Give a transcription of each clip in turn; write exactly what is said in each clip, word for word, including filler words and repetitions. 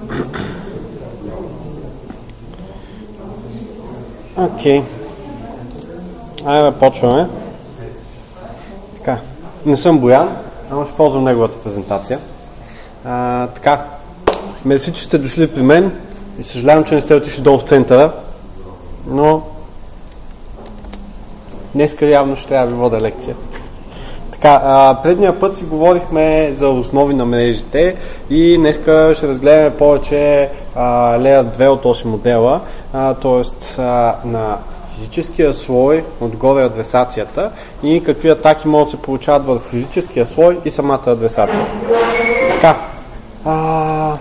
Окей. Okay. Айде да почваме. Така. Не съм Боян, ама ще ползвам неговата презентация. А, така. Мерси, че сте дошли при мен и съжалявам, че не сте отишли долу в центъра, но днеска явно ще трябва да ви вода лекция. Така, а, предния път си говорихме за основи на мрежите и днеска ще разгледаме повече Layer две от осем модела, т.е. на физическия слой, отгоре адресацията и какви атаки могат да се получават върху физическия слой и самата адресация. Така, а...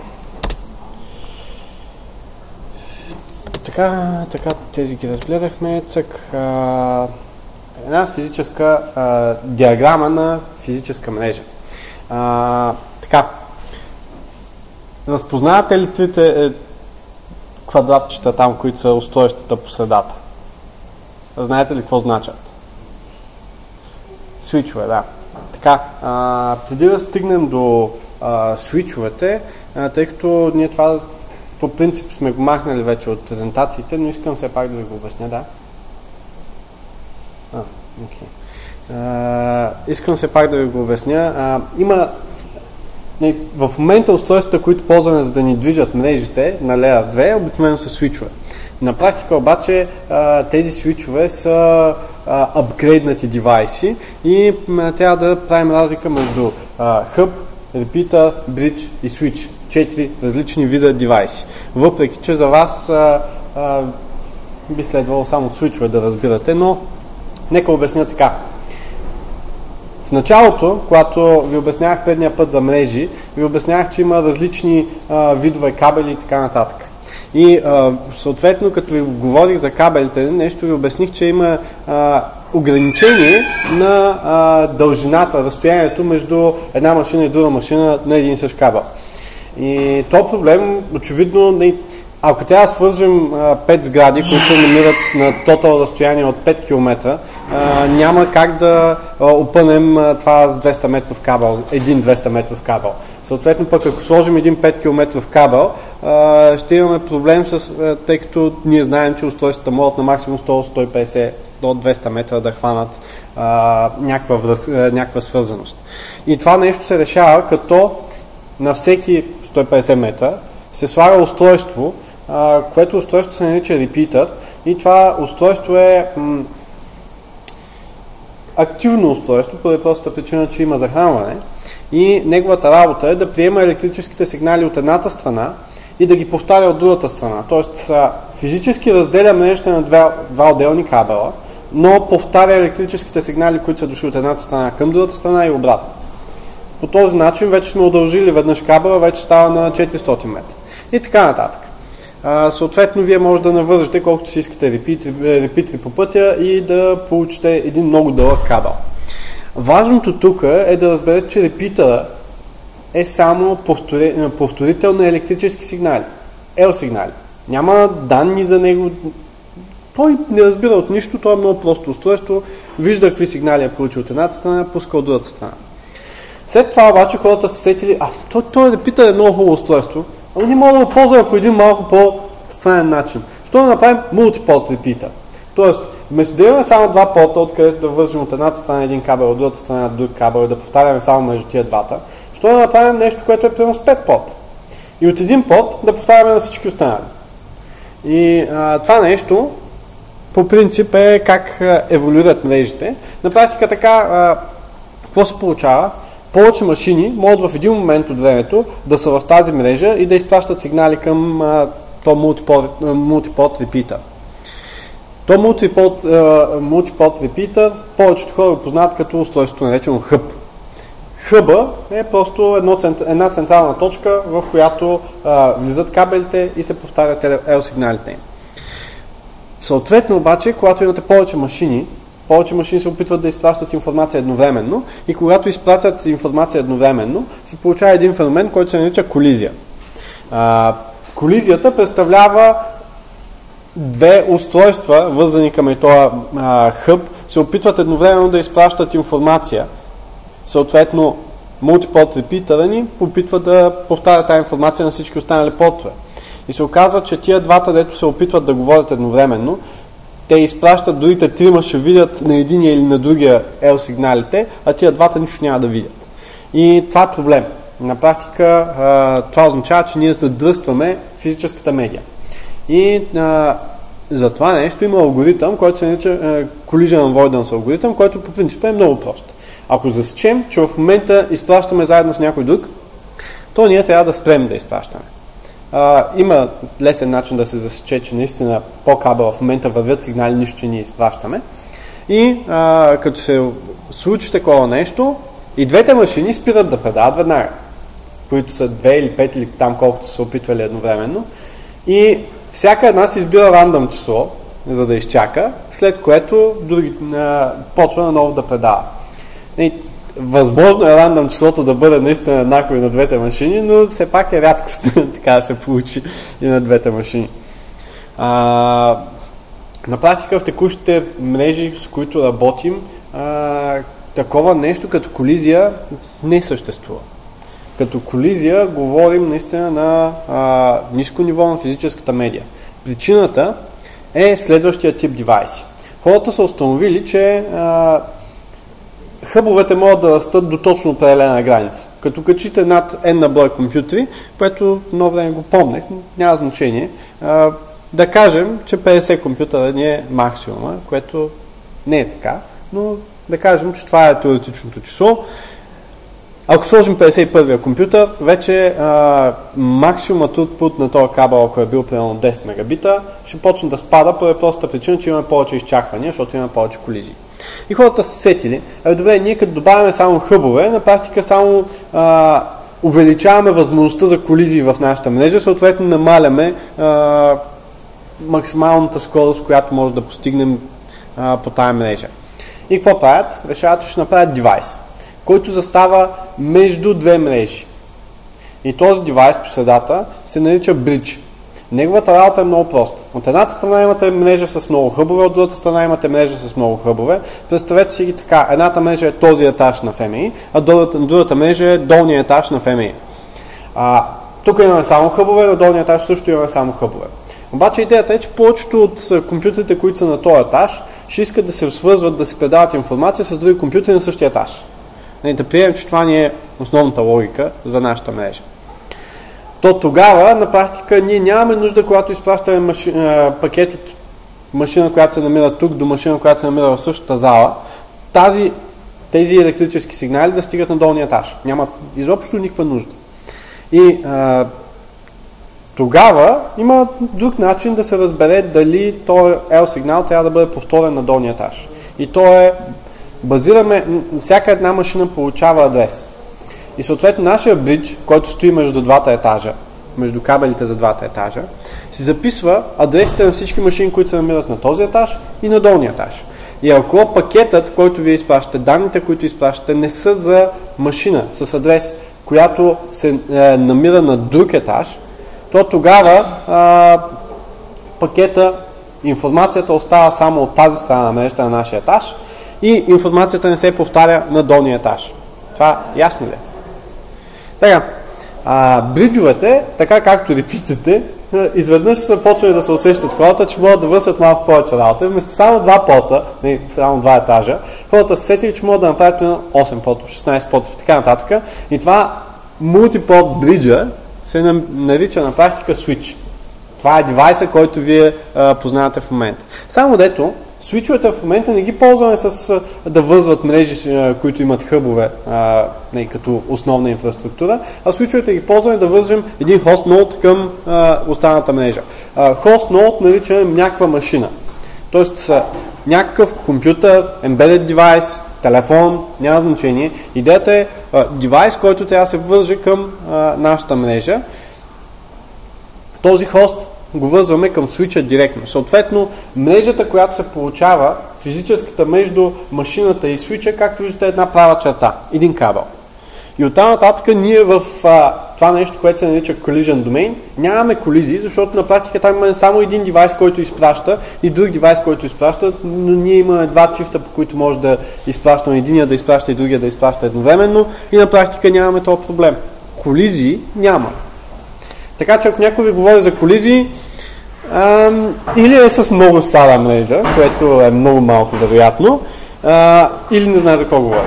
така, така тези ги разгледахме. Цък, а... една физическа а, диаграма на физическа мрежа. А, така, разпознавате ли трите е, квадратчета там, които са устройствата по средата? Знаете ли какво значат? Свичове, да. Така, а, преди да стигнем до а, свичовете, а, тъй като ние това по принцип сме го махнали вече от презентациите, но искам все пак да ви го обясня, да? А, окей. А, искам все пак да ви го обясня. А, има не, в момента устройствата, които ползваме за да ни движат мрежите на Layer две, обикновено са свичове. На практика обаче а, тези свичове са а, апгрейднати девайси и а, трябва да правим разлика между а, Hub, Repeater, Bridge и Switch. Четири различни вида девайси. Въпреки че за вас а, а, би следвало само свичове да разбирате, но нека обясня така. В началото, когато ви обяснявах предния път за мрежи, ви обяснявах, че има различни а, видове кабели и така нататък. И а, съответно, като ви говорих за кабелите, нещо ви обясних, че има а, ограничение на а, дължината, разстоянието между една машина и друга машина на един и същ кабел. И този проблем, очевидно, ако трябва да свържем а, пет сгради, които се намират на тотал разстояние от пет километра, а, няма как да а, опънем а, това с двеста метров кабел, един двеста метров кабел. Съответно пък ако сложим един пет километров кабел, а, ще имаме проблем с, а, тъй като ние знаем, че устройствата могат на максимум сто до сто и петдесет до двеста метра да хванат а, някаква, връз, а, някаква свързаност. И това нещо се решава, като на всеки сто и петдесет метра се слага устройство, а, което устройство се нарича Repeater, и това устройство е м- активно устройство, поради простата причина, че има захранване, и неговата работа е да приема електрическите сигнали от едната страна и да ги повтаря от другата страна. Тоест физически разделя мрежата на два, два отделни кабела, но повтаря електрическите сигнали, които са дошли от едната страна към другата страна и обратно. По този начин вече сме удължили веднъж кабела, вече става на четиристотин метра. И така нататък. А, съответно, вие може да навържете колкото си искате репитри, репитри по пътя и да получите един много дълъг кабел. Важното тук е да разберете, че репитъра е само повтори, повторител на електрически сигнали. Ел сигнали. Няма данни за него. Той не разбира от нищо, той е много просто устройство. Вижда какви сигнали е получил от едната страна, пуска от другата страна. След това обаче хората се сетили, а, той, той репитър е много хубаво устройство, но ние можем да го ползваме по един малко по-странен начин. Що да направим мултипорт репитър? Тоест, вместо да имаме само два порта, откъдето да вържим от едната страна един кабел, от другата страна друг кабел и да повтаряме само между тия двата, що да направим нещо, което е примерно с пет порта. И от един порт да повтаряме на всички останали. И а, това нещо, по принцип, е как еволюират мрежите. На практика така, а, какво се получава? Повече машини могат в един момент от времето да са в тази мрежа и да изпращат сигнали към а, то мултипорт репитър. То мултипорт, мултипорт репитър повечето хора го познават като устройство наречено Hub. Hub е просто едно, една централна точка, в която а, влизат кабелите и се повтарят Ел сигналите им. Съответно обаче, когато имате повече машини, повече машини се опитват да изпращат информация едновременно и когато изпратят информация едновременно, се получава един феномен, който се нарича колизия. А, колизията представлява две устройства, вързани към този хъб, се опитват едновременно да изпращат информация. Съответно, мултипорт репитъра ни опитва да повтаря тази информация на всички останали портове. И се оказва, че тия двата, дето се опитват да говорят едновременно, те изпращат, другите трима ще видят на единия или на другия L сигналите, а тия двата нищо няма да видят. И това е проблем. На практика това означава, че ние задръстваме физическата медия. И а, за това нещо има алгоритъм, който се нарича а, Collision Avoidance алгоритъм, който по принцип е много прост. Ако засечем, че в момента изпращаме заедно с някой друг, то ние трябва да спрем да изпращаме. А, има лесен начин да се засече, че наистина по кабела в момента вървят сигнали, нищо, че ние изпращаме. И а, като се случи такова нещо, и двете машини спират да предават веднага, които са две или пет или там колкото са се опитвали едновременно. И всяка една си избира рандъм число, за да изчака, след което други, а, почва наново да предава. И, възможно е рандъм числото да бъде наистина еднакво и на двете машини, но все пак е рядкост така да се получи и на двете машини. А, на практика в текущите мрежи, с които работим, а, такова нещо като колизия не съществува. Като колизия говорим наистина на а, ниско ниво на физическата медия. Причината е следващия тип девайси. Хората са установили, че а, хъбовете могат да растат до точно определена граница. Като качите над N на брой компютри, което много време го помнех, няма значение, а, да кажем, че петдесет компютъра ни е максимума, което не е така, но да кажем, че това е теоретичното число. Ако сложим петдесет и първия компютър, вече а, максимумът output на този кабел, ако е бил примерно десет мегабита, ще почне да спада по простата причина, че имаме повече изчаквания, защото имаме повече колизии. И хората са сетили, ами добре, ние като добавяме само хъбове, на практика само а, увеличаваме възможността за колизии в нашата мрежа, съответно намаляме а, максималната скорост, която може да постигнем а, по тая мрежа. И какво правят? Решават, че ще направят девайс, който застава между две мрежи. И този девайс по средата се нарича бридж. Неговата работа е много проста. От едната страна имате мрежа с много хъбове, от другата страна имате мрежа с много хъбове. Представете си ги така. Едната мрежа е този етаж на Еф Ем И, а другата, другата мрежа е долния етаж на Еф Ем И. А, тук имаме само хъбове, на долния етаж също имаме само хъбове. Обаче идеята е, че повечето от компютрите, които са на този етаж, ще искат да се свързват, да си предават информация с други компютри на същия етаж. Да приемем, че това ни е основната логика за нашата мрежа. То тогава, на практика, ние нямаме нужда, когато изпращаме маши... пакет от машина, която се намира тук, до машина, която се намира в същата зала, тази, тези електрически сигнали да стигат на долния етаж. Няма изобщо никаква нужда. И а, тогава има друг начин да се разбере дали този L сигнал трябва да бъде повторен на долния етаж. И то е, базираме, всяка една машина получава адрес. И съответно нашия бридж, който стои между двата етажа, между кабелите за двата етажа, си записва адресите на всички машини, които се намират на този етаж и на долния етаж. И ако пакетът, който вие изпращате, данните, които изпращате, не са за машина с адрес, която се е, намира на друг етаж, то тогава а, пакета, информацията остава само от тази страна на мрежата на нашия етаж и информацията не се повтаря на долния етаж. Това ясно ли е? Така, а, бриджовете, така както репитите, изведнъж са почнали да се усещат хората, че могат да вършат малко повече работа. Вместо само два порта, не, само два етажа, хората се сетили, че могат да направят осем портов, шестнайсет портов и така нататък. И това мултипорт бриджа се нарича на практика switch. Това е девайса, който вие а, познавате в момента. Само дето, свичовете в момента не ги ползваме с да вързват мрежи, които имат хъбове а, не, като основна инфраструктура, а свичовете ги ползваме да вържем един хост ноут към а, останалата мрежа. А, хост ноут наричаме някаква машина. Тоест а, някакъв компютър, embedded девайс, телефон, няма значение. Идеята е а, девайс, който трябва да се върже към а, нашата мрежа. Този хост го вързваме към свича директно. Съответно, мрежата, която се получава, физическата между машината и свича, както виждате, е една права черта, един кабел. И оттам нататък ние в а, това нещо, което се нарича collision domain, нямаме колизии, защото на практика там имаме само един девайс, който изпраща и друг девайс, който изпраща, но ние имаме два чифта, по които може да изпращаме единия да изпраща и другия да изпраща едновременно и на практика нямаме този проблем. Колизии няма. Така че ако някой ви говори за колизии, ам, или е с много стара мрежа, което е много малко вероятно, а, или не знае за какво говори.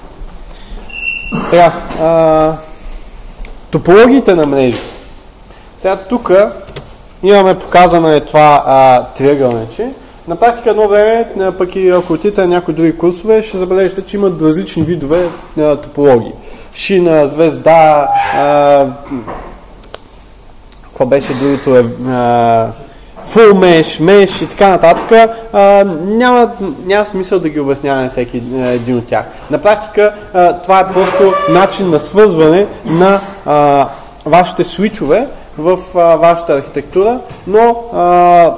Така, а, топологиите на мрежи. Сега тук имаме показано е това а, триъгълниче. На практика едно време, пък и ако отидете на някои други курсове, ще забележите, че имат различни видове а, топологии. Шина, звезда, а, какво беше другото, е, а, full mesh, mesh и така нататък, а, няма, няма смисъл да ги обясняваме всеки един от тях. На практика а, това е просто начин на свързване на а, вашите свичове в а, вашата архитектура, но а,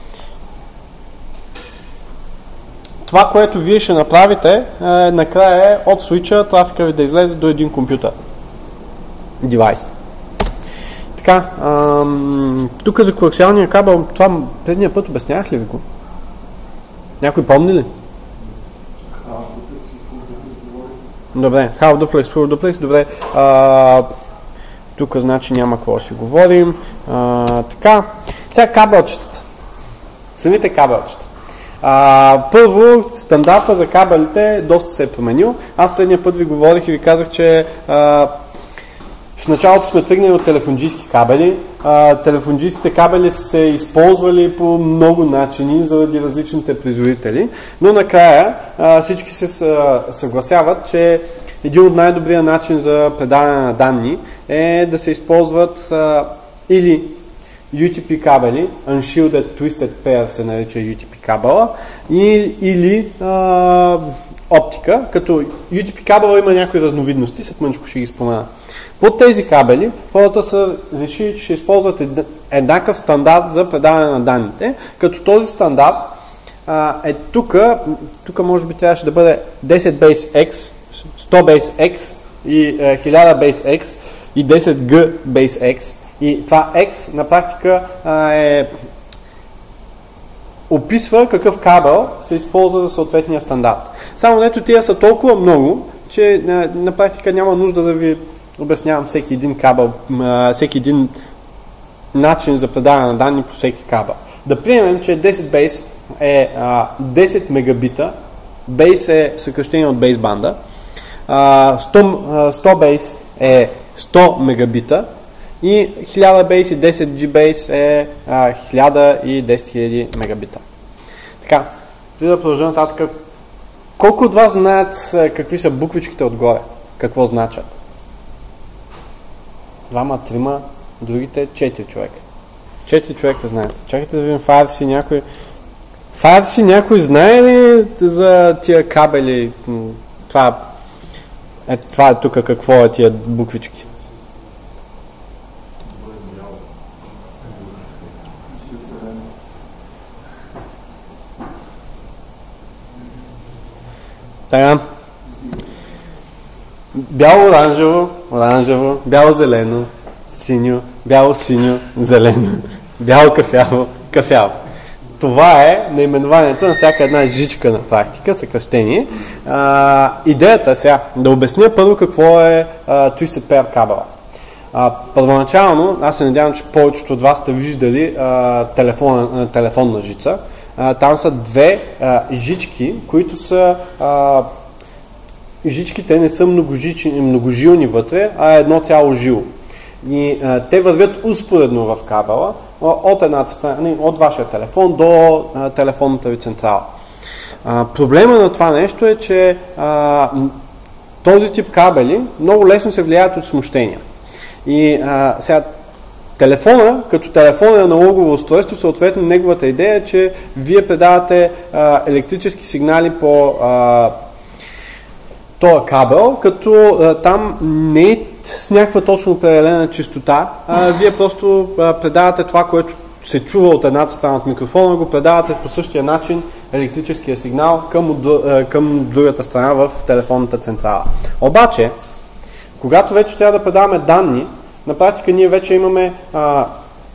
това, което вие ще направите, е, накрая е от свича трафика ви да излезе до един компютър. Девайс. Така, ам, тук за коаксиалния кабел, това предния път обяснявах ли ви го? Някой помни ли? Добре, half duplex, full duplex, добре. А, тук значи няма какво да си говорим. А, така, сега кабелчетата. Самите кабелчета. А, първо, стандарта за кабелите доста се е променил. Аз предния път ви говорих и ви казах, че а, в началото сме тръгнали от телефонджийски кабели. А, телефонджийските кабели са се използвали по много начини заради различните производители, но накрая а, всички се съгласяват, че един от най-добрия начин за предаване на данни е да се използват а, или ю ти пи кабели, Unshielded Twisted Pair се нарича ю ти пи кабела, и, или а, оптика, като ю ти пи кабела има някои разновидности, след мъничко ще ги спомена. Под тези кабели хората са решили, че ще използват еднакъв стандарт за предаване на данните, като този стандарт а, е тук, тук може би трябваше да бъде десет base X, сто base X и а, хиляда base X и десет G base X. И това X на практика а, е описва какъв кабел се използва за съответния стандарт. Само ето тия са толкова много, че на, на практика няма нужда да ви обяснявам всеки един кабел, а, всеки един начин за предаване на данни по всеки кабел. Да приемем, че десет base е а, десет мегабита, base е съкръщение от бейсбанда, а, сто, а, сто base е сто мегабита, и хиляда бейс и десет джи бейс е а, хиляда и десет хиляди мегабита. Така, ти да продължа нататък. Колко от вас знаят а, какви са буквичките отгоре? Какво значат? Двама, трима, другите четири човека. Четири човека знаят. Чакайте да видим в Арси някой. В Арси някой знае ли за тия кабели? Това е, това е тук какво е тия буквички? Така. Бяло-оранжево, оранжево, бяло-зелено, синьо, бяло-синьо, зелено, бяло-кафяво, кафяво. Това е наименованието на всяка една жичка на практика, съкръщение. А, идеята е сега да обясня първо какво е а, Twisted Pair кабела. А, първоначално, аз се надявам, че повечето от вас сте виждали а, телефон, телефонна жица. А, там са две а, жички, които са а, жичките не са многожични, многожилни вътре, а едно цяло жило. И а, те вървят успоредно в кабела от едната страна, от вашия телефон до а, телефонната ви централа. А, проблема на това нещо е, че а, този тип кабели много лесно се влияят от смущения. И а, сега телефона, като телефон е аналогово устройство, съответно неговата идея е, че вие предавате а, електрически сигнали по а, този кабел, като а, там не е с някаква точно определена честота, а вие просто а, предавате това, което се чува от едната страна от микрофона, го предавате по същия начин електрическия сигнал към, към другата страна в телефонната централа. Обаче, когато вече трябва да предаваме данни на практика ние вече имаме а,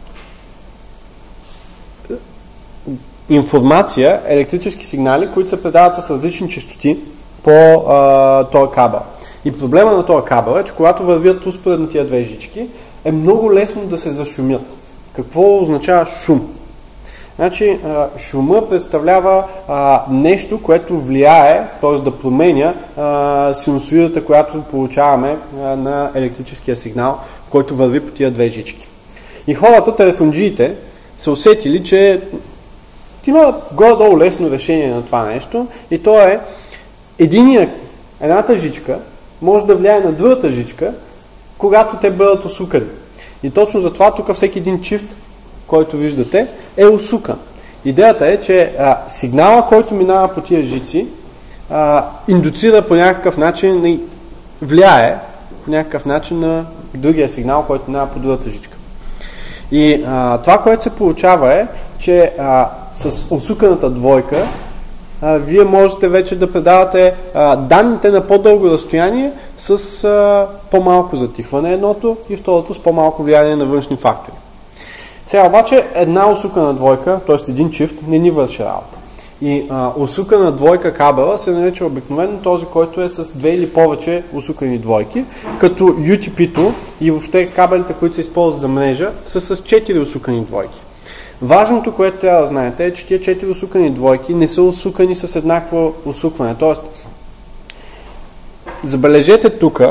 информация, електрически сигнали, които се предават с различни честоти по а, този кабел. И проблема на този кабел е, че когато вървят успоредно тия две жички, е много лесно да се зашумят. Какво означава шум? Значи, а, шума представлява а, нещо, което влияе, т.е. да променя а, синусоидата, която получаваме а, на електрическия сигнал, който върви по тия две жички. И хората, телефонджиите, са усетили, че има горе-долу лесно решение на това нещо и то е единия, едната жичка може да влияе на другата жичка, когато те бъдат усукани. И точно затова тук всеки един чифт, който виждате, е усукан. Идеята е, че а, сигнала, който минава по тия жици, а, индуцира по някакъв начин и влияе по някакъв начин на другия сигнал, който минава по другата жичка. И а, това, което се получава е, че а, с усуканата двойка а, вие можете вече да предавате а, данните на по-дълго разстояние с а, по-малко затихване едното и второто с по-малко влияние на външни фактори. Сега обаче една усукана двойка, т.е. един чифт, не ни върши работа. И а, усукана двойка кабела се нарича обикновено този, който е с две или повече усукани двойки, като ю ти пи-то и въобще кабелите, които се използват за мрежа, са с четири усукани двойки. Важното, което трябва да знаете е, че тия четири усукани двойки не са усукани с еднакво усукване. Тоест, забележете тук,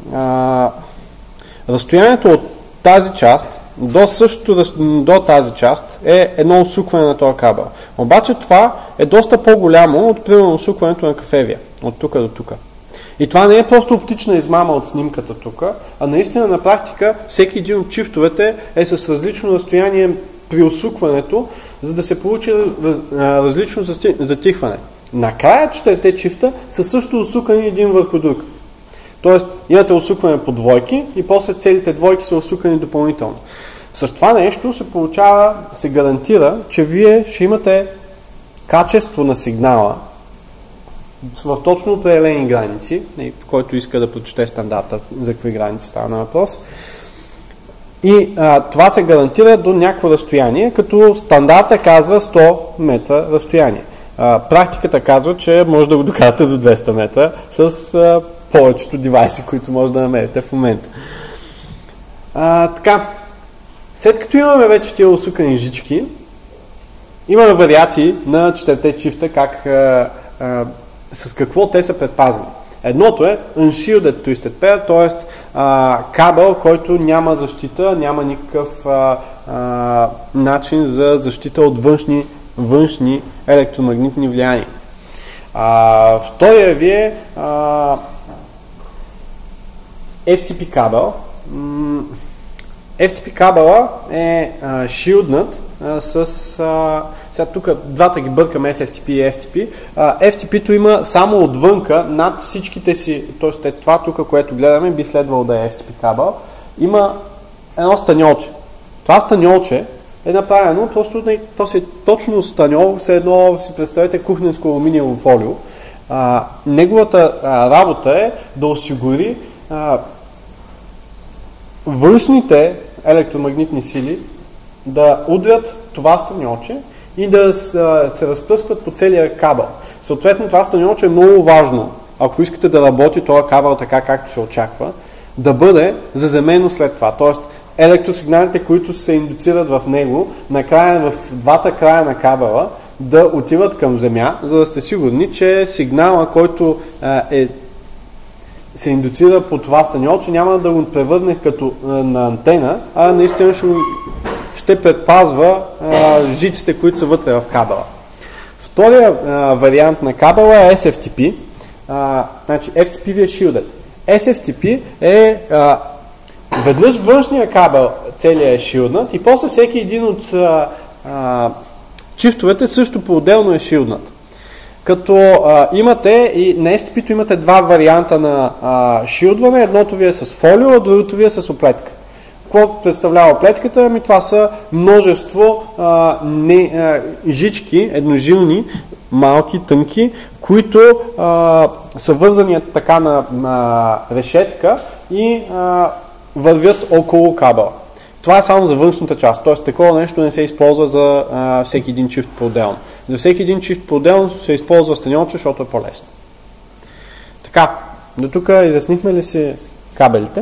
разстоянието от тази част до същото, до тази част е едно усукване на този кабел. Обаче това е доста по-голямо от примерно усукването на кафевия, от тук до тук. И това не е просто оптична измама от снимката тук, а наистина на практика всеки един от чифтовете е с различно разстояние при усукването, за да се получи раз, различно затихване. Накрая четирите чифта са също усукани един върху друг. Тоест имате усукване по двойки и после целите двойки са усукани допълнително. С това нещо се получава, се гарантира, че вие ще имате качество на сигнала в точно определени граници, който иска да прочете стандарта за какви граници става на въпрос. И а, това се гарантира до някакво разстояние, като стандарта казва сто метра разстояние. А, практиката казва, че може да го докарате до двеста метра с а, повечето девайси, които може да намерите в момента. А, така, след като имаме вече тия усукани жички, имаме вариации на четирите чифта, как, а, а, с какво те са предпазени. Едното е Unshielded Twisted Pair, т.е. кабел, който няма защита, няма никакъв а, а, начин за защита от външни, външни електромагнитни влияния. А, втория ви е а, еф ти пи кабел. еф ти пи кабела е а, шилднат а, с... А, сега тук двата ги бъркаме ес еф ти пи и еф ти пи. А, еф ти пи-то има само отвънка, над всичките си, т.е. това тук, което гледаме, би следвало да е еф ти пи кабел, има едно станьолче. Това станьолче е направено, просто то си е точно станьол, все едно си представете кухненско алуминиево фолио. А, неговата а, работа е да осигури а, външните електромагнитни сили да удрят това станьолче и да се разпръскват по целия кабел. Съответно, това станьолче е много важно, ако искате да работи този кабел така, както се очаква, да бъде заземено след това. Тоест, електросигналите, които се индуцират в него, накрая в двата края на кабела, да отиват към земя, за да сте сигурни, че сигнала, който е се индуцира по това станьолче, няма да го превърне като на антена, а наистина ще, ще предпазва а, жиците, които са вътре в кабела. Втория а, вариант на кабела е ес еф ти пи. А, значи еф ти пи ви е shielded. ес еф ти пи е а, веднъж външния кабел целият е shieldнат и после всеки един от а, а, чифтовете също по-отделно е shieldнат. Като а, имате и на еф ти пи-то имате два варианта на а, шилдване. Едното ви е с фолио, а другото ви е с оплетка. Какво представлява оплетката? Ами това са множество а, не, а, жички, едножилни, малки, тънки, които а, са вързани така на, на решетка и а, вървят около кабела. Това е само за външната част, т.е. такова нещо не се използва за а, всеки един чифт по-отделно. За всеки един чифт по-отделно се използва станьолче, защото е по-лесно. Така, до тук изяснихме ли си кабелите?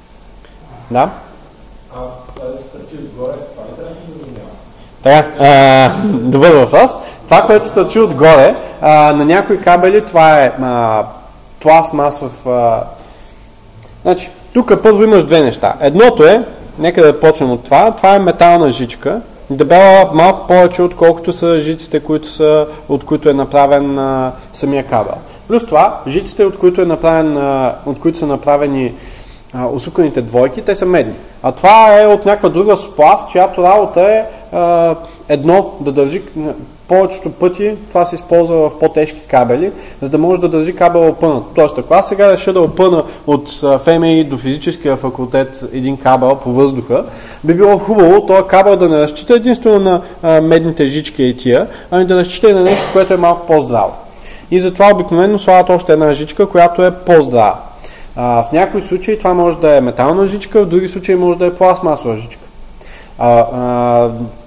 Да? А, това е стърчи отгоре, това ли трябва да се задълнява? Така, добър въпрос. Това, което стърчи отгоре, а, на някои кабели това е а, пластмасов... А... Значи, тук първо имаш две неща. Едното е, нека да почнем от това, това е метална жичка, дебела малко повече, отколкото са жиците, които са, от които е направен а, самия кабел. Плюс това, жиците, от които, е направен, а, от които са направени а, усуканите двойки, те са медни. А това е от някаква друга сплав, чиято работа е а, едно да държи, повечето пъти това се използва в по-тежки кабели, за да може да държи кабела опънат. Тоест, ако аз сега реша да опъна от ФМИ до физическия факултет един кабел по въздуха, би било хубаво този кабел да не разчита единствено на а, медните жички и тия, ами да разчита и на нещо, което е малко по-здраво. И затова обикновено слагат още една жичка, която е по-здрава. А, в някои случаи това може да е метална жичка, в други случаи може да е пластмасова жичка. А, а,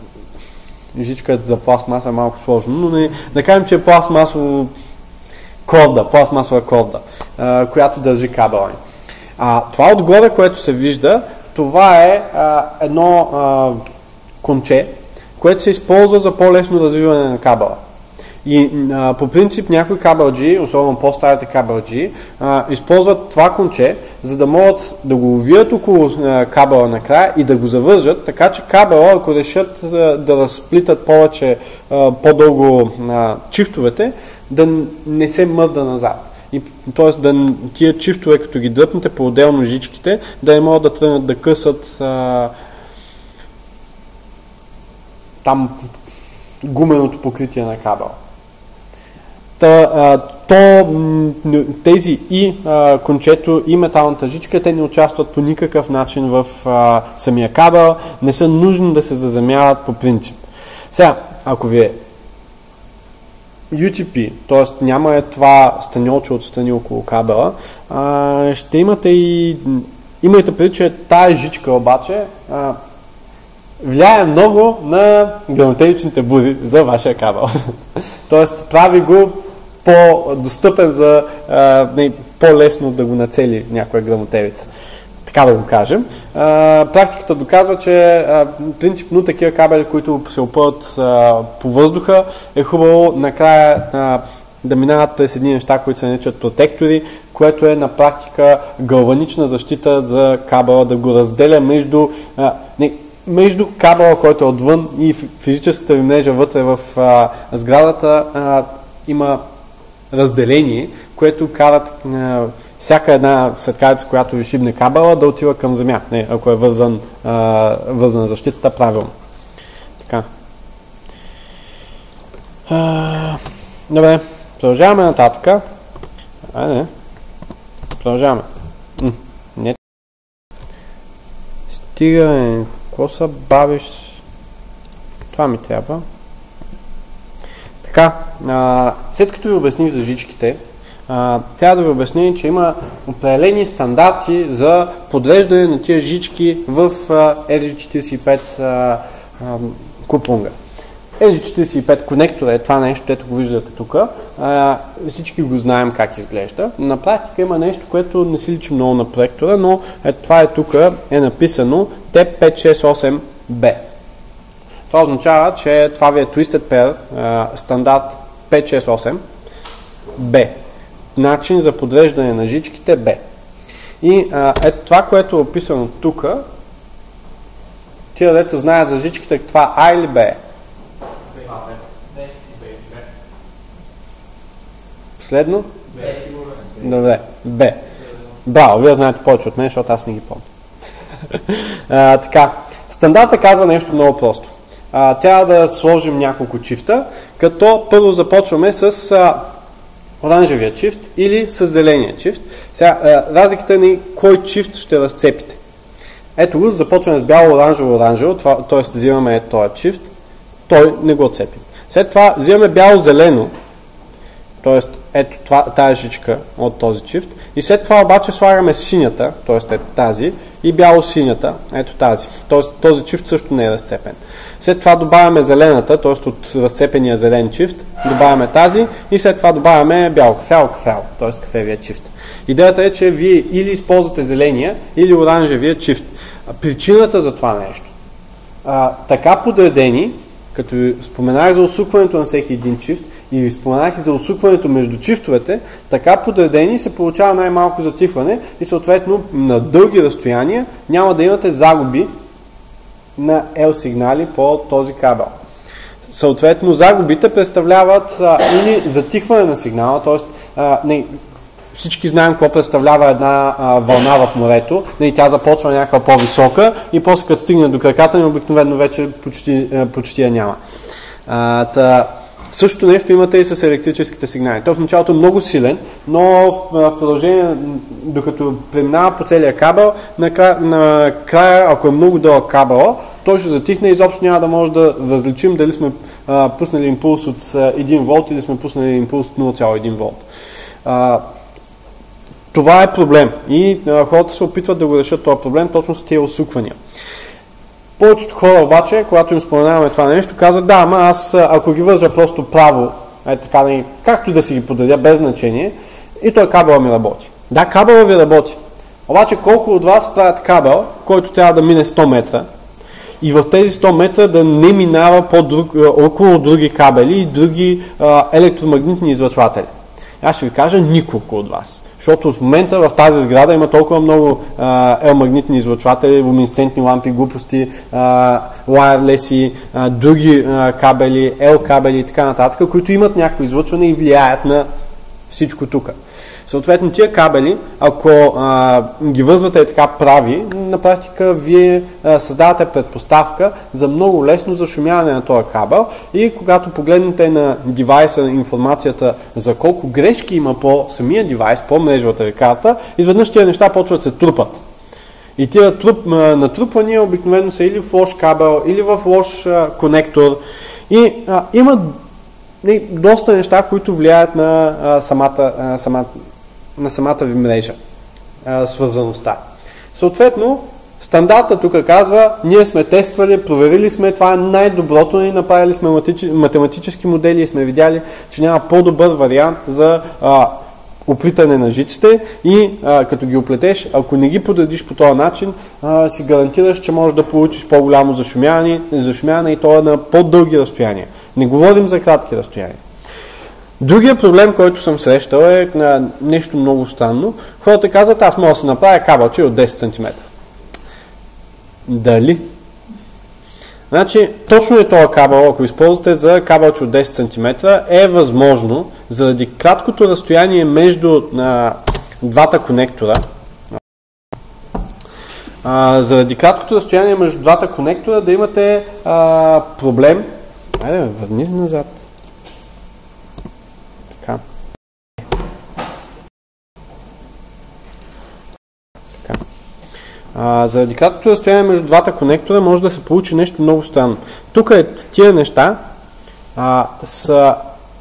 жичка за пластмаса е малко сложно, но не, да кажем, че е пластмасова корда, пластмасова корда, а, която държи кабела. А, това отгоре, което се вижда, това е а, едно а, конче, което се използва за по-лесно развиване на кабела. И а, по принцип някои кабелджи, особено по-старите кабелджи, а, използват това конче, за да могат да го увият около а, кабела накрая и да го завържат, така че кабела, ако решат а, да разплитат повече а, по-дълго а, чифтовете, да не се мърда назад. И, т.е. да тия чифтове, като ги дръпнете по-отделно жичките, да не могат да тръгнат да късат а, там гуменото покритие на кабела. Та, а, то, тези и а, кончето и металната жичка, те не участват по никакъв начин в а, самия кабел, не са нужни да се заземяват по принцип. Сега, ако ви е Ю Ти Пи, т.е. няма е това станьолче отстрани около кабела, а, ще имате и имайте преди, че тая жичка обаче а, влияе много на грамотевичните бури за вашия кабел. Тоест, прави го по-достъпен за а, не, по-лесно да го нацели някоя грамотевица. Така да го кажем. А, практиката доказва, че а, принципно такива кабели, които се опъват а, по въздуха, е хубаво накрая а, да минават през едни неща, които се наричат протектори, което е на практика галванична защита за кабела, да го разделя между а, не, между кабела, който е отвън и физическата ви мрежа вътре в а, сградата, а, има разделение, което карат а, всяка една светкавица, която ви шибне кабела, да отива към земя, не, ако е вързан, а, вързана защитата правилно. Така. А, добре, продължаваме нататък. Айде, продължаваме. М, не. Стига, е. Какво се бавиш? Това ми трябва. Така, а, след като ви обясних за жичките, а, трябва да ви обясня, че има определени стандарти за подреждане на тия жички в Ер Джи четиридесет и пет а, а, куплунга. Ер Джи четиридесет и пет конектора е това нещо, ето го виждате тук. А, всички го знаем как изглежда. На практика има нещо, което не си личи много на проектора, но ето това е тук, е написано Т пет шест осем Б. Това означава, че това ви е Twisted Pair а, стандарт пет шест осем Б. Начин за подреждане на жичките Б. И а, ето това, което е описано тук, тия дето знаят за жичките, това А или Б е? Последно? Б. Добре, Б. Браво, вие знаете повече от мен, защото аз не ги помня. а, така, стандарта казва нещо много просто. А, трябва да сложим няколко чифта, като първо започваме с а, оранжевия чифт или с зеления чифт. Сега, а, разликата е кой чифт ще разцепите. Ето го, започваме с бяло, оранжево, оранжево, т.е. взимаме този чифт, той не го цепи. След това взимаме бяло-зелено, т.е. ето това, тази жичка от този чифт, и след това обаче слагаме синята, т.е. ето тази, и бяло-синята, ето тази. Тоест този чифт също не е разцепен. След това добавяме зелената, т.е. от разцепения зелен чифт, добавяме тази и след това добавяме бяло кафяво кафяво, т.е. кафевия чифт. Идеята е, че вие или използвате зеления, или оранжевия чифт. Причината за това нещо. А, така подредени, като ви споменах за усукването на всеки един чифт и ви споменах и за усукването между чифтовете, така подредени се получава най-малко затихване и съответно на дълги разстояния няма да имате загуби на L сигнали по този кабел. Съответно загубите представляват а, или затихване на сигнала, т.е. всички знаем какво представлява една а, вълна в морето. Не, тя започва някаква по-висока и после като стигне до краката ни, обикновено вече почти, а, почти я няма. А, та, същото нещо имате и с електрическите сигнали. Той в началото е много силен, но в продължение, докато преминава по целия кабел, накрая, накрая ако е много дълъг кабел, той ще затихне и изобщо няма да може да различим дали сме а, пуснали импулс от един волт или сме пуснали импулс от нула цяло един волт. А, Това е проблем и а, хората се опитват да го решат този проблем точно с тези усуквания. Повечето хора обаче, когато им споменаваме това нещо, казват: да, ама аз ако ги вържа просто право, е така, както да си ги подредя без значение, и той кабела ми работи. Да, кабела ви работи. Обаче колко от вас правят кабел, който трябва да мине сто метра и в тези сто метра да не минава по друг, около други кабели и други а, електромагнитни излъчватели? Аз ще ви кажа: николко от вас. Защото в момента в тази сграда има толкова много L-магнитни излъчватели, луминесцентни лампи, глупости, wireless, други а, кабели, L-кабели и така нататък, които имат някакво излъчване и влияят на всичко тук. Съответно, тия кабели, ако а, ги вързвате и така прави, на практика вие а, създавате предпоставка за много лесно зашумяване на този кабел и когато погледнете на девайса информацията за колко грешки има по самия девайс, по мрежовата ви карта, изведнъж тия неща почват да се трупат. И тия труп, а, натрупвания обикновено са или в лош кабел, или в лош а, конектор. И а, има не, доста неща, които влияят на а, самата, а, самата на самата ви мрежа, а, свързаността. Съответно, стандарта тук казва: ние сме тествали, проверили сме, това е най-доброто, и направили сме математически модели и сме видяли, че няма по-добър вариант за а, оплитане на жиците и а, като ги оплетеш, ако не ги подредиш по този начин, а, си гарантираш, че можеш да получиш по-голямо зашумяване, зашумяване и то е на по-дълги разстояния. Не говорим за кратки разстояния. Другия проблем, който съм срещал, е на нещо много странно. Хората казват: аз мога да се направя кабелче от десет сантиметра. Дали? Значи, точно е този кабел, ако използвате за кабелче от десет сантиметра, е възможно, заради краткото разстояние между а, двата конектора, а, заради краткото разстояние между двата конектора да имате а, проблем. Айде, върни назад. Така. Така. А, заради краткото разстояние между двата конектора може да се получи нещо много странно. Тук е тия неща а, са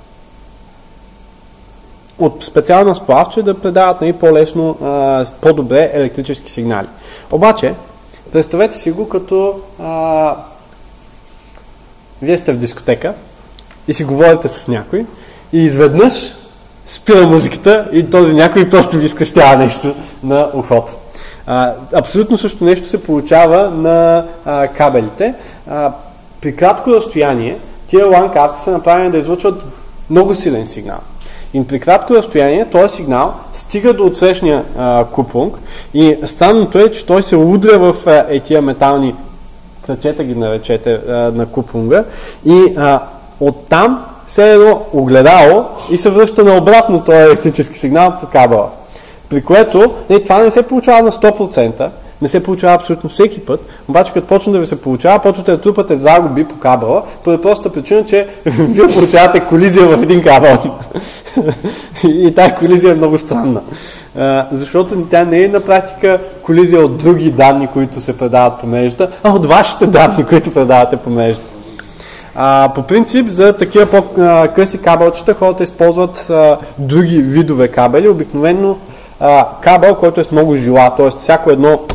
от специална сплав, че да предават нали, по-лесно, по-добре електрически сигнали. Обаче, представете си го като а, вие сте в дискотека и си говорите с някой и изведнъж спира музиката и този някой просто ви изкръщава нещо на ухото. А, абсолютно също нещо се получава на а, кабелите. А, при кратко разстояние тия LAN карти са направени да излъчват много силен сигнал. И при кратко разстояние този сигнал стига до отсрещния а, куплунг и странното е, че той се удря в а, е, тия метални кръчета, ги наречете, а, на куплунга и а, оттам се едно огледало и се връща наобратно този електрически сигнал по кабела. При което не, това не се получава на сто процента, не се получава абсолютно всеки път, обаче като почне да ви се получава, почвате да трупате загуби по кабела, поради простата причина, че вие получавате колизия в един кабел. И тази колизия е много странна. А, защото тя не е на практика колизия от други данни, които се предават по мрежата, а от вашите данни, които предавате по мрежата. А, по принцип, за такива по-къси кабелчета хората използват а, други видове кабели, обикновено а, кабел, който е с много жила, т.е. всяко едно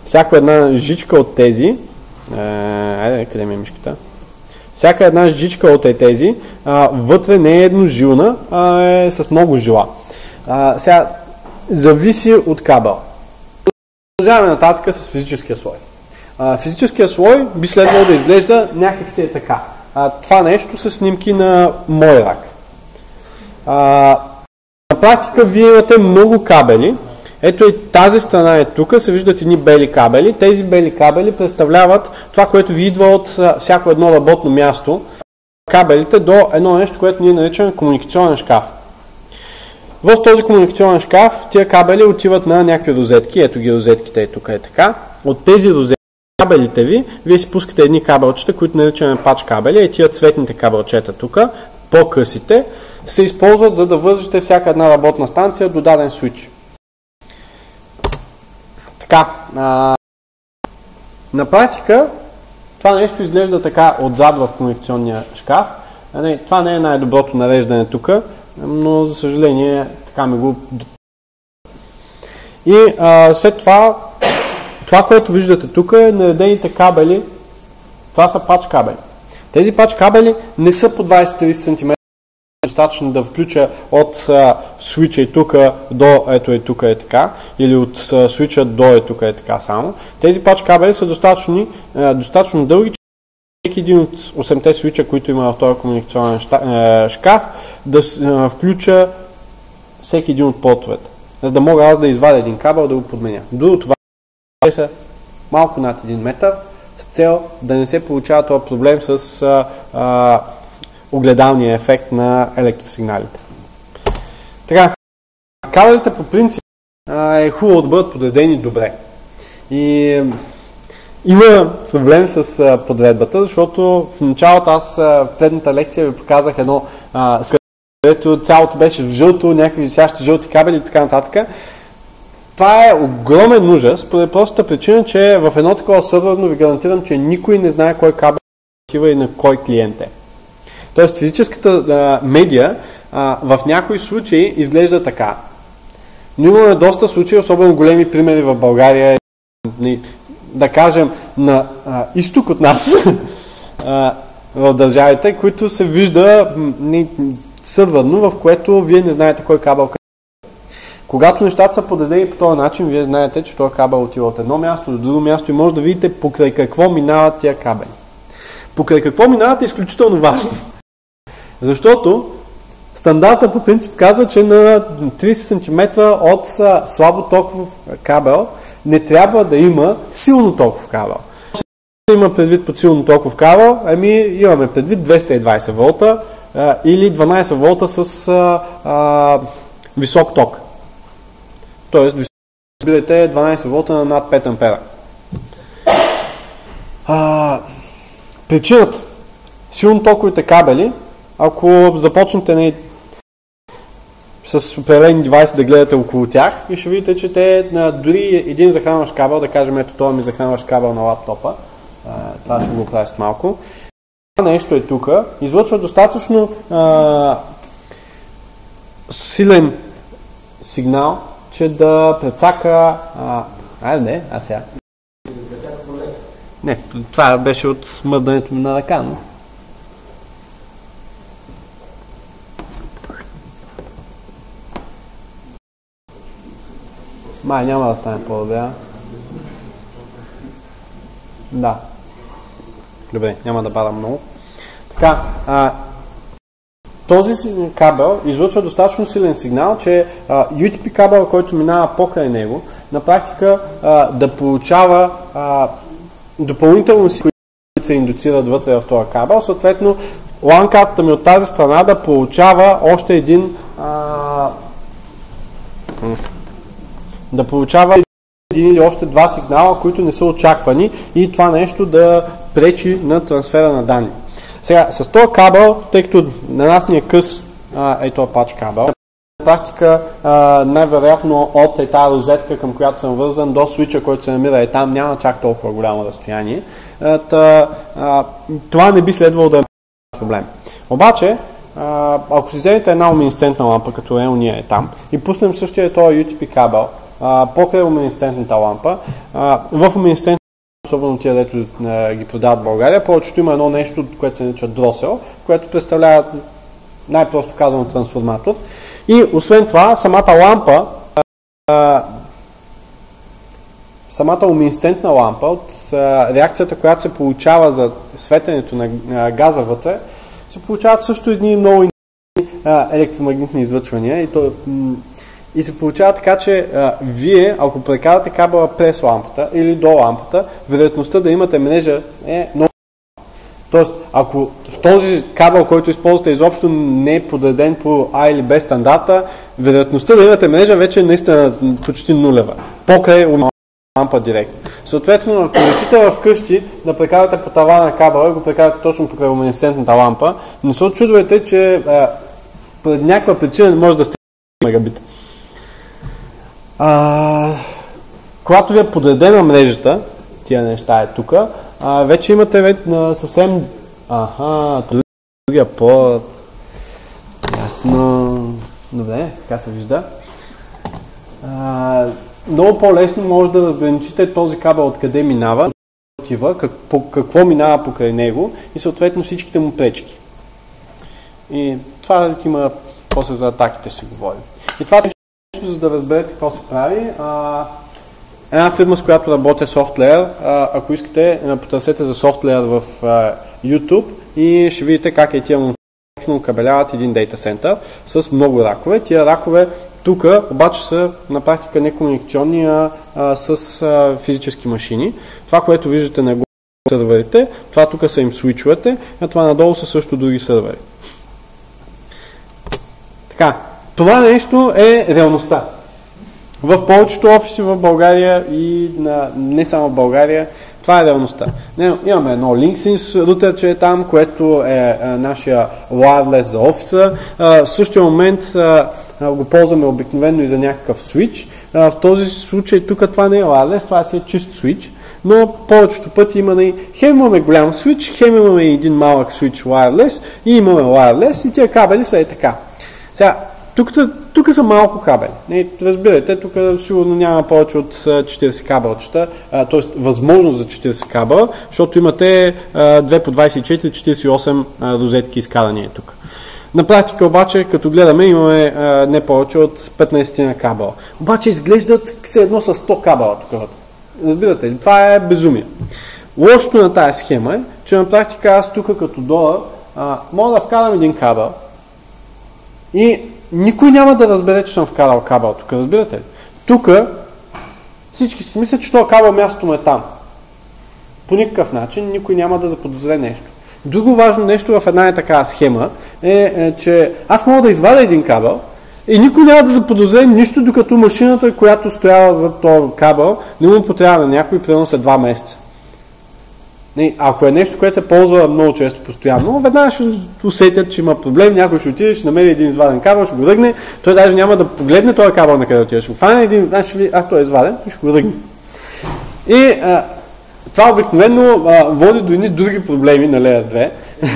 всяка една жичка от тези, е, айде, къде ми е мишката? Всяка една жичка от тези, а, вътре не е едножилна, а е с много жила. А, сега, зависи от кабел. Продължаваме нататък с физическия слой. А, физическия слой би следвало да изглежда някак си е така. А, това нещо са снимки на мой рак. А, на практика вие имате много кабели. Ето и тази страна е тук, се виждат едни бели кабели. Тези бели кабели представляват това, което ви идва от всяко едно работно място. Кабелите до едно нещо, което ние наричаме комуникационен шкаф. В този комуникационен шкаф тия кабели отиват на някакви розетки. Ето ги розетките е тук е така. От тези розетки кабелите ви, вие си пускате едни кабелчета, които наричаме пач кабели, и тия цветните кабелчета тук, по-късите, се използват за да вържете всяка една работна станция до даден свич. Така, а, на практика това нещо изглежда така отзад в комуникационния шкаф. А, не, това не е най-доброто нареждане тук, но за съжаление така ми го... И а, след това, това, което виждате тук е наредените кабели, това са пач кабели. Тези пач кабели не са по двайсет до трийсет сантиметра, достатъчно да включа от а, свича и тук до ето и тук е така, или от а, свича до е тук е така само. Тези пач кабели са достатъчно, а, достатъчно дълги, че всеки един от осемте свича, които има в този комуникационен шкаф, да а, включа всеки един от портовете. За да мога аз да извадя един кабел да го подменя. До това са малко над един метър, с цел да не се получава този проблем с а, а, огледалния ефект на електросигналите. Така, кабелите по принцип е хубаво да бъдат подредени добре. И има проблем с подредбата, защото в началото аз в предната лекция ви показах едно, където цялото беше в жълто, някакви висящи жълти кабели и така нататък. Това е огромен ужас, поради простата причина, че в едно такова сървърно ви гарантирам, че никой не знае кой кабел е и на кой клиент е. Тоест физическата а, медия а, в някои случаи изглежда така. Но имаме доста случаи, особено големи примери в България, да кажем на а, изток от нас, а, в държавите, които се вижда сървърно, в което вие не знаете кой кабел къде. Когато нещата са подредени по този начин, вие знаете, че този кабел отива от едно място до друго място и може да видите покрай какво минават тия кабели. Покрай какво минават е изключително важно. Защото стандарта по принцип казва, че на трийсет сантиметра от слабо токов кабел не трябва да има силно токов кабел. Има предвид под силно токов кабел, ами имаме предвид двеста и двайсет волта а, или дванайсет волта с а, а, висок ток. Тоест, виждате дванайсет волта на над пет ампера. А, причината силно токовите кабели, ако започнете не, с определени девайси да гледате около тях и ще видите, че те на дори един захранващ кабел, да кажем ето това ми захранващ кабел на лаптопа, а, това ще го правя с малко, това нещо е тук, излъчва достатъчно а, силен сигнал, че да прецака... А, айде не, а сега. Не, това беше от мърдането ми на ръка, но... Май, няма да стане по-добре. Да. Добре, няма да бада много. Така, а, този кабел излъчва достатъчно силен сигнал, че а, ю ти пи кабел, който минава покрай него, на практика а, да получава а, допълнително си, които се индуцират вътре в този кабел, съответно лан картата ми от тази страна да получава още един а, да получава един или още два сигнала, които не са очаквани и това нещо да пречи на трансфера на данни. Сега, с този кабел, тъй като на нас ни е къс а, е този пач кабел, на практика а, най-вероятно от е тази розетка, към която съм вързан, до свича, който се намира е там, няма чак толкова голямо разстояние. А, та, а, това не би следвало да е проблем. Обаче, а, ако си вземете една луминесцентна лампа, като е уния е там, и пуснем същия този ю ти пи кабел а, покрай луминесцентната лампа. А, в луминесцентната, особено тия, дето а, ги продават в България, повечето има едно нещо, което се нарича дросел, което представлява най-просто казано трансформатор. И освен това, самата лампа, а, самата луминесцентна лампа от а, реакцията, която се получава за светенето на а, газа вътре, се получават също едни много а, електромагнитни излъчвания и, то, и се получава така, че а, вие, ако прекарате кабела през лампата или до лампата, вероятността да имате мрежа е много. Тоест, ако в този кабел, който използвате, изобщо не е подреден по А или Б стандарта, вероятността да имате мрежа вече е наистина почти нулева. Покрай лампа директно. Съответно, ако решите вкъщи да прекарате по тавана на кабела и го прекарате точно покрай луминесцентната лампа, не се очудвайте, че а, пред някаква причина не може да сте мегабита. А, когато ви е подредена мрежата, тия неща е тук, а, вече имате вече, а, съвсем... Аха, другия по... Ясно... Добре, така се вижда. А, много по-лесно може да разграничите този кабел откъде минава, как, по, какво минава покрай него и съответно всичките му пречки. И това има после за атаките ще говорим. И това е нещо, за да разберете какво се прави. А, една фирма, с която работя SoftLayer, а, ако искате, потърсете за SoftLayer в а, YouTube и ще видите как е тия точно кабеляват един дейта център с много ракове. Тия ракове тук обаче са на практика не комуникационни, а, а с а, физически машини. Това, което виждате на сървърите, това тук са им свичовете, а това надолу са също други сървъри. Така, това нещо е реалността. В повечето офиси в България и на, не само в България, това е реалността. Не, имаме едно Linksys рутерче там, което е а, нашия wireless за офиса. А, в същия момент а, а, го ползваме обикновено и за някакъв switch. А, в този случай тук това не е wireless, това си е чист switch. Но повечето пъти имаме, хем имаме голям switch, хем имаме един малък switch wireless и имаме wireless и тия кабели са е така. Сега, тук, тук са малко кабели. Не, разбирайте, тук сигурно няма повече от четирийсет кабелчета, т.е. възможност за четирийсет кабела, защото имате а, две по двайсет и четири, четирийсет и осем а, розетки изкарани тук. На практика обаче, като гледаме, имаме а, не повече от петнайсет на кабела. Обаче изглеждат все едно с сто кабела тук. Разбирате ли? Това е безумие. Лошото на тази схема е, че на практика аз тук като долар а, мога да вкарам един кабел и никой няма да разбере, че съм вкарал кабел тук. Разбирате ли? Тук всички си мислят, че това кабел мястото му е там. По никакъв начин никой няма да заподозре нещо. Друго важно нещо в една е такава схема е, е, че аз мога да извадя един кабел и никой няма да заподозре нищо, докато машината, която стояла за този кабел, не му потрябва на някой примерно след два месеца. Ако е нещо, което се ползва много често постоянно, веднага ще усетят, че има проблем, някой ще отиде, ще намери един изваден кабел, ще го ръгне, той даже няма да погледне този кабел на къде отиде, ще го фане един, значи ще види, а той е изваден и ще го ръгне. И а, това обикновено а, води до едни други проблеми на Layer две.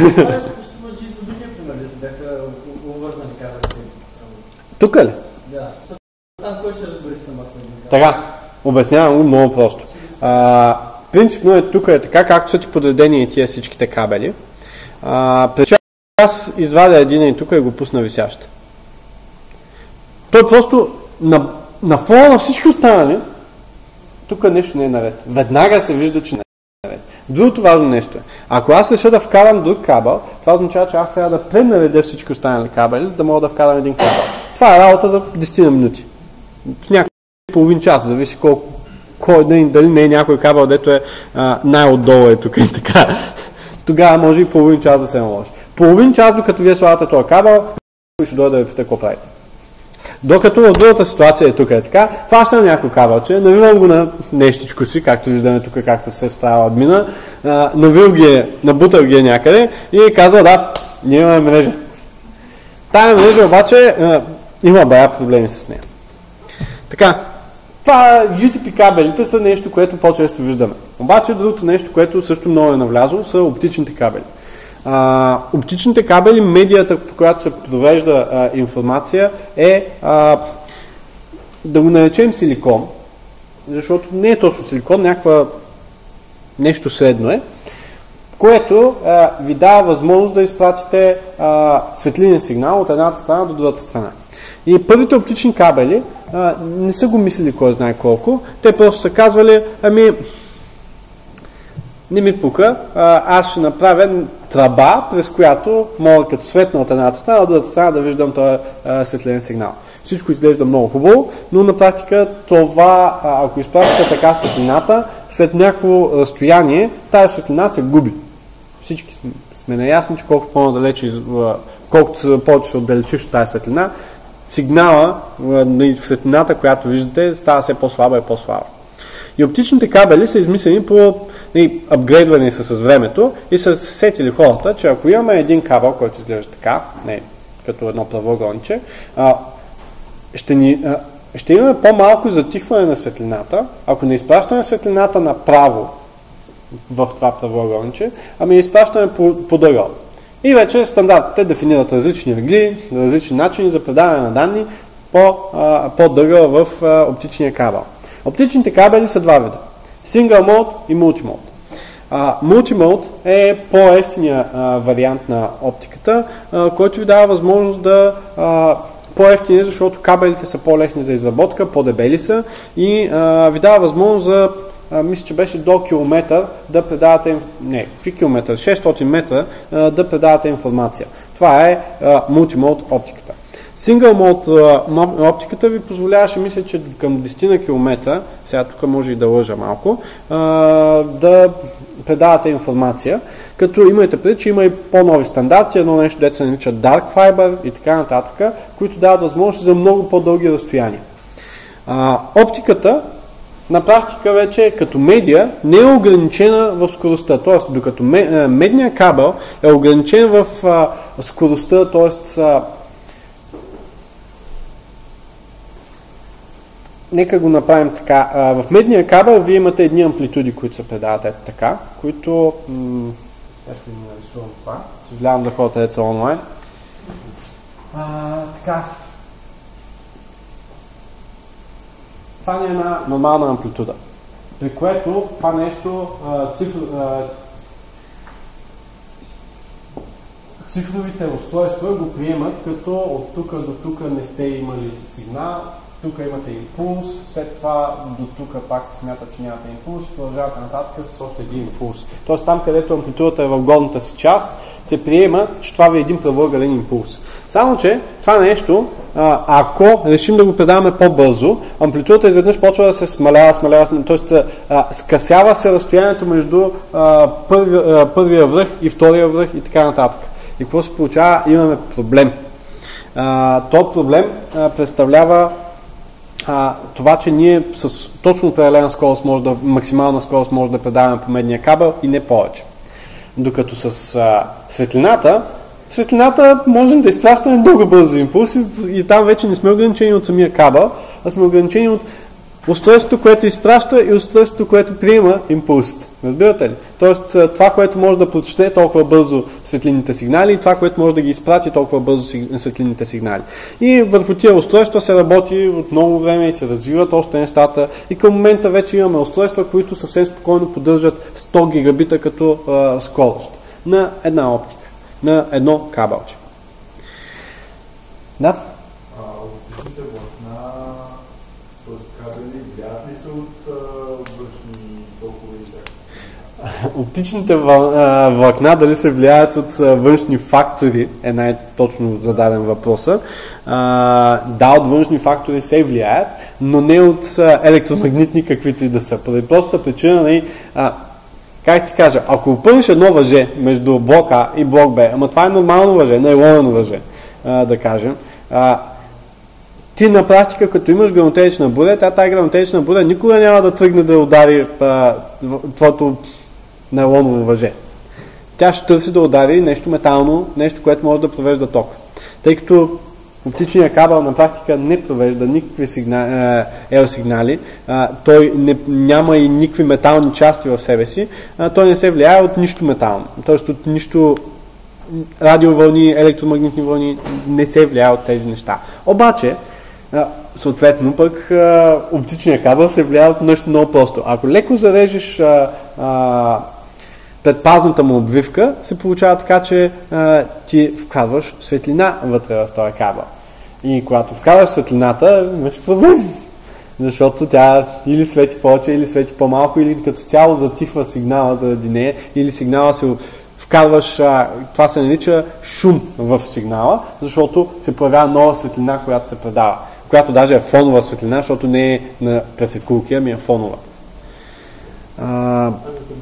Тук ли? Да. Там кой ще разбери самата? Така, обяснявам го много просто. А, принципно е тук е така, както са ти подредени и тия всичките кабели. А, през аз извадя един и тук и го пусна висящ. Той просто на, на фона на всички останали, тук нещо не е наред. Веднага се вижда, че не е наред. Другото важно нещо е, ако аз реша да вкарам друг кабел, това означава, че аз трябва да пренаредя всички останали кабели, за да мога да вкарам един кабел. Това е работа за десет минути. В някакъв половин час, зависи колко, кой, дали не е някой кабел, дето е най-отдолу е тук и така. Тогава може и половин час да се наложи. Половин час, докато вие слагате този кабел, ще дойде да ви пита какво правите. Докато в другата ситуация е тук е така, фащам някой кабелче, навивам го на нещичко си, както виждаме тук, както се справя админа, навил ги е, набутал ги е някъде и казва, да, ние имаме мрежа. Тая мрежа обаче а, има бая проблеми с нея. Така, това ю ти пи кабелите са нещо, което по-често виждаме. Обаче другото нещо, което също много е навлязло, са оптичните кабели. А, оптичните кабели, медията, по която се провежда а, информация, е а, да го наречем силикон, защото не е точно силикон, някаква нещо средно е, което а, ви дава възможност да изпратите а, светлинен сигнал от едната страна до другата страна. И първите оптични кабели а, не са го мислили кой знае колко, те просто са казвали, ами не ми пука, а, аз ще направя тръба, през която мога като светна от едната страна, от другата страна да виждам този а, светлинен сигнал. Всичко изглежда много хубаво, но на практика това, а, ако изпращате така светлината, след някакво разстояние, тази светлина се губи. Всички сме наясни, че колкото по-надалече, колкото повече се отдалечиш от тази светлина, сигнала в светлината, която виждате, става все по-слаба и по-слаба. И оптичните кабели са измислени по и апгрейдвани са с времето и са сетили хората, че ако имаме един кабел, който изглежда така, не като едно правоъгълниче, ще, ни, а, ще имаме по-малко затихване на светлината, ако не изпращаме светлината направо в това правоъгълниче, ами изпращаме по, по дъгъл. И вече стандартите дефинират различни ъгли, различни начини за предаване на данни по, а, по дъгъл в а, оптичния кабел. Оптичните кабели са два вида. Single mode и multimode. Uh, multimode е по-евтиния uh, вариант на оптиката, uh, който ви дава възможност да uh, по-евтини, защото кабелите са по-лесни за изработка, по-дебели са и uh, ви дава възможност за, uh, мисля, че беше до километър да предавате, не, три километра, шестстотин метра uh, да предавате информация. Това е uh, multimode оптиката. Single mode оптиката ви позволяваше, мисля, че към десет километра, сега тук може и да лъжа малко, да предавате информация, като имайте предвид, че има и по-нови стандарти, едно нещо, дето се нарича Dark Fiber и така нататък, които дават възможност за много по-дълги разстояния. Оптиката на практика вече като медия не е ограничена в скоростта, т.е. докато медният кабел е ограничен в скоростта, т.е. Нека го направим така. В медния кабел вие имате едни амплитуди, които се предават ето така, които... М- сега ще ви нарисувам това. Съжалявам за хората, деца онлайн. А, така. Това не е една нормална амплитуда. При което това нещо а, цифр, а, цифровите устройства го приемат, като от тук до тук не сте имали сигнал, тук имате импулс, след това до тук пак се смята, че нямате импулс, продължавате нататък с още един импулс. Тоест там, където амплитудата е в горната си част, се приема, че това ви е един правоъгълен импулс. Само, че това нещо, ако решим да го предаваме по-бързо, амплитудата изведнъж почва да се смалява, смалява, т.е. скъсява се разстоянието между първия, първия връх и втория връх и така нататък. И какво се получава? Имаме проблем. Този проблем представлява А, това, че ние с точно определена скорост, може да, максимална скорост може да предаваме по медния кабел и не повече. Докато с а, светлината, светлината можем да изпращаме много бързо импулси и там вече не сме ограничени от самия кабел, а сме ограничени от устройството, което изпраща и устройството, което приема импулсите. Разбирате ли? Тоест това, което може да прочете толкова бързо светлинните сигнали и това, което може да ги изпрати толкова бързо светлинните сигнали. И върху тия устройства се работи от много време и се развиват още нещата и към момента вече имаме устройства, които съвсем спокойно поддържат сто гигабита като а, скорост на една оптика, на едно кабелче. Да? Оптичните влакна, т.е. кабели, влияят ли се от външни токове и всяка? Оптичните влакна дали се влияят от външни фактори е най-точно зададен въпроса. Да, от външни фактори се влияят, но не от електромагнитни каквито и да са. Поради простата причина, нали, как ти кажа, ако опънеш едно въже между блок А и блок Б, ама това е нормално въже, нейлонено въже, да кажем, ти на практика, като имаш грамотевична буря, тя тази грамотевична буря никога няма да тръгне да удари а, твоето нейлоново въже. Тя ще търси да удари нещо метално, нещо, което може да провежда ток. Тъй като оптичният кабел на практика не провежда никакви сигнали, ел сигнали, а, той не, няма и никакви метални части в себе си, а, той не се влияе от нищо метално. Тоест от нищо радиовълни, електромагнитни вълни не се влияе от тези неща. Обаче, съответно пък а, оптичният кабел се влияе от нещо много просто. Ако леко зарежеш а, а, предпазната му обвивка, се получава така, че а, ти вкарваш светлина вътре в този кабел. И когато вкарваш светлината, имаш проблем. Защото тя или свети повече, или свети по-малко, или като цяло затихва сигнала заради нея, или сигнала се вкарваш, а, това се нарича шум в сигнала, защото се появява нова светлина, която се предава, която даже е фонова светлина, защото не е на пресекулки, ами е фонова. А,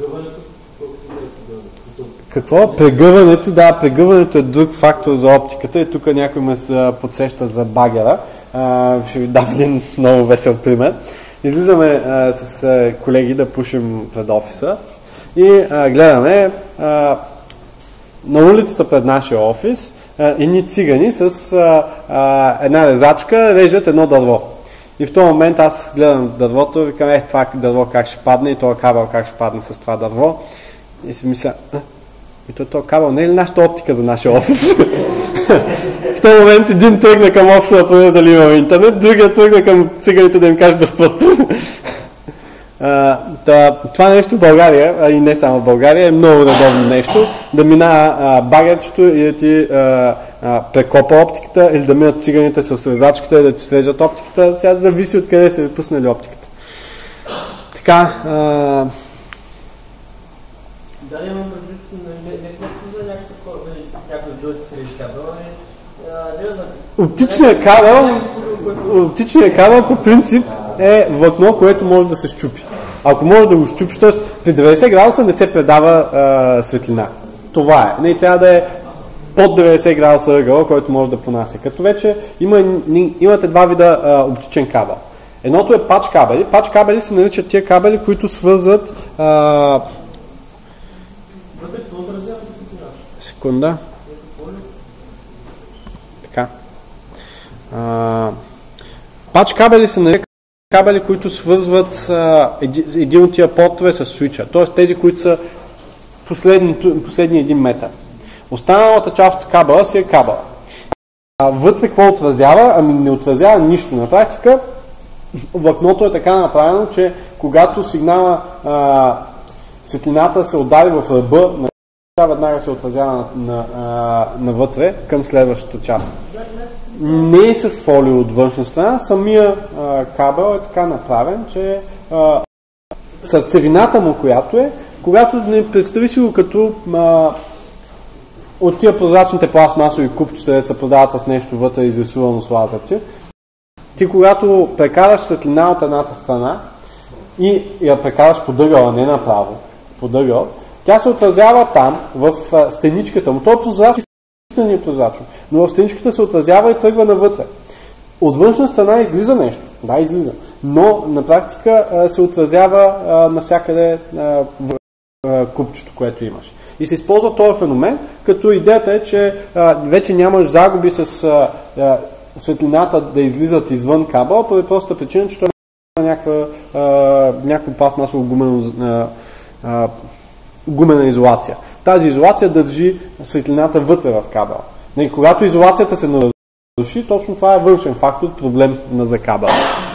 какво? Прегъването, да, прегъването е друг фактор за оптиката и тук някой ме подсеща за багера. А, ще ви дам един много весел пример. Излизаме а, с а, колеги да пушим пред офиса и а, гледаме а, на улицата пред нашия офис а, едни цигани с а, а, една резачка режат едно дърво. И в този момент аз гледам дървото и викам, е, това дърво как ще падне и този кабел как ще падне с това дърво. И си мисля, и то този кабел не е ли нашата оптика за нашия офис? В този момент един тръгна към офиса да проверя дали имаме интернет, другия тръгна към циганите да им каже да спят. Това нещо в България, а и не само в България, е много редовно нещо, да минава багерчето и да ти а, а, прекопа оптиката или да минат циганите с резачката и да ти срежат оптиката. Сега зависи от къде се ви пуснали оптиката. Така, а... Да, имам предвид, не просто за някакъв друг среди кабел, Оптичният кабел, оптичният кабел по принцип е влакно, което може да се счупи. Ако може да го счупиш, т.е. при деветдесет градуса не се предава а, светлина. Това е. Не трябва да е под деветдесет градуса ъгъла, който може да понася. Като вече има, имате два вида а, оптичен кабел. Едното е пач кабели. Пач кабели се наричат тия кабели, които свързват а... секунда. Така. А, пач кабели са наричат кабели, които свързват а, еди, един от тия портове с свича. Т.е. тези, които са последни един метър. Останалата част от кабела си е кабела. А, вътре какво отразява? Ами не отразява нищо. На практика влакното е така направено, че когато сигнала а, светлината се удари в ръба, веднага се отразява на, на, на, навътре към следващата част. Не е с фолио от външна страна, самия а, кабел е така направен, че а, сърцевината му, която е, когато не представи си го като а, от тия прозрачните пластмасови купчета, де се продават с нещо вътре изрисувано с лазерче, ти когато прекараш светлина от едната страна и я прекараш по дъгъла, не направо, по дъгъл, тя се отразява там, в а, стеничката му. То е прозрачно, не е прозрачно, но в стеничката се отразява и тръгва навътре. От външна страна излиза нещо. Да, излиза. Но на практика а, се отразява а, навсякъде а, в а, купчето, което имаш. И се използва този феномен, като идеята е, че а, вече нямаш загуби с а, а, светлината да излизат извън кабела, поради простата причина, че това е някаква, а, някакво пластмасово гумено а, а, гумена изолация. Тази изолация държи светлината вътре в кабела. И когато изолацията се наруши, точно това е външен фактор, проблем на за кабела.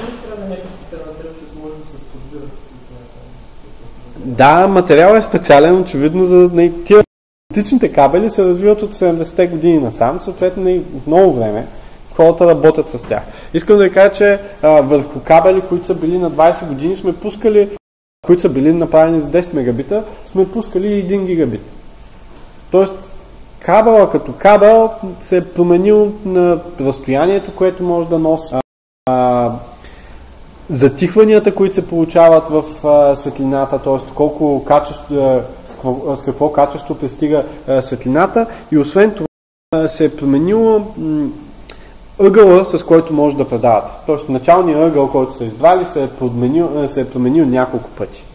Да, материал е специален, очевидно, за тия оптичните кабели се развиват от седемдесетте години насам, съответно и много време хората работят с тях. Искам да ви кажа, че а, върху кабели, които са били на двайсет години, сме пускали, които са били направени за десет мегабита, сме пускали един гигабит. Тоест, кабела като кабел се е променил на разстоянието, което може да носи, а, затихванията, които се получават в а, светлината, т.е. колко качество, а, с, какво, с какво качество пристига а, светлината, и освен това а, се е променило м, ъгъла, с който може да предавате. Тоест, началният ъгъл, който са избрали, се е променил, се е променил няколко пъти.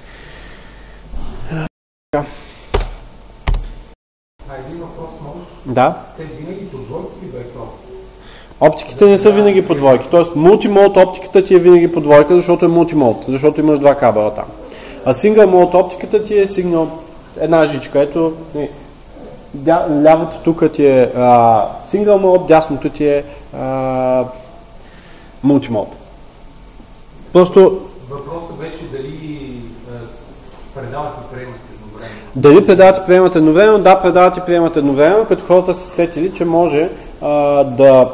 Да. Те винаги по двойки ли бе това? Оптиките не са винаги по двойки. Тоест, мултимод оптиката ти е винаги по двойка, защото е мултимод, защото имаш два кабела там. А сингъл мод оптиката ти е сигнал една жичка. Ето, не, дя, лявото тук ти е сингъл мод, дясното ти е мултимод. Просто въпросът беше дали предават и приемат едновременно. Дали предават и приемат едновременно? Да, предават и приемат едновременно, като хората са сетили, че може а, да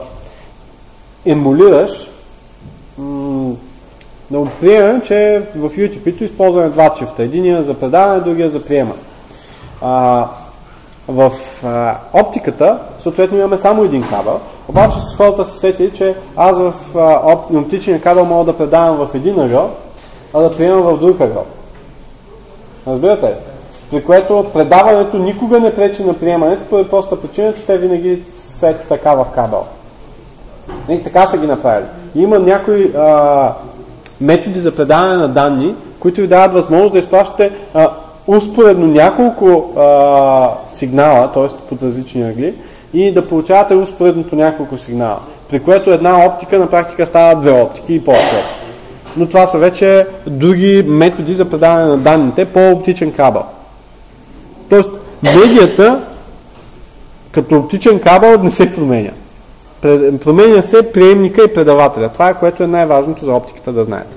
емулираш, м- да приемем, че в ю ти пи-то използваме два чифта. Единия за предаване, другия за приемане. А, в а, оптиката, съответно имаме само един кабел, обаче с хората са сетили, че аз в а, оптичния кабел мога да предавам в един ъгъл, а да приемам в друг ъгъл. Разбирате ли? При което предаването никога не пречи на приемането, по простата причина, че те винаги са ето така в кабел. И така са ги направили. И има някои а, методи за предаване на данни, които ви дават възможност да изпращате а, успоредно няколко а, сигнала, т.е. под различни ъгли, и да получавате успоредно по няколко сигнала. При което една оптика на практика става две оптики и повече. Но това са вече други методи за предаване на данните по оптичен кабел. Тоест, медията като оптичен кабел не се променя. Променя се приемника и предавателя. Това е, което е най-важното за оптиката да знаете.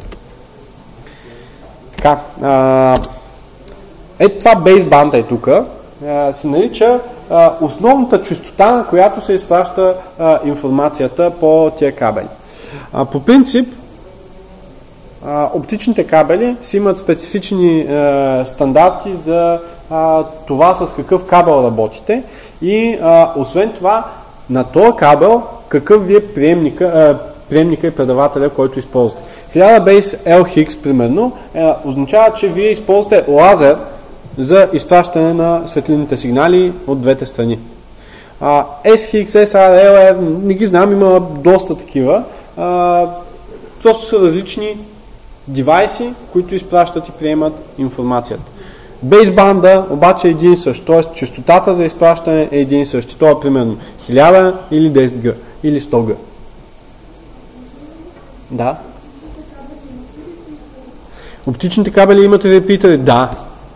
Така. А, ето това бейсбанда е тук. Се нарича а, основната честота, на която се изпраща а, информацията по тия кабели. А, по принцип, а, оптичните кабели си имат специфични а, стандарти за а, това с какъв кабел работите и а, освен това на този кабел какъв ви е приемника, а, приемника и предавателя, който използвате. хиляда бейс ел икс примерно а, означава, че вие използвате лазер за изпращане на светлинните сигнали от двете страни. А, ес икс, ес ар ел, не ги знам, има доста такива. А, просто са различни девайси, които изпращат и приемат информацията. Бейсбанда обаче е един и същ, т.е. честотата за изпращане е един и същ. Това е примерно хиляда или десет джи или сто джи. Да. Оптичните кабели имат репитъри? Да.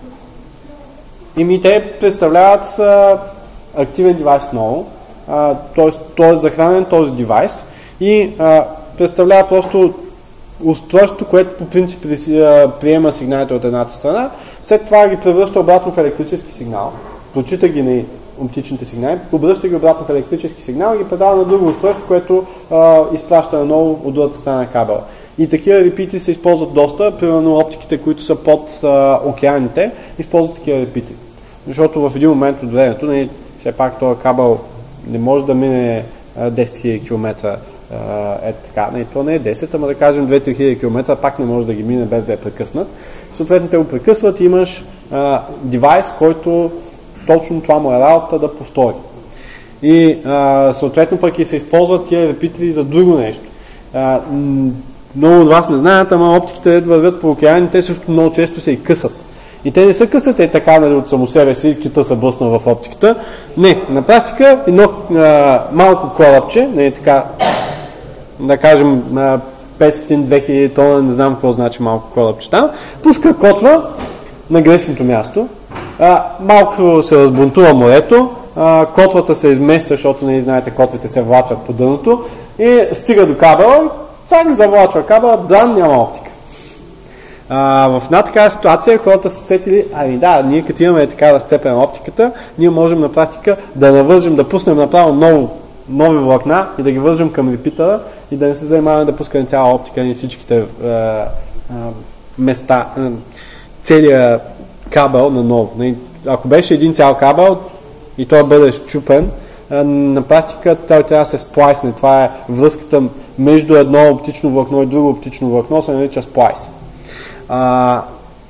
И те представляват а, активен девайс много, т.е. захранен този девайс и а, представлява просто устройство, което по принцип приема сигналите от едната страна, след това ги превръща обратно в електрически сигнал, прочита ги на оптичните сигнали, обръща ги обратно в електрически сигнал и ги предава на друго устройство, което а, изпраща наново от другата страна на кабела. И такива репитри се използват доста, примерно оптиките, които са под а, океаните, използват такива репитри. Защото в един момент от времето, не, все пак този кабел не може да мине а, десет хиляди километра, е така, не, то не е десет, ама да кажем две-три хиляди километра, пак не може да ги мине без да е прекъснат. Съответно те го прекъсват и имаш а, девайс, който точно това му е работа да повтори. И а, съответно пък и се използват тия репитри за друго нещо. А, много от вас не знаят, ама оптиките вървят по океани, те също много често се и късат. И те не са късате така, нали, от само себе си, кита са бъсна в оптиката. Не, на практика едно а, малко корабче, не така, да кажем петстотин-две хиляди тона, не знам какво значи малко корабче там, пуска котва на грешното място, а, малко се разбунтува морето, а, котвата се измества, защото не знаете, котвите се влачат по дъното и стига до кабела, цак завлачва кабела, дан, няма оптика. А, в една такава ситуация хората са сетили, ами да, ние като имаме така разцепена оптиката, ние можем на практика да навържим, да пуснем направо ново, нови влакна и да ги вържим към репитъра и да не се занимаваме да пускаме цяла оптика и всичките а, а, места, а, целият кабел наново. Ако беше един цял кабел и той бъде счупен, а, на практика той трябва да се сплайсне. Това е връзката между едно оптично влакно и друго оптично влакно, се нарича сплайс. А,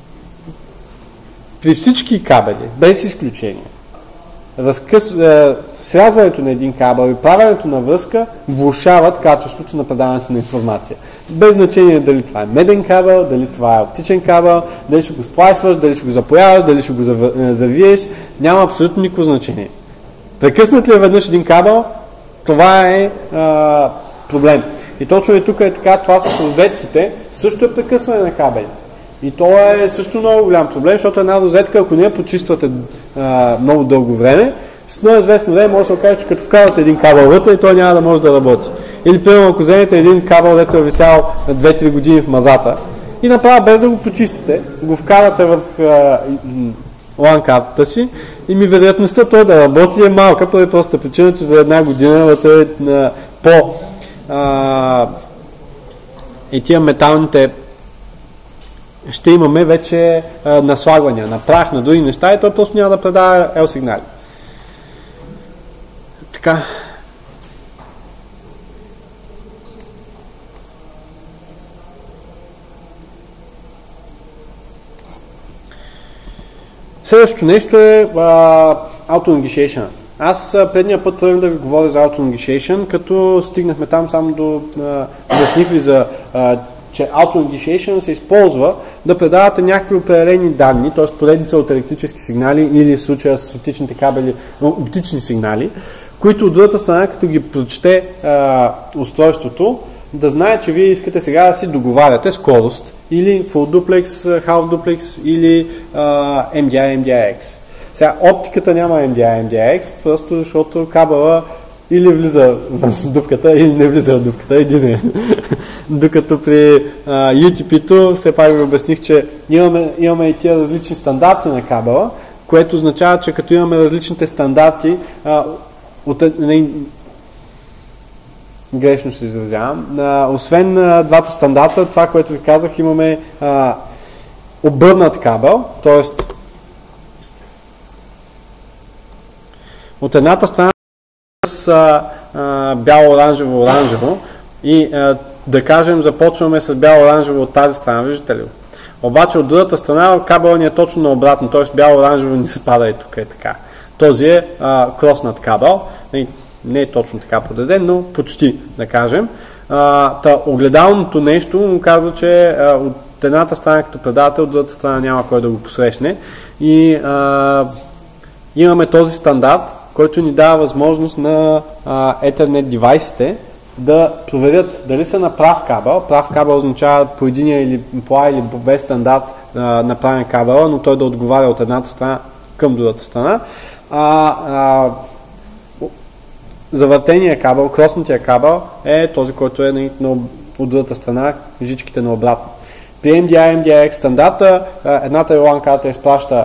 при всички кабели, без изключение, разкъс, е, срязването на един кабел и правенето на връзка влошават качеството на предаването на информация. Без значение дали това е меден кабел, дали това е оптичен кабел, дали ще го сплайсваш, дали ще го запояваш, дали ще го завиеш, няма абсолютно никакво значение. Прекъснат ли е веднъж един кабел, това е а, проблем. И точно и тук е така, това с розетките също е прекъсване на кабели. И то е също много голям проблем, защото една розетка, ако не я почиствате а, много дълго време, с много известно време може да се окаже, че като вкарате един кабел вътре, той няма да може да работи. или примерно ако вземете един кабел, дето е висял две-три години в мазата и направо без да го почистите, го вкарате в лан картата си и ми вероятността той да работи е малка, поради простата причина, че за една година вътре на по а, и тия металните ще имаме вече а, наслагвания на прах, на други неща и той просто няма да предава ел сигнали. Така. Следващото нещо е auto-initiation. Аз предния път тръгнах да ви говоря за auto-initiation, като стигнахме там само до обясних ви за а, че auto-initiation се използва да предавате някакви определени данни, т.е. поредица от електрически сигнали или в случая с оптичните кабели, оптични сигнали, които от другата страна, като ги прочете а, устройството, да знае, че вие искате сега да си договаряте скорост или full duplex, half duplex или а, ем ди ай, ем ди ай екс. Сега оптиката няма ем ди ай, ем ди ай екс, просто защото кабела или влиза в дупката, или не влиза в дупката, един е. Докато при а, ю ти пи-то, все пак ви обясних, че имаме, имаме и тия различни стандарти на кабела, което означава, че като имаме различните стандарти, а, от, не, грешно се изразявам, а, освен а, двата стандарта, това, което ви казах, имаме а, обърнат кабел, т.е. от едната страна с а, а, бяло-оранжево-оранжево и а, да кажем започваме с бяло-оранжево от тази страна, виждате ли? Обаче от другата страна кабелът ни е точно наобратно, т.е. бяло-оранжево ни се пада и тук е така. Този е а, кроснат кабел, не, не е точно така подреден, но почти, да кажем. А, та, огледалното нещо му казва, че а, от едната страна като предавател, от другата страна няма кой да го посрещне и а, имаме този стандарт, който ни дава възможност на а, Ethernet девайсите да проверят дали са на прав кабел. Прав кабел означава по единия или по А или по Б стандарт а, направен кабел, но той да отговаря от едната страна към другата страна. А, а, завъртения кабел, кроснатия кабел е този, който е на, на, от другата страна, жичките наобратно. При ем ди ай, ем ди ай екс стандарта едната лан карта изпраща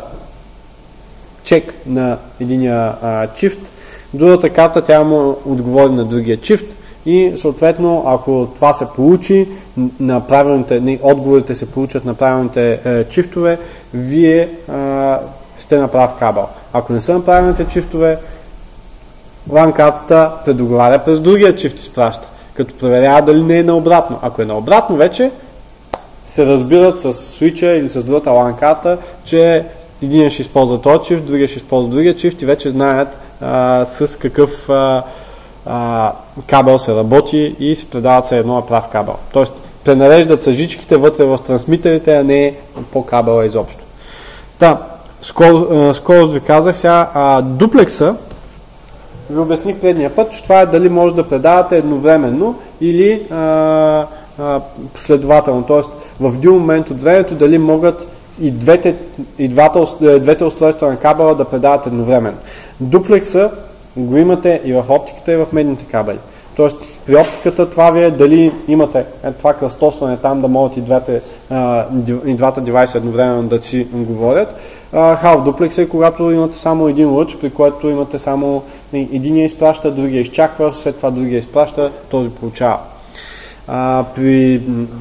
чек на единия а, чифт, другата карта тя му отговори на другия чифт и съответно ако това се получи, на правилните, не, отговорите се получат на правилните е, чифтове, вие а, сте на прав кабел. Ако не са на правилните чифтове, лан картата предоговаря през другия чифт изпраща, като проверява дали не е наобратно. Ако е наобратно вече, се разбират с свича или с другата лан карта, че един ще използва този чифт, другия ще използва другия чифт и вече знаят а, с какъв а, а, кабел се работи и се предават се едно прав кабел. Тоест, пренареждат се жичките вътре в трансмитерите, а не по кабела изобщо. Та, скоро, скорост ви казах сега, а, дуплекса ви обясних предния път, че това е дали може да предавате едновременно или а, а, последователно. Тоест, в един момент от времето дали могат и двете, и двата, двете устройства на кабела да предават едновременно. Дуплекса го имате и в оптиката, и в медните кабели. Тоест, при оптиката това ви е дали имате е, това кръстосване там да могат и, двете, а, и двата девайса едновременно да си говорят. Half дуплекс е когато имате само един лъч, при което имате само единия изпраща, другия изчаква, след това другия изпраща, този получава. А, при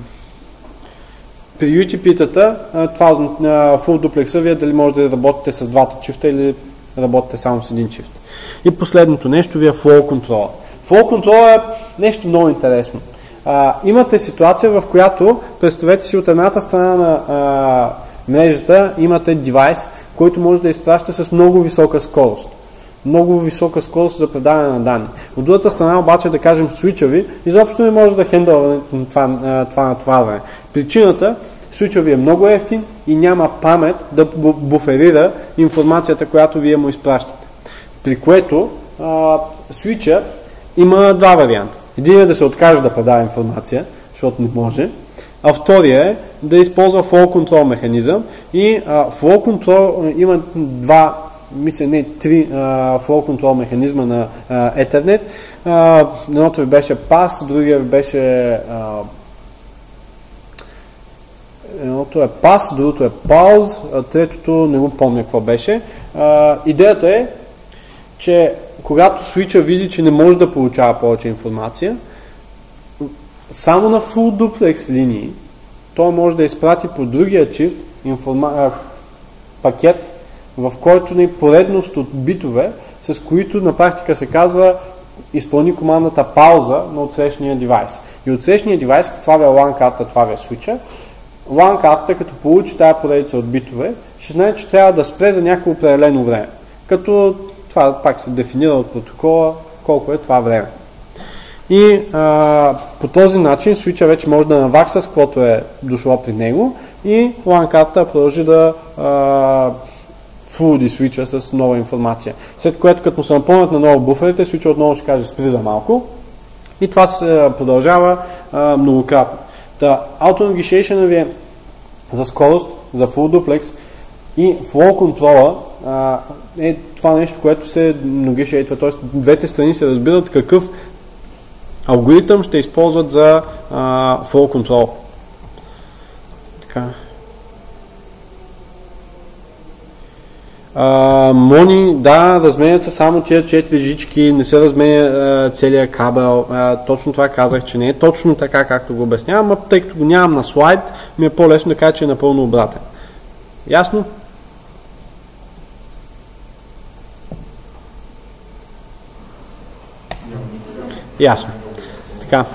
При ю ти пи-тата, това full дуплекса, вие дали можете да работите с двата чифта или работите само с един чифт. И последното нещо ви е flow control. Flow control е нещо много интересно. А, имате ситуация, в която, представете си от едната страна на а, мрежата, имате девайс, който може да изпраща с много висока скорост. Много висока скорост за предаване на данни. От другата страна обаче, да кажем, свича ви, изобщо не може да хендълва това, това натварване. Причината, свича ви е много ефтин и няма памет да буферира информацията, която вие му изпращате. При което а, свича има два варианта. Един е да се откаже да предава информация, защото не може, а втория е да използва flow control механизъм и а, flow control има два мисля не, три uh, flow control механизма на uh, Ethernet. Uh, едното ви беше пас, другия ви беше uh, едното е пас, другото е пауз, а третото не го помня какво беше. Uh, идеята е, че когато свича види, че не може да получава повече информация, само на full duplex линии той може да изпрати по другия чип информа... пакет, в който е поредност от битове, с които на практика се казва изпълни командата пауза на отсрещния девайс. И отсрещния девайс, това е LAN карта, това е свича, LAN картата, като получи тази поредица от битове, ще знае, че трябва да спре за някакво определено време. Като това пак се дефинира от протокола колко е това време. И а, по този начин свича вече може да навакса с каквото е дошло при него и LAN картата продължи да а, фулди свича с нова информация. След което като му се напълнят на ново буферите, свича отново ще каже спри за малко и това се продължава а, многократно. Та, auto-negotiation ви е за скорост, за full duplex и flow контрола е това нещо, което се negotiate, т.е. двете страни се разбират какъв алгоритъм ще използват за а, flow control. Така. А, мони, да, разменят се само тия четири жички, не се разменя целият кабел. А, точно това казах, че не е точно така, както го обяснявам, а тъй като го нямам на слайд, ми е по-лесно да кажа, че е напълно обратен. Ясно? Ясно. Така.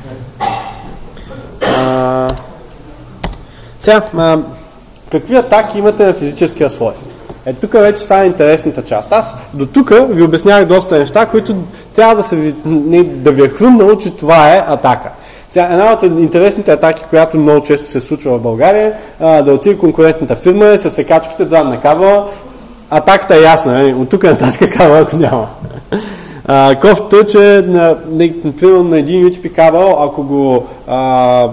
А, сега, а, какви атаки имате на физическия слой? Е, тук вече става интересната част. Аз до тук ви обяснявах доста неща, които трябва да, се ви, не, да ви е хрумнало, че това е атака. Сега, една от интересните атаки, която много често се случва в България, а, да отиде конкурентната фирма, с секачките, да на кабела. Атаката е ясна, не? От тук нататък кабелът няма. Кофтото е, че на, например, на един ю ти пи кабел, ако го а,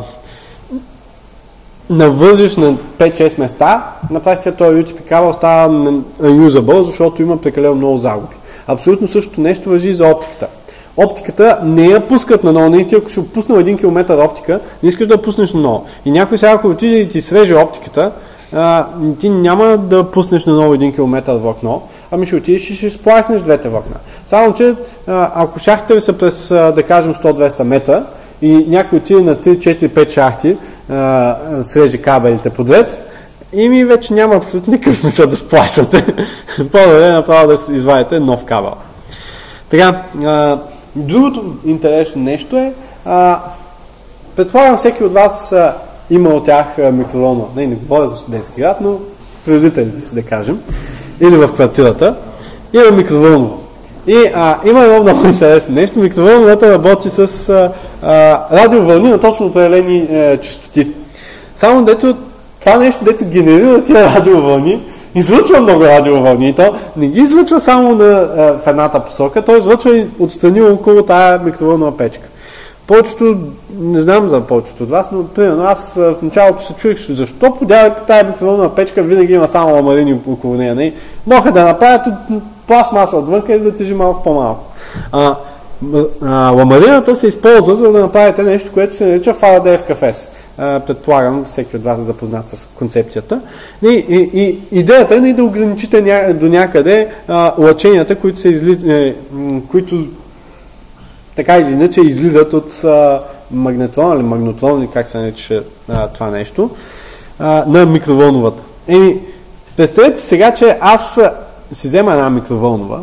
навържиш на пет-шест места, на практика този ю ти пи кабел става unusable, защото има прекалено много загуби. Абсолютно същото нещо важи и за оптиката. Оптиката не я пускат на ново, не ти ако си опуснал един километър оптика, не искаш да я пуснеш на ново. И някой сега, ако отиде и ти среже оптиката, а, ти няма да пуснеш на ново един километър влакно, ами ще отидеш и ще сплайснеш двете влакна. Само, че а, ако шахтите ви са през, а, да кажем, сто-двеста метра и някой отиде на три, четири, пет шахти, а, среже кабелите подред, и ми вече няма абсолютно никакъв смисъл да сплайсвате. По-добре е направо да извадите нов кабел. Така, а, другото интересно нещо е, а, предполагам всеки от вас а, има от тях микроволна. Не, не говоря за студентски град, но при родителите си, да кажем, или в квартирата, има микроволнова. И а, има едно много интересно нещо. Микроволновата работи с а, а, радиовълни на точно определени е, честоти. Само дето това нещо, дето генерира тия радиовълни, излъчва много радиовълни. И то не ги излъчва само на, а, в едната посока, то излъчва и отстрани около тая микроволнова печка. Повечето, не знам за повечето от вас, но примерно аз в началото се чуих, защо подявате тая микроволнова печка, винаги има само ламарини около нея. Не? Моха да направят от пластмаса отвънка и да тежи малко по-малко. А, а, ламарината се използва, за да направите нещо, което се нарича Фарадеев кафес. А, предполагам, всеки от вас е запознат с концепцията. И, и, и идеята е да ограничите ня, до някъде а, лъченията, които, се изли, е, които така или иначе излизат от а, магнетрон или магнотрон, или как се нарича а, това нещо, а, на микроволновата. Еми, представете сега, че аз си взема една микроволнова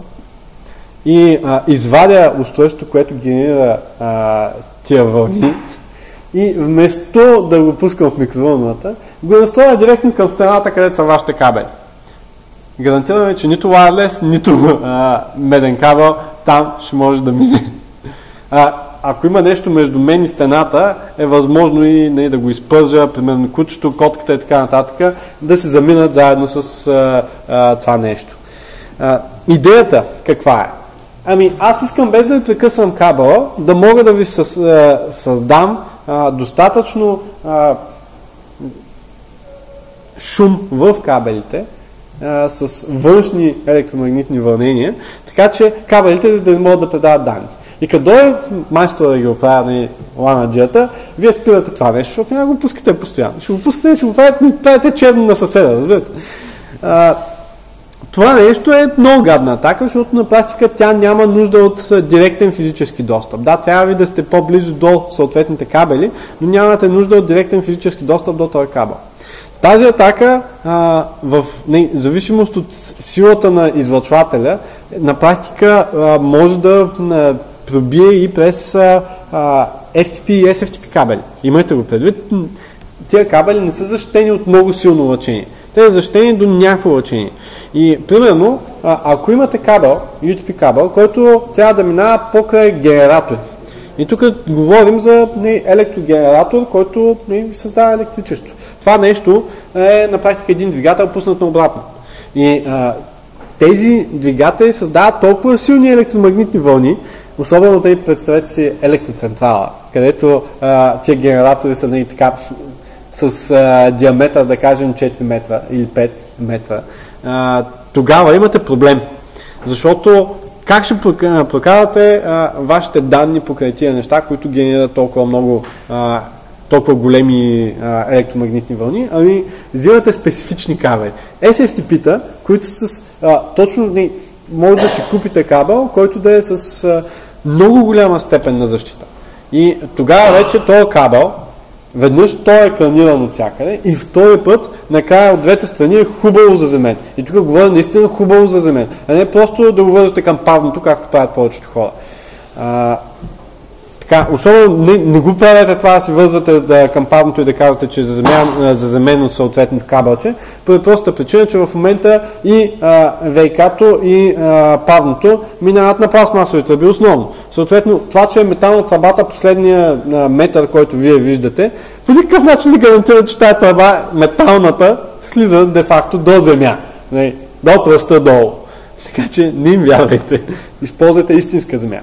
и а, извадя устройството, което генерира а, тия вълни и вместо да го пускам в микроволновата, го настроя директно към стената, където са вашите кабели. Гарантираме, че нито wireless, нито а, меден кабел там ще може да мине. А, ако има нещо между мен и стената, е възможно и не, да го изпържа, примерно кучето, котката и така нататък, да се заминат заедно с а, а, това нещо. А, идеята каква е? Ами аз искам без да ви прекъсвам кабела, да мога да ви със, а, създам а, достатъчно а, шум в кабелите, а, с външни електромагнитни вълнения, така че кабелите да не могат да предават данни. И като дойде майстора да ги оправя ланаджията, вие спирате това нещо, защото няма го пускате постоянно. Ще го пускате, ще го правите, правите черно на съседа, разбирате. А, това нещо е много гадна атака, защото на практика тя няма нужда от директен физически достъп. Да, трябва ви да сте по-близо до съответните кабели, но нямате нужда от директен физически достъп до този кабел. Тази атака, а, в не, зависимост от силата на излъчвателя, на практика а, може да а, пробие и през а, а, Еф Ти Пи и Ес Еф Ти Пи кабели. Имайте го предвид, тия кабели не са защитени от много силно лъчение. Те са защитени до някакво лъчение. И, примерно, а, ако имате кабел, Ю Ти Пи кабел, който трябва да минава покрай генератор. И тук говорим за не, електрогенератор, който не, създава електричество. Това нещо е на практика един двигател пуснат на обратно. И а, тези двигатели създават толкова силни електромагнитни вълни, особено да и представете си електроцентрала, където а, тия генератори са не, така, с а, диаметър, да кажем, четири метра или пет метра. А, тогава имате проблем. Защото как ще прокарате а, вашите данни покрай тия неща, които генерират толкова много а, толкова големи а, електромагнитни вълни, ами взимате специфични кабели. Ес Еф Ти Пи-та, които са с а, точно, не, може да си купите кабел, който да е с а, много голяма степен на защита. И тогава вече този кабел, веднъж той е екраниран от всякъде и втори път, накрая от двете страни е хубаво заземен. И тук говоря наистина хубаво заземен, а не просто да го вържете към парното, както правят повечето хора. А, Така, особено не, не го правете това да си вързвате да, към парното и да казвате, че е заземено съответното кабелче, по простата причина, че в момента и ве и като и а, парното минават на пластмасови тръби основно. Съответно, това, че е метална тръбата последния а, метър, който вие виждате, по никакъв начин не гарантира, че тази тръба, металната, слиза де-факто до земя, не, до пръста долу. Така че не им вярвайте, използвайте истинска земя.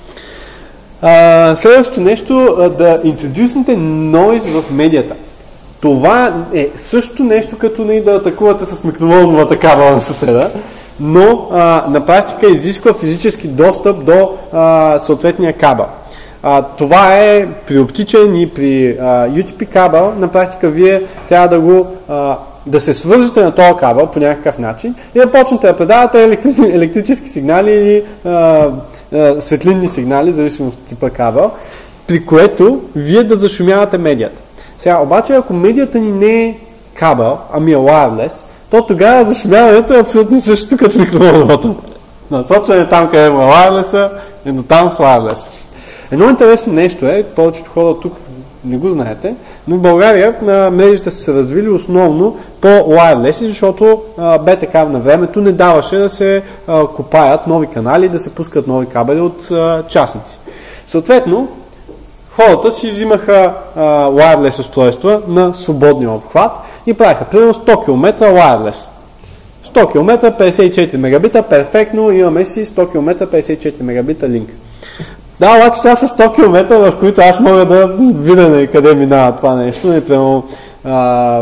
Uh, следващото нещо, uh, да интродюснете noise в медията. Това е също нещо, като не да атакувате с микроволновата кабела на съседа, но uh, на практика изисква физически достъп до uh, съответния кабел. Uh, това е при оптичен и при uh, Ю Ти Пи кабел. На практика вие трябва да го uh, да се свържете на този кабел по някакъв начин и да почнете да предавате електри... електрически сигнали или uh, светлинни сигнали, зависимо от типа кабел, при което вие да зашумявате медията. Сега, обаче, ако медията ни не е кабел, ами е wireless, то тогава зашумяването е абсолютно същото като микроволновата. Насочване там, къде е wireless, е до там с wireless. Едно интересно нещо е, повечето хора тук не го знаете, но в България мрежите са се развили основно по wireless, защото Б Т К на времето не даваше да се а, копаят нови канали, да се пускат нови кабели от а, частници. Съответно, хората си взимаха а, wireless устройства на свободния обхват и правиха примерно сто километра wireless. сто километра, петдесет и четири мегабита, перфектно, имаме си сто километра, петдесет и четири мегабита линк. Да, обаче това са сто километра, в които аз мога да видя къде минава това нещо. Например, а,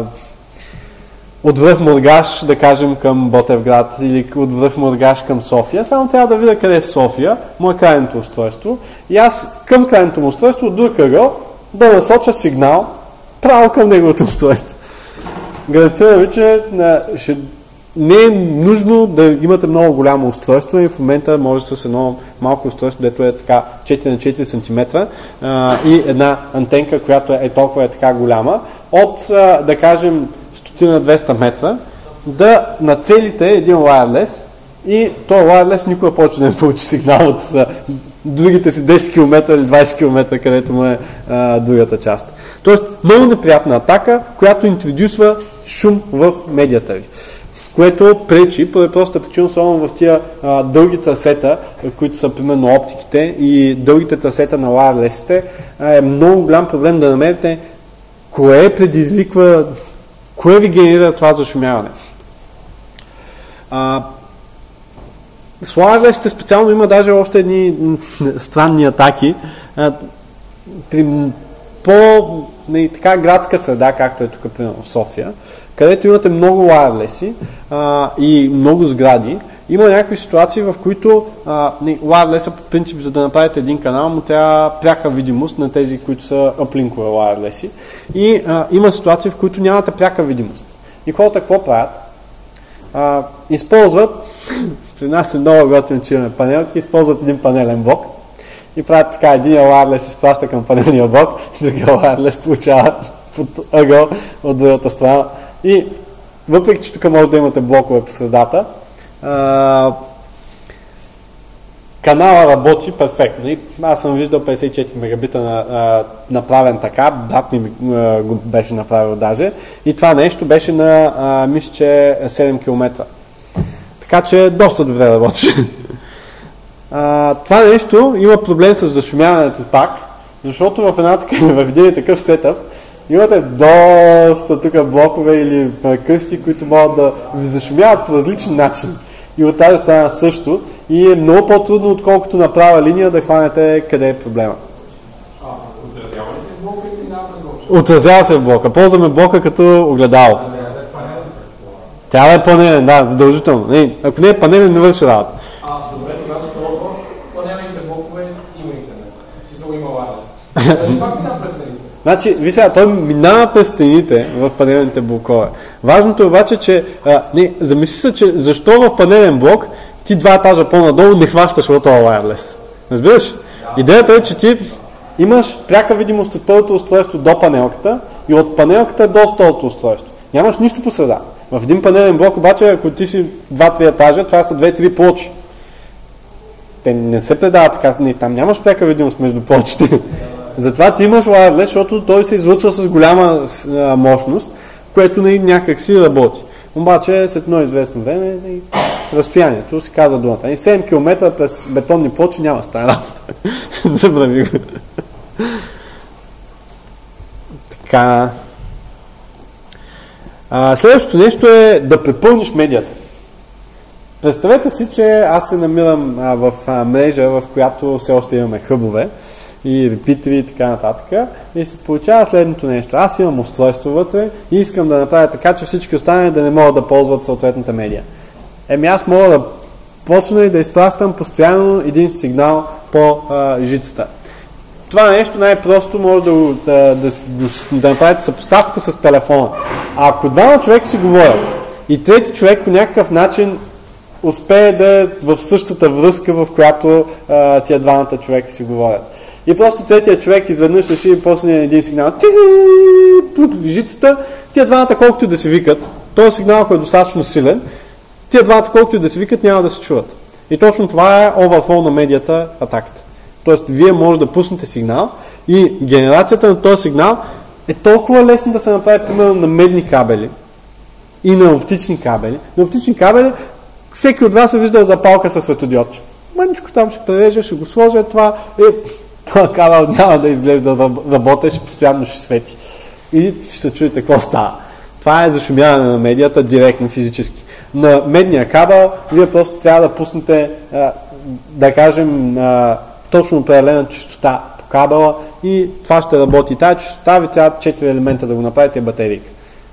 от Връх Мургаш, да кажем, към Ботевград или от Връх Мургаш към София. Само трябва да видя къде е в София, мое крайното устройство. И аз към крайното му устройство, от друг ъгъл, да насоча сигнал право към неговото устройство. Гарантирам ви, че ще не е нужно да имате много голямо устройство и в момента може с едно малко устройство, дето е така четири на четири сантиметра а, и една антенка, която е толкова е така голяма, от, а, да кажем, сто на двеста метра, да нацелите един wireless и този wireless никога повече да не получи сигнал от а, другите си десет километра или двайсет километра, където му е а, другата част. Тоест, много неприятна атака, която интродюсва шум в медията ви, което пречи, по простата причина, особено в тия а, дълги трасета, които са примерно оптиките и дългите трасета на wireless-ите, е много голям проблем да намерите кое предизвиква, кое ви генерира това зашумяване. А, с wireless-ите специално има даже още едни странни атаки. А, при по не, така градска среда, както е тук примерно в София, където имате много wireless а, и много сгради, има някакви ситуации, в които wireless по принцип, за да направите един канал, му трябва пряка видимост на тези, които са uplink-ове wireless. И а, има ситуации, в които нямате пряка видимост. И хората какво правят? А, използват, при нас е много готино, че имаме панелки, използват един панелен блок и правят така, един wireless изпраща към панелния блок, другия wireless получава под ъгъл от другата страна. И въпреки, че тук може да имате блокове по средата, Uh, канала работи перфектно. И аз съм виждал петдесет и четири мегабита на, uh, направен така, брат ми uh, го беше направил даже. И това нещо беше на uh, мисля, че седем километра. Така че доста добре работи. uh, това нещо има проблем с зашумяването пак, защото в една така, в един такъв сетъп имате доста тук блокове или къщи, които могат да ви зашумяват по различен начин. И от тази страна също. И е много по-трудно, отколкото на права линия да хванете къде е проблема. А, отразява ли се в блока или минава през блока? Отразява се в блока. Ползваме блока като огледало. Трябва да е панелен, да, задължително. Не, ако не е панелен, не върши работа. А, добре, тогава защо панелните блокове има интернет? Си се има wireless. Дали пак минава през стените? Значи, ви сега, той минава през стените в панелните блокове. Важното е обаче, че а, не, замисли се, че защо в панелен блок ти два етажа по-надолу не хващаш от това wireless. Разбираш? Да. Идеята е, че ти имаш пряка видимост от първото устройство до панелката и от панелката до второто устройство. Нямаш нищо по среда. В един панелен блок обаче, ако ти си два-три етажа, това са две-три плочи. Те не се предават така, не, там нямаш пряка видимост между плочите. Затова ти имаш wireless, защото той се излъчва с голяма а, мощност, което не, някак си работи. Обаче след едно известно време и разстоянието се казва думата. И седем километра през бетонни плочи няма стане работа. Забрави го. Така. А, следващото нещо е да препълниш медията. Представете си, че аз се намирам а, в а, мрежа, в която все още имаме хъбове и репитери и така нататък. И се получава следното нещо. Аз имам устройство вътре и искам да направя така, че всички останали да не могат да ползват съответната медия. Еми аз мога да почна и да изпращам постоянно един сигнал по а, жицата. Това нещо най-просто може да, да, да, да направите съпоставката с телефона. А ако двама човек си говорят и трети човек по някакъв начин успее да е в същата връзка, в която а, тия двамата човека си говорят. И просто третия човек изведнъж реши и после един сигнал в жицата, тия двамата колкото и да се викат, този сигнал, ако е достатъчно силен, тия двамата колкото и да се викат, няма да се чуват. И точно това е overflow на медията атаката. Тоест, вие може да пуснете сигнал и генерацията на този сигнал е толкова лесно да се направи примерно на медни кабели и на оптични кабели. На оптични кабели всеки от вас е виждал запалка със светодиодче. Мъничко там ще прережа, ще го сложа това и това кабел няма да изглежда работещ, постоянно ще свети. И ще се чуете какво става. Това е зашумяване на медията директно физически. На медния кабел вие просто трябва да пуснете, да кажем, точно определена честота по кабела и това ще работи. Тая честота ви трябва четири елемента да го направите батерийка.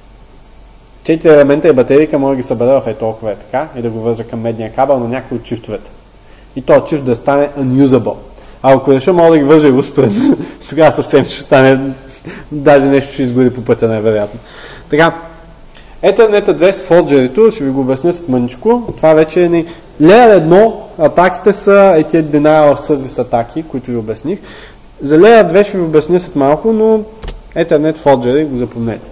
четири елемента и батерийка може да ги събере в е толкова е така и да го вържа към медния кабел на някой от чифтовете. И този чифт да стане unusable. А ако реша, мога да ги вържа и успоредно, тогава съвсем ще стане, даже нещо ще изгори по пътя, най-вероятно. Така, Ethernet адрес forgery-то, ще ви го обясня след мъничко. Това вече е не... Layer едно атаките са е тия denial of service атаки, които ви обясних. За Layer две ще ви обясня след малко, но Ethernet forgery го запомнете.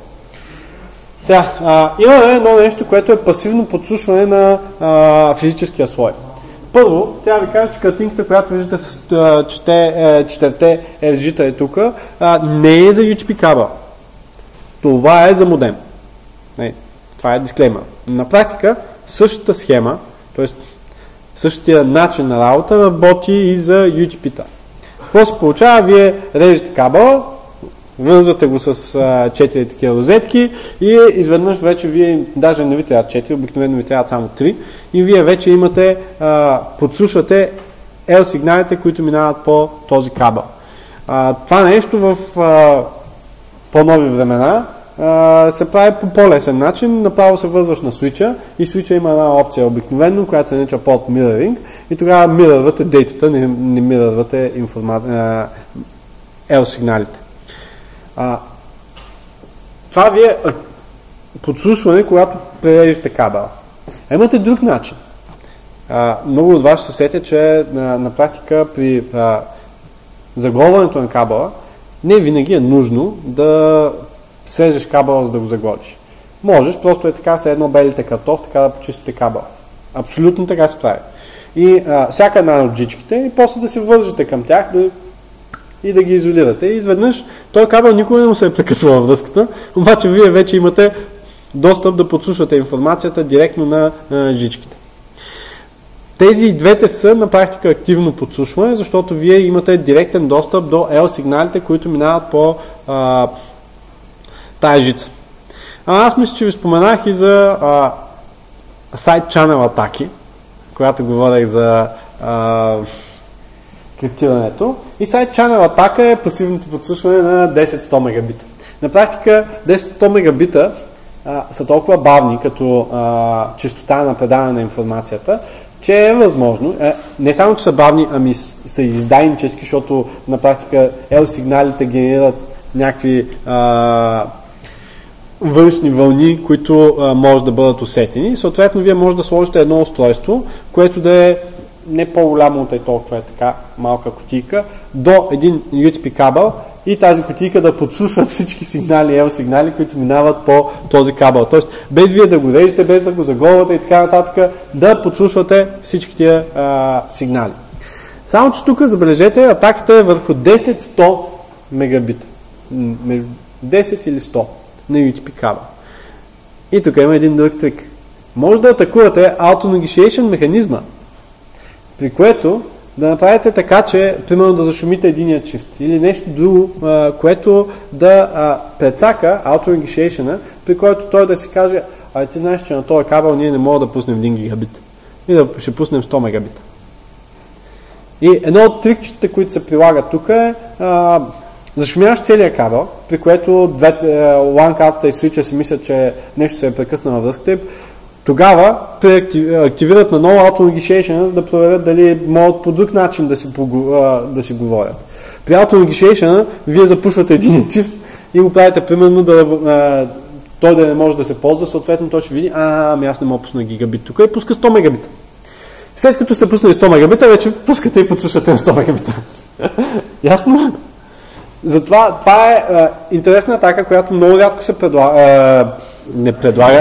Сега, а, имаме едно нещо, което е пасивно подслушване на а, физическия слой. Първо, трябва да ви кажа, че картинката, която виждате с а, чете, е, четирите ержита е тук, а, не е за ю ти пи кабел. Това е за модем. Не, това е дисклеймер. На практика, същата схема, т.е. същия начин на работа работи и за ю ти пи-та. Какво се получава? Вие режете кабела, вързвате го с а, четири такива розетки и изведнъж вече вие, даже не ви трябва четири, обикновено ви трябва само три и вие вече имате, а, подслушвате L сигналите, които минават по този кабел. А, това нещо в а, по-нови времена а, се прави по по-лесен начин. Направо се вързваш на свича и свича има една опция обикновено, която се нарича под mirroring и тогава мирървате дейтата, не, не мирървате информа... ел сигналите. А, това ви е подслушване, когато прережете кабела. Имате друг начин. А, много от вас ще се сетят, че а, на практика при а, заголването на кабела не винаги е нужно да срежеш кабела, за да го заглотиш. Можеш, просто е така, все едно белите картоф, така да почистите кабела. Абсолютно така се прави. И а, всяка една от джичките и после да се вържете към тях да, и да ги изолирате. И изведнъж този кабел никога не му се е прекъсвал връзката, обаче вие вече имате достъп да подслушвате информацията директно на а, жичките. Тези двете са на практика активно подслушване, защото вие имате директен достъп до ел сигналите, които минават по а, тая жица. А, аз мисля, че ви споменах и за а, сайт channel атаки, когато говорех за а, криптирането. И сайт channel атака е пасивното подслушване на десет до сто мегабита. На практика десет до сто мегабита а, са толкова бавни като а, честота на предаване на информацията, че е възможно, е, не само че са бавни, ами са издайнически, защото на практика ел сигналите генерират някакви а, външни вълни, които а, може да бъдат усетени. Съответно, вие може да сложите едно устройство, което да е не по-голямо от е толкова е така малка кутийка, до един ю ти пи кабел и тази кутийка да подслушват всички сигнали, ел сигнали, които минават по този кабел. Тоест, без вие да го режете, без да го заголвате и така нататък, да подслушвате всички тия а, сигнали. Само, че тук, забележете, атаката е върху десет до сто мегабита. десет или сто на ю ти пи кабел. И тук има един друг трик. Може да атакувате auto-negotiation механизма, при което да направите така, че примерно да зашумите единия чифт или нещо друго, а, което да а, прецака auto-negotiation, при което той да си каже, а ти знаеш, че на този кабел ние не можем да пуснем един гигабит и да ще пуснем сто мегабита. И едно от трикчетата, които се прилагат тук е а, зашумяваш целия кабел, при което двете, лан картата и свича си мислят, че нещо се е прекъснало връзката. Тогава активират на ново auto-negotiation, за да проверят дали могат по друг начин да си, да си говорят. При auto-negotiation вие запушвате един чифт и го правите примерно да той да не може да се ползва, съответно той ще види, а, ами аз не мога пусна гигабит тук и пуска сто мегабита. След като сте пуснали сто мегабита, вече пускате и подслушвате на сто мегабита. Ясно? Затова това е а, интересна атака, която много рядко се предлага. А, не предлага.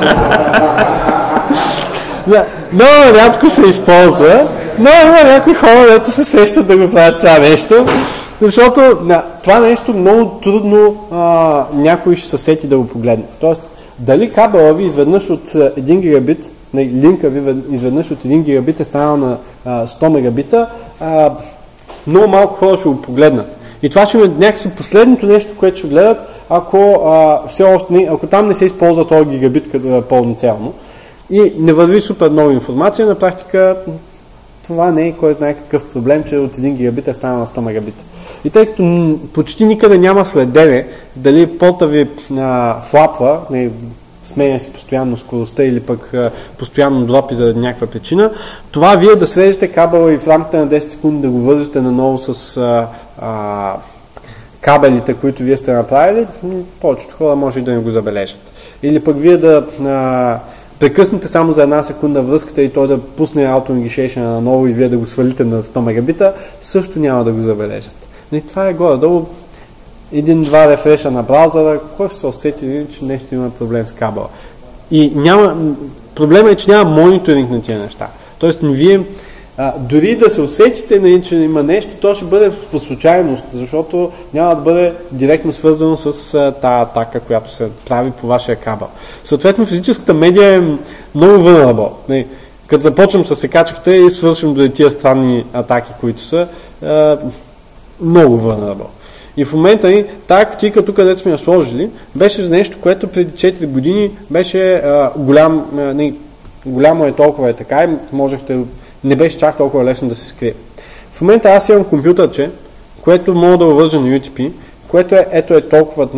Много рядко се използва. Много някои хора, които се сещат да го правят това нещо, защото на, това нещо много трудно а, някой ще се сети да го погледне. Тоест, дали кабела ви изведнъж от един гигабит, линка ви изведнъж от един гигабит е станал на а, сто мегабита, а, много малко хора ще го погледнат. И това ще е някакси последното нещо, което ще гледат, ако, а, все още не, ако там не се използва този гигабит като пълноценно и не върви супер много информация, на практика това не е кой знае какъв проблем, че от един гигабит е станал на сто мегабита. И тъй като почти никъде няма следене дали порта ви а, флапва, не, сменя си постоянно скоростта или пък а, постоянно дропи заради някаква причина, това вие да срежете кабела и в рамките на десет секунди да го вържете наново с а, а, кабелите, които вие сте направили, повечето хора може и да не го забележат. Или пък вие да а, прекъснете само за една секунда връзката и той да пусне auto-negotiation наново и вие да го свалите на сто мегабита, също няма да го забележат. И това е горе-долу един-два рефреша на браузъра, кой ще се усети, че нещо има проблем с кабела. И няма, проблема е, че няма мониторинг на тия неща. Тоест, вие а, дори да се усетите, нали, че има нещо, то ще бъде по случайност, защото няма да бъде директно свързано с а, тая атака, която се прави по вашия кабел. Съответно, физическата медия е много vulnerable. Като започвам с секачката и свършим до тия странни атаки, които са а, много vulnerable. И в момента ни, тази кутийка тук, където сме я сложили, беше за нещо, което преди четири години беше а, голям, а, не, голямо е толкова е така и можехте, не беше чак толкова лесно да се скрие. В момента аз имам компютърче, което мога да вържа на ю ти пи, което е, ето е толкова, не,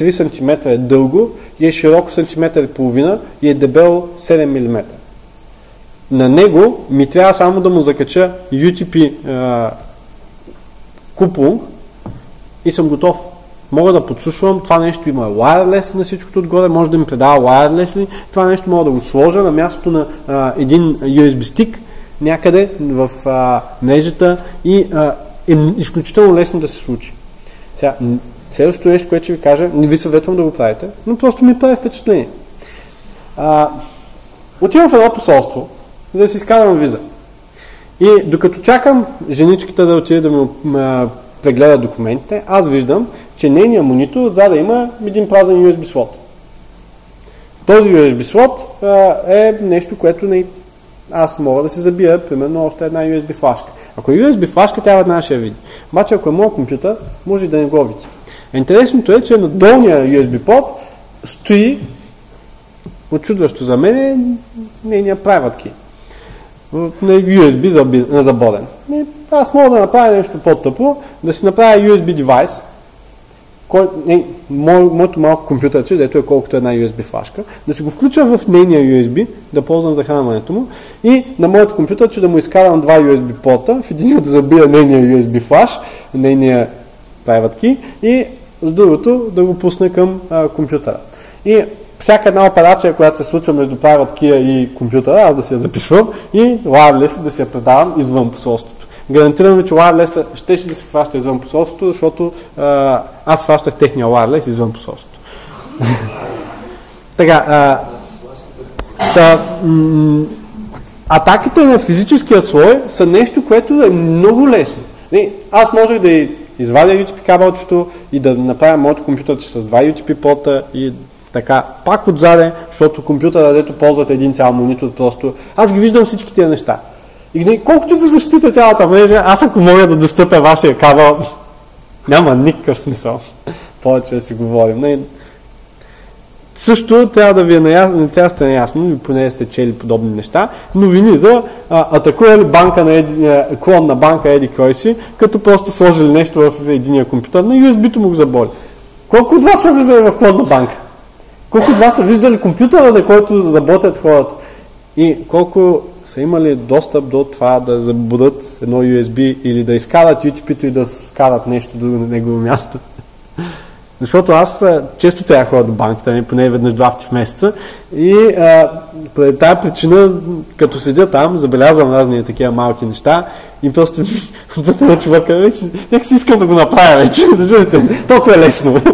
три сантиметра е дълго и е широко сантиметър и половина и е дебело седем милиметра. На него ми трябва само да му закача ю ти пи а, куплунг и съм готов. Мога да подслушвам, това нещо има wireless на всичкото отгоре, може да ми предава wireless, това нещо мога да го сложа на мястото на а, един ю ес би стик някъде в а, мрежата и а, е изключително лесно да се случи. Сега, следващото нещо, което ще ви кажа, не ви съветвам да го правите, но просто ми прави впечатление. А, отивам в едно посолство, за да си изкарвам виза. И докато чакам женичката да отиде да ми а, прегледа документите, аз виждам, че нейният монитор отзада има един празен ю ес би слот. Този ю ес би слот а, е нещо, което не, аз мога да се забия, примерно още една ю ес би флашка. Ако е ю ес би флашка, тя веднага ще я види. Обаче ако е моят компютър, може да не го види. Интересното е, че на долния ю ес би порт стои, очудващо за мен е нейния private key. На ю ес би забоден. Аз мога да направя нещо по-тъпо, да си направя ю ес би девайс, кой, не, мой, моето малко компютърче, дето е колкото една ю ес би флашка, да си го включа в нейния ю ес би, да ползвам захранването му и на моето компютърче да му изкарам два ю ес би порта, в един да забия нейния ю ес би флаш, нейния private key и с другото да го пусна към а, компютъра. И всяка една операция, която се случва между private key и компютъра, аз да си я записвам и wireless да си я предавам извън посолството. Гарантирам ви, че wireless ще ще да се хваща извън посолството, защото а, аз хващах техния wireless извън посолството. Така, а, та, м- атаките на физическия слой са нещо, което е много лесно. Не, аз можех да извадя ю ти пи кабелчето и да направя моето компютърче с два ю ти пи порта и така, пак отзаде, защото компютъра, дето ползват един цял монитор, просто аз ги виждам всички тия неща. И колкото да защитите цялата мрежа, аз ако мога да достъпя вашия кабел, няма никакъв смисъл. Повече да си говорим. Не. Също трябва да ви е наясно, не трябва да сте наясно, и поне сте чели подобни неща, новини за а, атакува ли банка на еди, клон на банка еди кой си, като просто сложили нещо в единия компютър, на ю ес би-то му го заболи. Колко от вас са влизали в клон на банка? Колко от вас са виждали компютъра, на който работят хората? И колко са имали достъп до това да забудат едно ю ес би или да изкарат ю ти пи-то и да скарат нещо друго на негово място. Защото аз често трябва да ходя до банката, поне веднъж два пъти в месеца и а, поради тази причина, като седя там, забелязвам разни такива малки неща и просто вътре на човека, нека си искам да го направя вече, разбирате, толкова е лесно.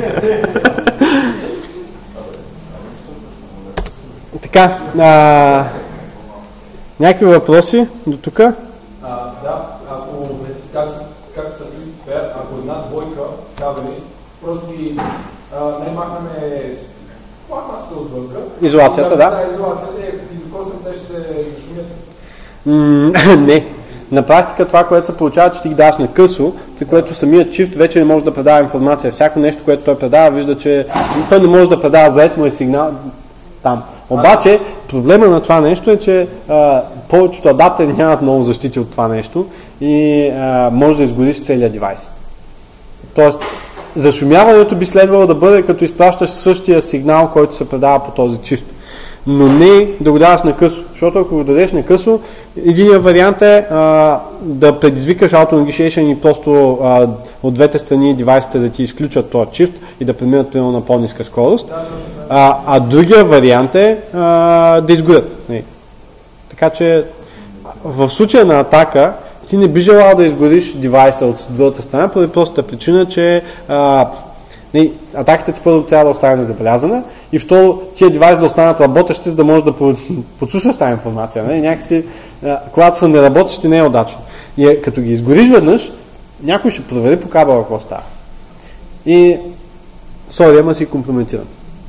Така, а, някакви въпроси до тук? А, да, ако как, как са Кристофер, ако една двойка кабели, просто ги не махнаме пластмасата отвънка. Изолацията, да. Да, изолацията и докосвам те ще се зашумят. Mm, не. На практика това, което се получава, че ти ги даваш на късо, при което самият чифт вече не може да предава информация. Всяко нещо, което той предава, вижда, че той не може да предава, заед му е сигнал там. Обаче, проблема на това нещо е, че а, повечето адаптери нямат много защити от това нещо и а, може да изгориш целият девайс. Тоест, зашумяването би следвало да бъде като изпращаш същия сигнал, който се предава по този чифт. Но не да го даваш на късо, защото ако го дадеш на късо, единият вариант е а, да предизвикаш auto-negation и просто а, от двете страни девайсите да ти изключат този чифт и да преминат примерно на по-ниска скорост, а, а другия вариант е а, да изгорят. Не. Така че в случая на атака ти не би желал да изгориш девайса от другата страна, поради простата причина, че а, не, атаката ти първо трябва да остане незабелязана и второ тия девайси да останат работещи, за да можеш да подслушаш тази информация. Не? Някакси, а, когато са неработещи, не е удачно. И е, като ги изгориш веднъж, някой ще провери по кабела какво става. И сори, ама си компрометиран.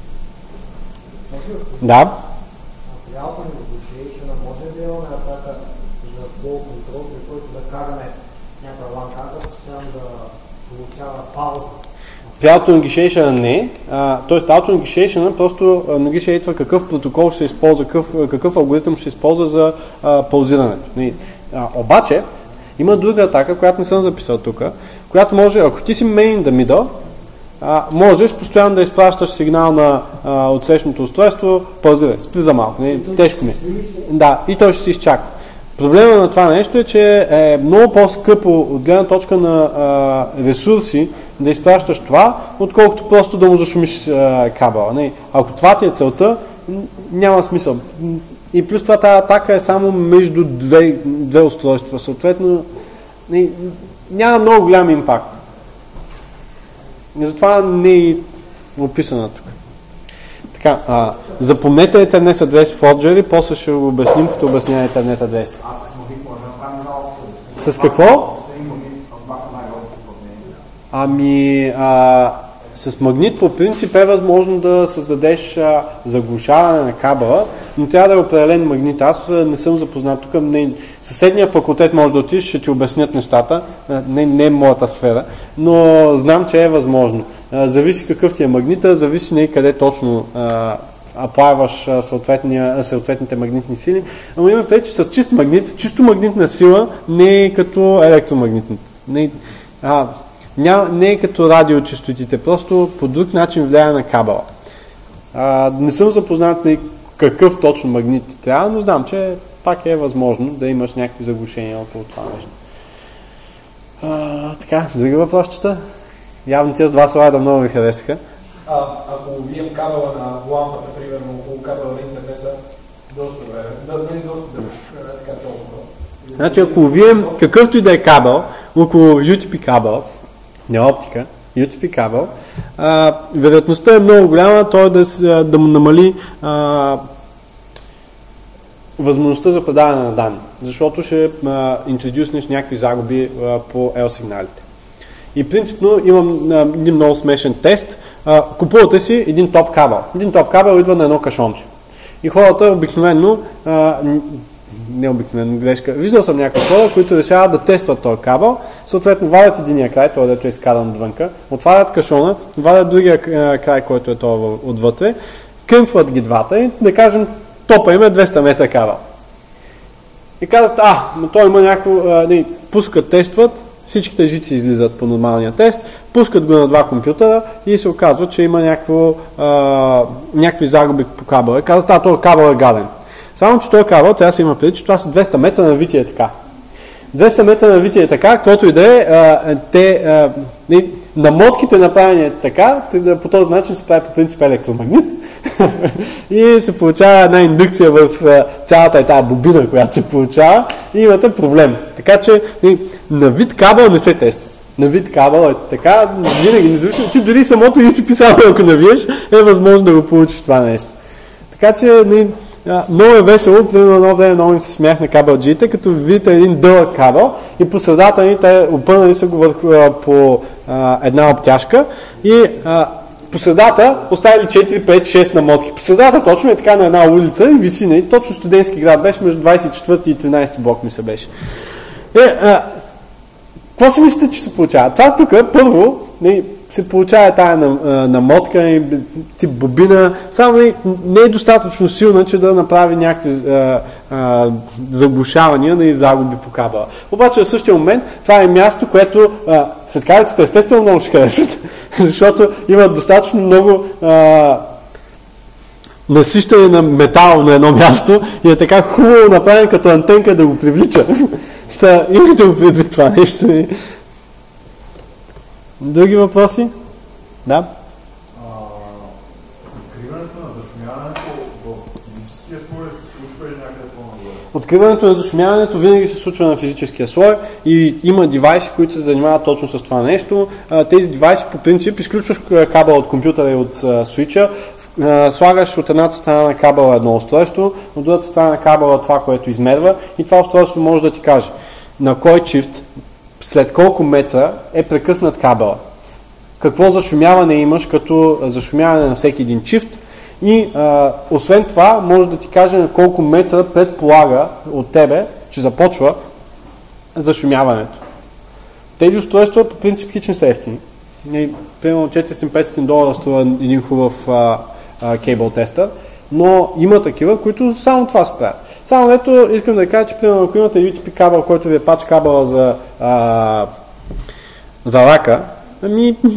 Да. Реално negotiation може да имаме атака за flow control, при който да караме някоя ланката, постоянно да получава пауза. При auto-negation не, т.е. auto-negation просто негишейтва какъв протокол ще се използва, какъв, какъв алгоритъм ще се използва за а, паузирането. А, обаче, има друга атака, която не съм записал тук, която може, ако ти си main in the middle а, можеш постоянно да изпращаш сигнал на а, отсрещното устройство, паузирай, спри за малко, не, тежко ми. Да, и той ще си изчака. Проблема на това нещо е, че е много по-скъпо от гледна точка на а, ресурси да изпращаш това, отколкото просто да му зашумиш а, кабела. Не, ако това ти е целта, няма смисъл. И плюс това тази атака е само между две, две устройства. Съответно, не, няма много голям импакт. И затова не е описана тук. Така, а, запомнете Ethernet адрес в Forgery, после ще го обясним, като обяснява Ethernet адрес. С какво? Ами, а, с магнит по принцип е възможно да създадеш а, заглушаване на кабела, но трябва да е определен магнит. Аз не съм запознат тук. Не, съседния факултет може да отидеш, ще ти обяснят нещата. Не, не е моята сфера, но знам, че е възможно. А, зависи какъв ти е магнита, зависи не къде точно а, аплайваш съответните магнитни сили. Ама има преди, че с чист магнит, чисто магнитна сила не е като електромагнитна. Не, а, ня, не е като радиочестотите, просто по друг начин влияе на кабела. А, не съм запознат на какъв точно магнит ти трябва, но знам, че пак е възможно да имаш някакви заглушения около това нещо. А, така, други въпросчета? Явно тия с два слайда много ви харесаха. А, ако вием кабела на лампата, примерно, около кабела на интернета, доста време. Да, не доста време, така толкова. Значи, ако вием какъвто и да е кабел, около ю ти пи кабел, не оптика, ю ти пи кабел, а, вероятността е много голяма, той да, да му намали а, възможността за предаване на данни, защото ще интродюснеш някакви загуби а, по ел сигналите. И принципно имам а, един много смешен тест. А, купувате си един топ кабел. Един топ кабел идва на едно кашонче. И хората обикновено, а, не обикновено грешка, виждал съм някакви хора, които решават да тестват този кабел, съответно вадят единия край, той дето е изкадан отвънка, отварят кашона, вадят другия край, който е това отвътре, къмпват ги двата и да кажем топа им е двеста метра кабел. И казват, а, но той има някакво, а, не, пускат, тестват, всичките жици излизат по нормалния тест, пускат го на два компютъра и се оказва, че има някакво, а, някакви загуби по кабела. И казват, а, този кабел е гаден. Само, че този кабел трябва да се има предвид, че това са двеста метра навитие така. двеста метра навитие така, каквото и да е, а, те, а, не, намотките направени е така, по този начин се прави по принцип електромагнит и се получава една индукция в цялата тази бобина, която се получава и имате проблем. Така че не, на вид кабел не се тества. На вид кабел е така, винаги независимо, че дори самото ю ти пи само ако навиеш, е възможно да го получиш това нещо. Така че не, много е весело, примерно едно време много им се смях на кабелджиите, като видите един дълъг кабел и по средата ни те опънали са го върху по а, една обтяжка и а, по средата оставили четири, пет, шест намотки. По средата точно е така на една улица и виси, и точно студентски град беше, между двадесет и четвърти и тринадесети блок ми се беше. Е, а, какво си мислите, че се получава? Това тук първо не, се получава тая намотка, тип бобина, само не, не е достатъчно силна, че да направи някакви а, а, заглушавания на и загуби по кабела. Обаче в същия момент това е място, което а, светкавиците естествено много ще харесат, защото има достатъчно много а, насищане на метал на едно място и е така хубаво направен като антенка да го привлича. Та, имате го предвид това нещо. Други въпроси? Да? Откриването на зашумяването в физическия слой се случва или някъде по-нагоре? Откриването на зашумяването винаги се случва на физическия слой и има девайси, които се занимават точно с това нещо. Тези девайси по принцип изключваш кабел от компютъра и от свича, слагаш от едната страна на кабела едно устройство, от другата страна на кабела това, което измерва и това устройство може да ти каже на кой чифт, след колко метра е прекъснат кабела. Какво зашумяване имаш като зашумяване на всеки един чифт и а, освен това може да ти каже на колко метра предполага от тебе, че започва зашумяването. Тези устройства по принцип хич не са ефтини. Примерно четиристотин до петстотин долара струва един хубав а, а, кейбъл тестър, но има такива, които само това справят. Само ето искам да кажа, че примерно ако имате ю ти пи кабел, който ви е пач кабела за, а, за рака, ами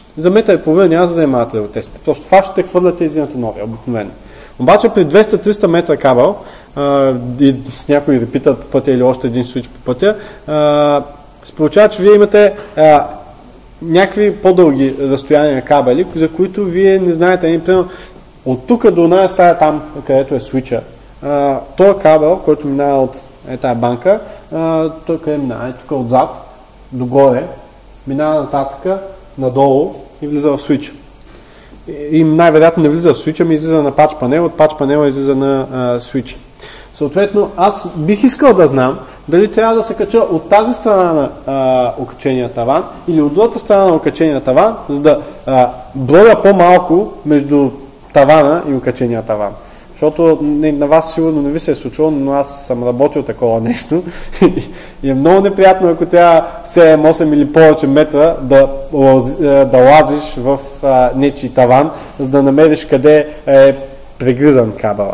За метър и половина няма да занимавате да го тествате. Просто фащате, хвърляте и взимате новия, обикновено. Обаче при двеста до триста метра кабел, а, и с някой репитър по пътя или още един свич по пътя, а, се получава, че вие имате а, някакви по-дълги разстояния кабели, за които вие не знаете, примерно, от тук до една стая там, където е свича. Този кабел, който минава от е, тая банка, а, той къде минава? Е тук отзад, догоре, минава нататък, надолу и влиза в свича. И най-вероятно не влиза в свича, ми излиза на пач панел, от пач панела излиза на а, свича. Съответно, аз бих искал да знам дали трябва да се кача от тази страна на а, окачения таван или от другата страна на окачения таван, за да а, броя по-малко между тавана и окачения таван. Защото не, на вас сигурно не ви се е случило, но аз съм работил такова нещо и е много неприятно, ако трябва седем, осем или повече метра да, да лазиш в а, нечи таван, за да намериш къде е прегризан кабела.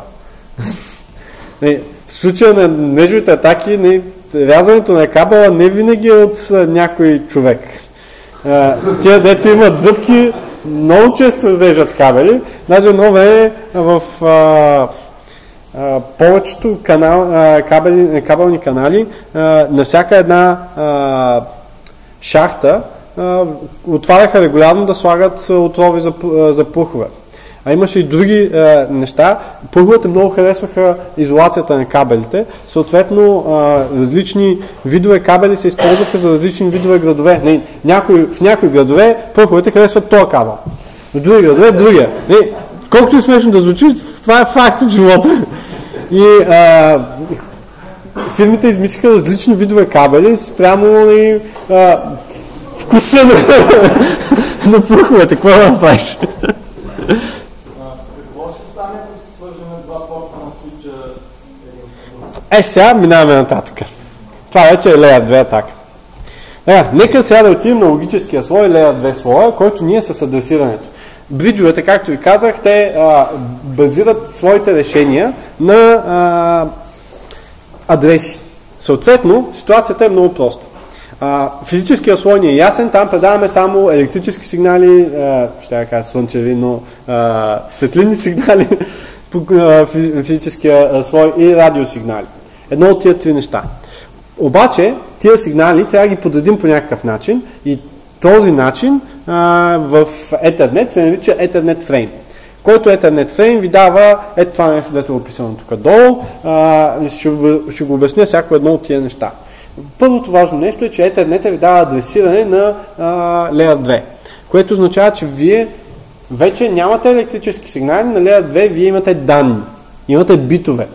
В случая на нежовите атаки, не, рязането на кабела не винаги е от а, някой човек. А, тия, дето имат зъбки, много често режат кабели. Даже едно време в а, а, повечето канал, а, кабели, кабелни канали а, на всяка една а, шахта а, отваряха регулярно да слагат отрови за, за пухове. А имаше и други а, неща. Пуховете много харесваха изолацията на кабелите. Съответно, а, различни видове кабели се използваха за различни видове градове. Не, някой, в някои градове пуховете харесват този кабел. В други градове другия. Не, колкото и смешно да звучи, това е факт от живота. И а, фирмите измислиха различни видове кабели спрямо и а, вкуса на, на пуховете. Какво да направиш? Е, сега минаваме нататък. Това вече е Layer две атака. Сега, нека сега да отидем на логическия слой, Layer две слоя, който ние с адресирането. Бриджовете, както ви казах, те а, базират своите решения на а, адреси. Съответно, ситуацията е много проста. А, физическия слой ни е ясен, там предаваме само електрически сигнали, а, ще я кажа слънчеви, но а, светлинни сигнали по а, физическия слой и радиосигнали. Едно от тия три неща. Обаче, тия сигнали трябва да ги подредим по някакъв начин и този начин а, в Ethernet се нарича Ethernet Frame, който Ethernet Frame ви дава ето това нещо, дето е описано тук долу. А, ще, ще го обясня всяко едно от тия неща. Първото важно нещо е, че Ethernet ви дава адресиране на а, Layer две, което означава, че вие вече нямате електрически сигнали, на Layer две вие имате данни, имате битове.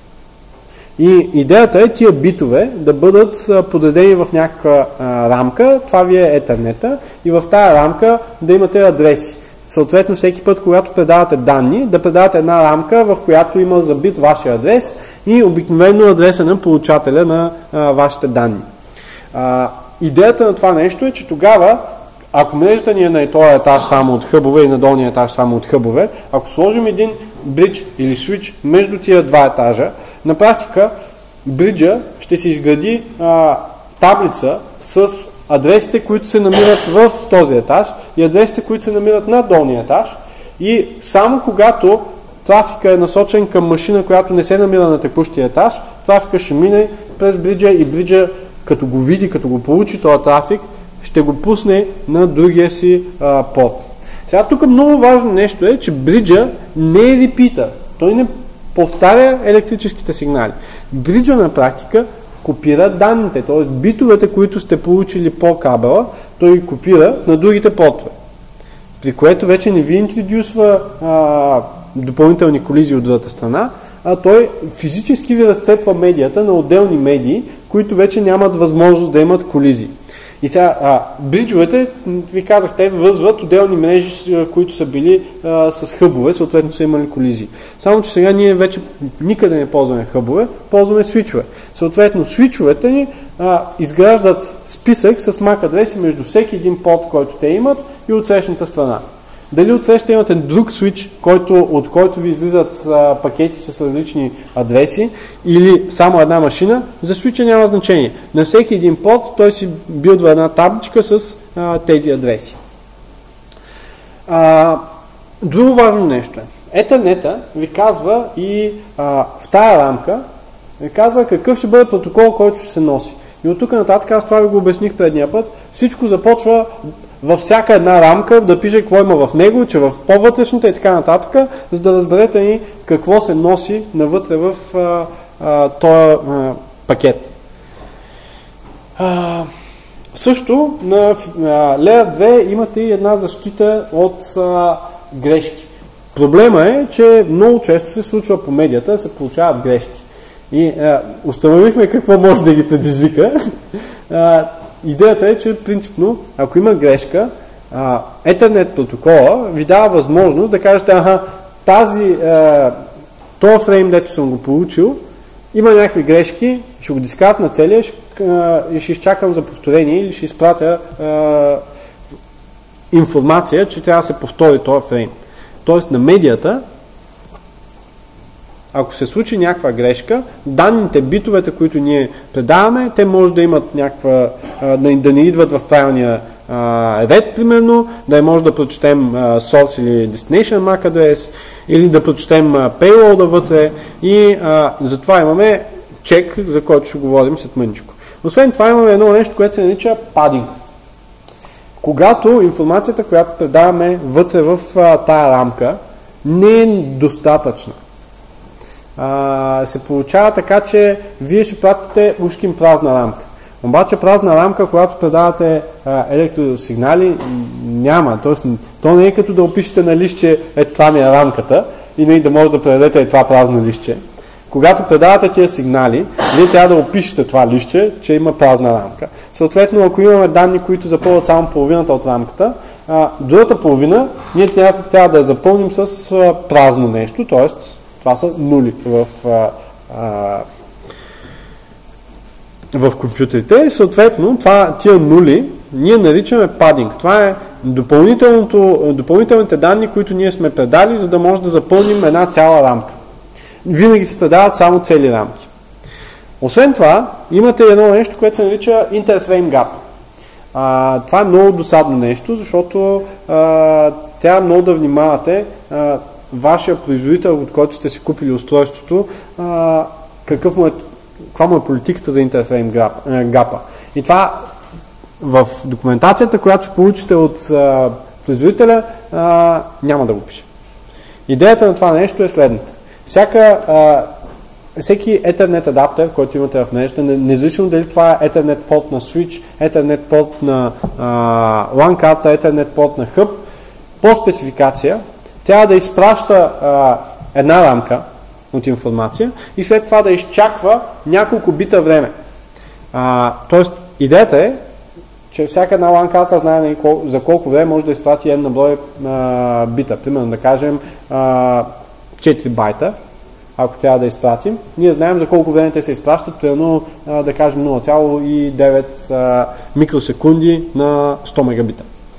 И идеята е тия битове да бъдат подредени в някаква а, рамка, това ви е Ethernet-а, и в тази рамка да имате адреси. Съответно, всеки път, когато предавате данни, да предавате една рамка, в която има забит вашия адрес и обикновено адреса на получателя на а, вашите данни. А, идеята на това нещо е, че тогава, ако мрежата ни е на този етаж само от хъбове и на долния етаж само от хъбове, ако сложим един бридж или свич между тия два етажа, на практика бриджа ще се изгради а, таблица с адресите, които се намират в този етаж и адресите, които се намират на долния етаж, и само когато трафика е насочен към машина, която не се намира на текущия етаж, трафика ще мине през бриджа и бриджа, като го види, като го получи този трафик, ще го пусне на другия си а, под. Сега тук много важно нещо е, че бриджа не е репитър. Той не повтаря електрическите сигнали. Бриджа на практика копира данните, т.е. битовете, които сте получили по кабела, той ги копира на другите портове. При което вече не ви интродюсва а, допълнителни колизии от другата страна, а той физически ви разцепва медията на отделни медии, които вече нямат възможност да имат колизии. И сега, а, бриджовете, ви казах, те вързват отделни мрежи, които са били а, с хъбове, съответно са имали колизии. Само, че сега ние вече никъде не ползваме хъбове, ползваме свичове. Съответно, свичовете ни а, изграждат списък с мак адреси между всеки един порт, който те имат, и от срещната страна. Дали отсреща имате друг свич, който, от който ви излизат а, пакети с различни адреси, или само една машина, за свича няма значение. На всеки един порт той си билдва една табличка с а, тези адреси. А, друго важно нещо е. Етhernet ви казва и а, в тая рамка ви казва какъв ще бъде протокол, който ще се носи. И от тук нататък, аз това ви го обясних предния път, всичко започва във всяка една рамка да пише какво има в него, че в по-вътрешната и така нататък, за да разберете и какво се носи навътре в а, а, този а, пакет. А, също на Layer две имате и една защита от а, грешки. Проблема е, че много често се случва по медията да се получават грешки. И а, установихме какво може да ги предизвика. а, идеята е, че принципно, ако има грешка, а, Ethernet протокола ви дава възможност да кажете, аха, тази, а, този фрейм, дето съм го получил, има някакви грешки, ще го дискат на целия ще, а, и ще изчакам за повторение или ще изпратя а, информация, че трябва да се повтори този фрейм. Тоест на медията, ако се случи някаква грешка, данните, битовете, които ние предаваме, те може да имат някаква, да, да не идват в правилния а, ред, примерно, да може да прочетем а, source или destination M A C адрес, или да прочетем а, payload вътре и а, затова имаме чек, за който ще говорим след мъничко. Освен това имаме едно нещо, което се нарича падинг. Когато информацията, която предаваме вътре в а, тая рамка, не е достатъчна. Uh, се получава така, че вие ще пратите ушким празна рамка. Обаче празна рамка, когато предавате uh, електросигнали, няма. Тоест, то не е като да опишете на листче, е това ми е рамката и не да може да предадете е това празно листче. Когато предавате тия сигнали, вие трябва да опишете това листче, че има празна рамка. Съответно, ако имаме данни, които запълват само половината от рамката, uh, другата половина ние трябва, трябва да я запълним с uh, празно нещо, т.е. това са нули в, а, а, в компютрите. Съответно, това, тия нули ние наричаме падинг. Това е допълнителните данни, които ние сме предали, за да може да запълним една цяла рамка. Винаги се предават само цели рамки. Освен това, имате едно нещо, което се нарича Interframe Gap. А, това е много досадно нещо, защото а, трябва много да внимавате а, вашия производител, от който сте си купили устройството, а, какъв му е, каква му е политиката за интерфрейм гапа. И това в документацията, която получите от а, производителя, а, няма да го пише. Идеята на това нещо е следната. Всяка, а, всеки Ethernet адаптер, който имате в мрежата, независимо дали това е Ethernet порт на Switch, Ethernet порт на а, LAN карта, Ethernet порт на Hub, по спецификация, трябва да изпраща а, една рамка от информация и след това да изчаква няколко бита време. А, тоест, идеята е, че всяка една LAN карта знае за колко време може да изпрати една брой а, бита. Примерно да кажем а, четири байта, ако трябва да изпратим. Ние знаем за колко време те се изпращат, примерно а, да кажем нула цяло и девет а, микросекунди на сто мегабита.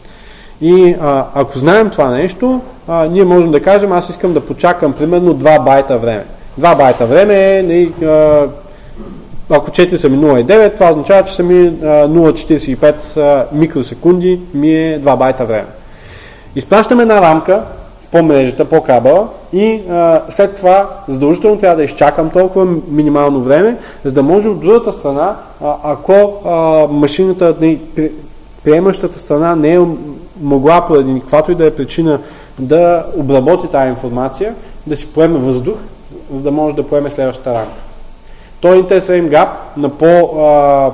И а, ако знаем това нещо, а, ние можем да кажем, аз искам да почакам примерно два байта време. два байта време е, не, а, ако четири са ми нула цяло и девет, това означава, че са ми нула цяло четиридесет и пет а, микросекунди, ми е два байта време. Изпращаме една рамка по мрежата, по кабела и а, след това задължително трябва да изчакам толкова минимално време, за да може от другата страна, а, ако а, машината, не, приемащата страна не е могла поради каквато и да е причина да обработи тази информация, да си поеме въздух, за да може да поеме следващата рамка. Той Interframe Gap на по а,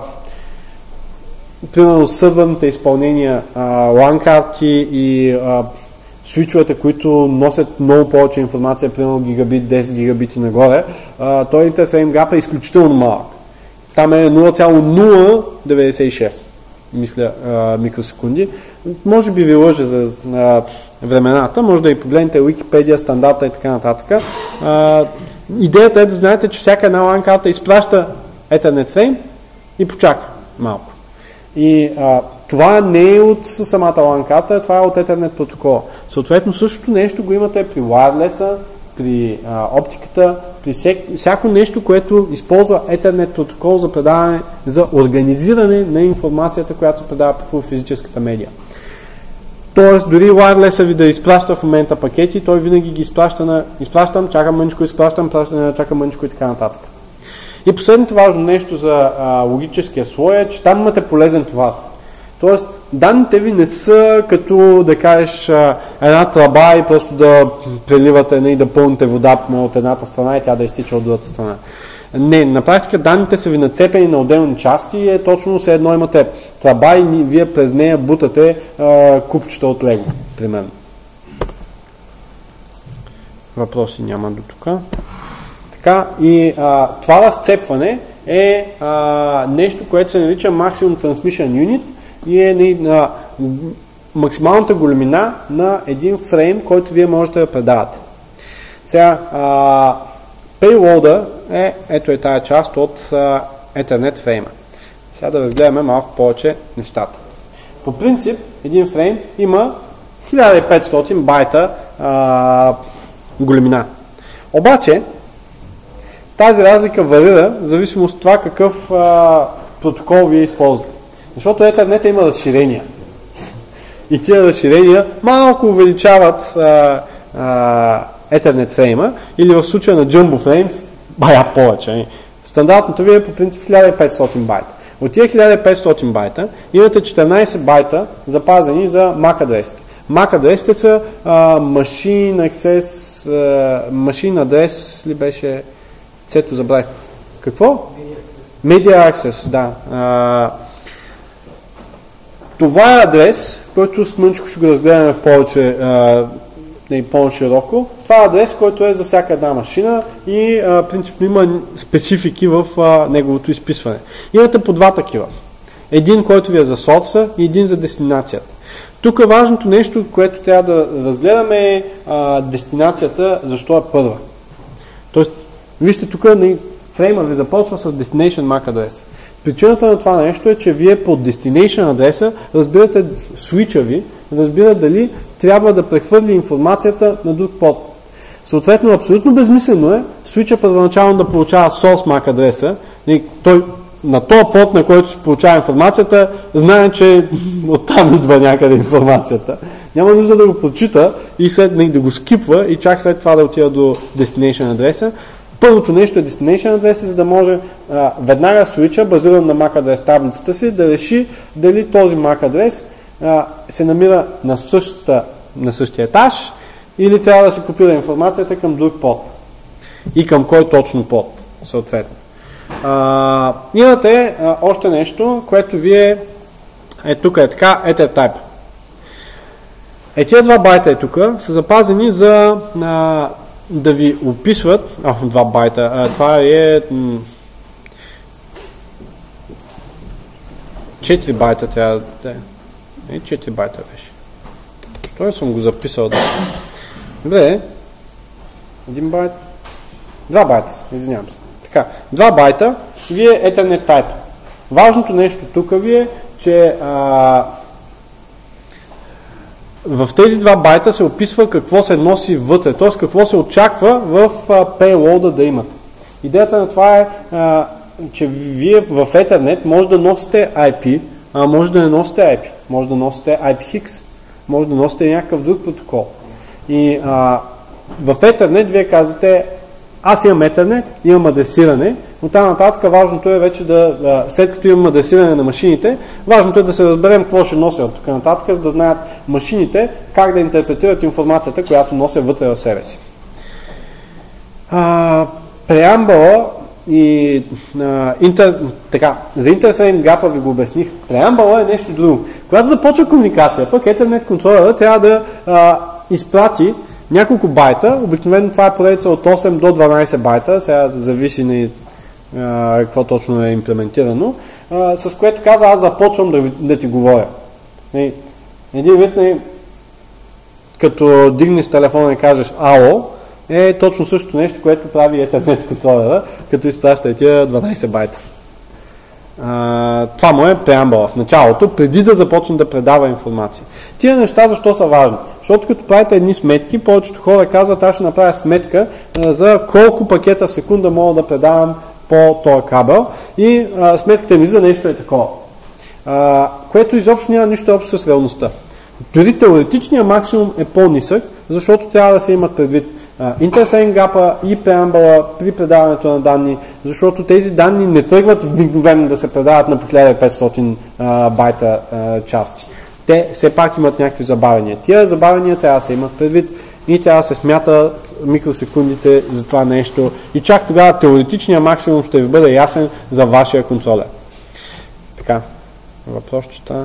примерно сървърните изпълнения а, LAN карти и а, свичовете, които носят много повече информация, примерно гигабит, десет гигабити нагоре, а, той Interframe Gap е изключително малък. Там е нула цяло нула деветдесет и шест, мисля, а, микросекунди. Може би ви лъжа за а, времената, може да и погледнете Wikipedia, стандарта и така нататък. А, идеята е да знаете, че всяка една LAN карта изпраща Ethernet frame и почаква малко. И а, това не е от самата LAN карта, това е от Ethernet протокола. Съответно, същото нещо го имате при wireless-а, при а, оптиката, при всек, всяко нещо, което използва Ethernet протокол за предаване, за организиране на информацията, която се предава по физическата медия. Тоест, дори wireless ви да изпраща в момента пакети, той винаги ги изпраща на изпращам, чакам мъничко, изпращам, чакам мъничко и така нататък. И последното важно нещо за а, логическия слой е, че там имате полезен товар. Тоест, данните ви не са като да кажеш а, една тръба и просто да преливате и да пълните вода от едната страна и тя да изтича от другата страна. Не, на практика данните са ви нацепени на отделни части и е точно все едно имате тръба и вие през нея бутате а, купчета от лего, примерно. Въпроси няма до тук. Така, и а, това разцепване е а, нещо, което се нарича Maximum Transmission Unit и е на максималната големина на един фрейм, който вие можете да предавате. Сега, а, Payload е, ето е тая част от а, Ethernet фрейма. Сега да разгледаме малко повече нещата. По принцип, един фрейм има хиляда и петстотин байта а, големина. Обаче, тази разлика варира в зависимост от това какъв а, протокол вие използвате. Защото Ethernet има разширения. И тия разширения малко увеличават а, а, Ethernet фрейма или в случая на Jumbo Frames бая повече. Стандартното ви е по принцип хиляда и петстотин байта. От тия хиляда и петстотин байта имате четиринайсет байта запазени за MAC адресите. MAC адресите са а, Machine Access, а, Machine адрес ли беше? Цето забравих. Какво? Media Access, да. А, това е адрес, който с мъничко ще го разгледаме в повече а, и по-широко. Това е адрес, който е за всяка една машина и а, принципно има специфики в а, неговото изписване. Имате по два такива. Един, който ви е за сорса и един за дестинацията. Тук е важното нещо, което трябва да разгледаме е а, дестинацията, защо е първа. Тоест, вижте тук фрейма ви започва с Destination MAC адрес. Причината на това нещо е, че вие по Destination адреса разбирате свича ви, разбира дали трябва да прехвърли информацията на друг порт. Съответно, абсолютно безмислено е свича първоначално да получава Source MAC адреса. И той на този порт, на който се получава информацията, знае, че оттам идва някъде информацията. Няма нужда да го прочита и след да го скипва и чак след това да отида до Destination адреса. Първото нещо е Destination адреса, за да може а, веднага свича, базиран на MAC адрес таблицата си, да реши дали този MAC адрес а, се намира на, същата, на същия етаж или трябва да се копира информацията към друг порт. И към кой точно порт, съответно. А, имате а, още нещо, което вие е тук е така, EtherType. Е, тия два байта е тук, са запазени за а, да ви описват, а, два байта, а, това е м, четири байта трябва да е. Не, четири байта беше. Той съм го записал да. Добре, един байт, два байта са, извинявам се. Така, два байта, вие Ethernet Type. Важното нещо тук ви е, че а, в тези два байта се описва какво се носи вътре, т.е. какво се очаква в payload да имате. Идеята на това е, а, че вие в Ethernet може да носите ай пи, а може да не носите ай пи, може да носите ай пи хикс, може да носите някакъв друг протокол. И а, в Ethernet вие казвате, аз имам Ethernet, имам адресиране, но там нататък важното е вече да, след като имам адресиране на машините, важното е да се разберем какво ще нося от тук нататък, за да знаят машините как да интерпретират информацията, която нося вътре в себе си. А, преамбъла и а, интер, така, за интерфрейм гапа ви го обясних. Преамбъла е нещо друго. Когато започва комуникация, пък Ethernet контролера трябва да а, изпрати няколко байта, обикновено това е поредица от осем до дванайсет байта, сега зависи на а, какво точно е имплементирано, а, с което казва, аз започвам да, да ти говоря. И, един вид, не, като дигнеш телефона и кажеш ало, е точно същото нещо, което прави Ethernet контролера, като изпраща тия дванайсет байта. А, това му е преамбъла в началото, преди да започне да предава информация. Тия неща защо са важни? Защото като правите едни сметки, повечето хора казват, аз ще направя сметка а, за колко пакета в секунда мога да предавам по този кабел и а, сметката ми за нещо е такова. А, което изобщо няма нищо общо с реалността. дори теоретичният максимум е по-нисък, защото трябва да се имат предвид интерфрейм гапа и преамбъла при предаването на данни, защото тези данни не тръгват обикновено да се предават на хиляда и петстотин а, байта а, части. Те все пак имат някакви забавения. Тия забавения трябва да се имат предвид и трябва да се смята микросекундите за това нещо и чак тогава теоретичният максимум ще ви бъде ясен за вашия контролер. Така, въпросчета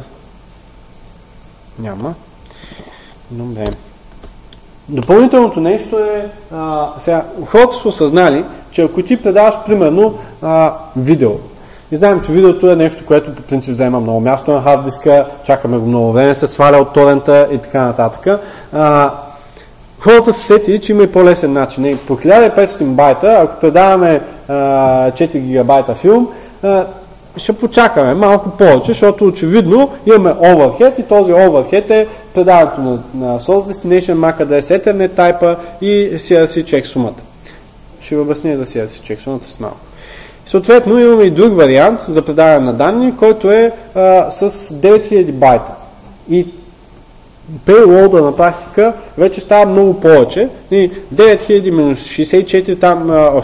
няма. Добре. Допълнителното нещо е, а, сега, хората са осъзнали, че ако ти предаваш примерно а, видео, и знаем, че видеото е нещо, което по принцип взема много място на хард диска, чакаме го много време, се сваля от торента и така нататък. А, хората се сетили, че има и по-лесен начин. По хиляда и петстотин байта, ако предаваме а, четири гигабайта филм, а, ще почакаме малко повече, защото очевидно имаме overhead и този overhead е предаването на, на source destination, MAC address, Ethernet type и си ар си checksumата. Ще ви обясня за си ар си checksumата с малко. Съответно имаме и друг вариант за предаване на данни, който е а, с девет хиляди байта. И payload на практика вече става много повече. И девет хиляди минус шейсет и четири там а,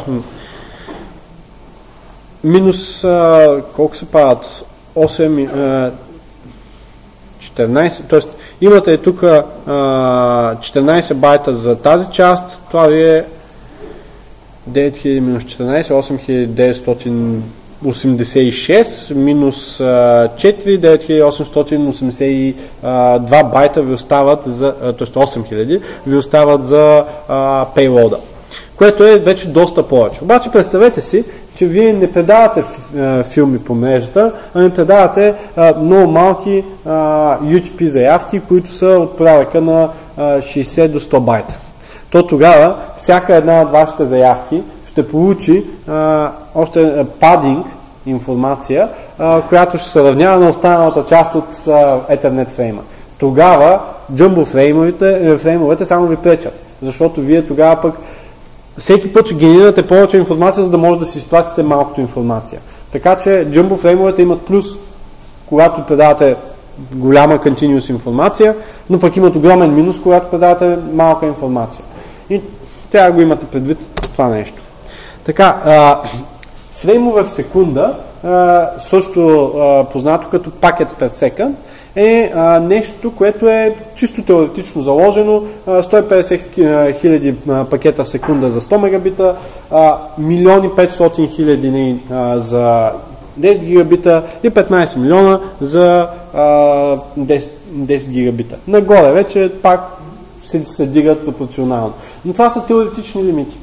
минус а, колко се правят? осем, а, четиринайсет, т.е. имате тук а, четиринайсет байта за тази част, това ви е девет хиляди минус четиринайсет, осем хиляди деветстотин осемдесет и шест, минус а, четири, девет хиляди осемстотин осемдесет и два байта ви остават за, т.е. осем хиляди ви остават за а, payload, което е вече доста повече. Обаче представете си, че вие не предавате филми по мрежата, а не предавате а, много малки а, ю ти пи заявки, които са от порядъка на а, шейсет до сто байта. То тогава всяка една от вашите заявки ще получи а, още падинг информация, а, която ще се равнява на останалата част от а, Ethernet фрейма. Тогава джъмбо фреймовете, фреймовете само ви пречат, защото вие тогава пък всеки път ще генерирате повече информация, за да може да си изпратите малкото информация. Така че джъмбо фреймовете имат плюс, когато предавате голяма continuous информация, но пък имат огромен минус, когато предавате малка информация. И трябва да го имате предвид това нещо. Така, а, фреймове в секунда, а, също а, познато като packets per second, е а, нещо, което е чисто теоретично заложено, а, сто и петдесет хиляди пакета в секунда за сто мегабита, а, милиони петстотин хиляди а, за десет гигабита и петнайсет милиона за а, десет, десет гигабита. Нагоре вече пак се, се дигат пропорционално. Но това са теоретични лимити.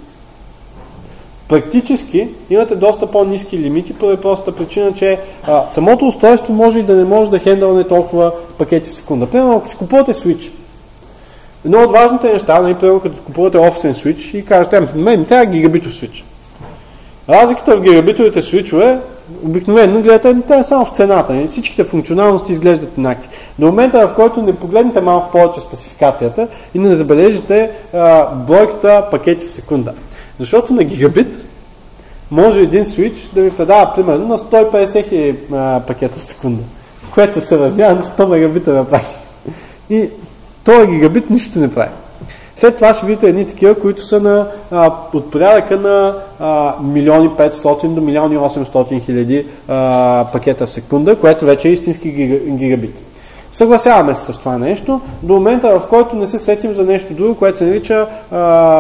Практически имате доста по-ниски лимити, по простата причина, че а, самото устройство може и да не може да хендълне толкова пакети в секунда. Примерно, ако си купувате Switch, едно от важните неща, например, като купувате офисен Switch и кажете, мен трябва гигабитов Switch. Разликата в гигабитовите свичове, обикновено гледате, те само в цената. Не? Всичките функционалности изглеждат еднакви. До момента, в който не погледнете малко повече спецификацията и не забележите а, бройката пакети в секунда. Защото на гигабит може един switch да ви предава примерно на сто и петдесет хиляди пакета в секунда, което се равнява на сто мегабита на практика. И този гигабит нищо не прави. След това ще видите едни такива, които са на, а, от порядъка на а, милиони петстотин до милиони осемстотин хиляди пакета в секунда, което вече е истински гигабит. Съгласяваме се с това нещо, до момента, в който не се сетим за нещо друго, което се нарича а,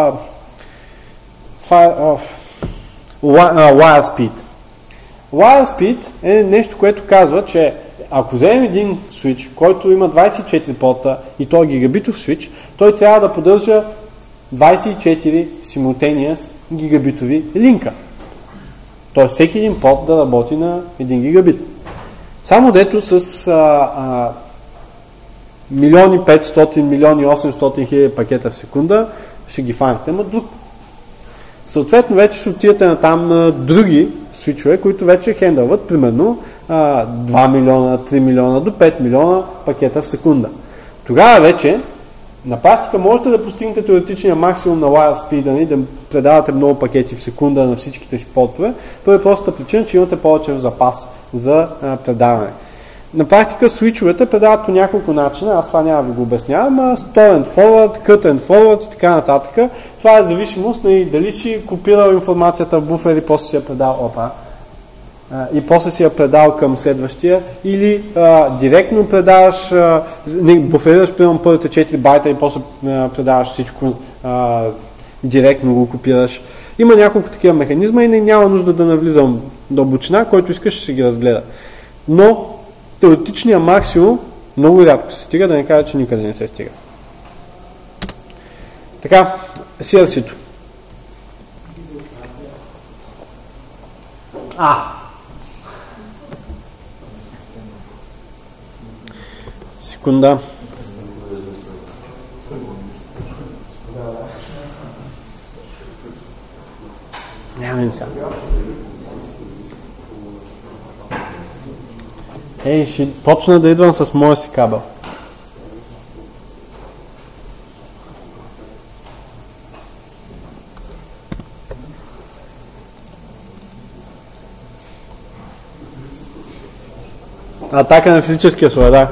uh, wire speed. Wire speed е нещо, което казва, че ако вземем един switch, който има двайсет и четири порта и той е гигабитов switch, той трябва да поддържа двайсет и четири simultaneous гигабитови линка. Тоест всеки един порт да работи на един гигабит. Само дето с а, а, милиони петстотин, милиони осемстотин хиляди пакета в секунда ще ги фанете на друг. Съответно вече ще отидете на там на други свичове, които вече хендълват примерно а, два милиона, три милиона до пет милиона пакета в секунда. Тогава вече на практика можете да постигнете теоретичния максимум на wire speed, да предавате много пакети в секунда на всичките си портове, по простата причина, че имате повече в запас за а, предаване. На практика свичовете предават по няколко начина, аз това няма да го обяснявам, а store and forward, cut and forward и така нататък. Това е зависимост на дали си копирал информацията в буфер и после си я предал, опа, и после си я предал към следващия, или а, директно предаваш, а, не, буферираш примерно първите четири байта и после а, предаваш всичко, а, директно го копираш. Има няколко такива механизма и не, няма нужда да навлизам дълбочина, който искаш ще ги разгледа. Но теоретичният максимум много рядко се стига, да не кажа, че никъде не се стига. Така, си ар си-то. А. Секунда. Нямам сега. Ей, ще почна да идвам с моя си кабел. Атака на физическия слой, да.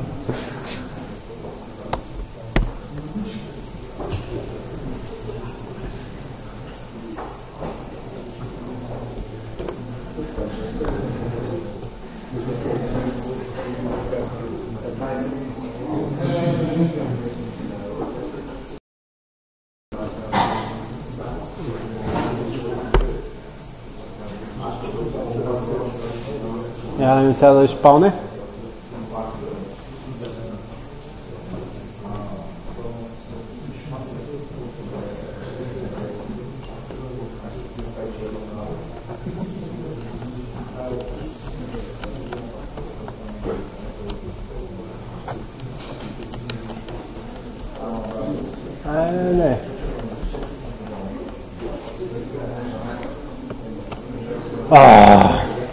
Я да ми сега да изпълне. Е, не. А.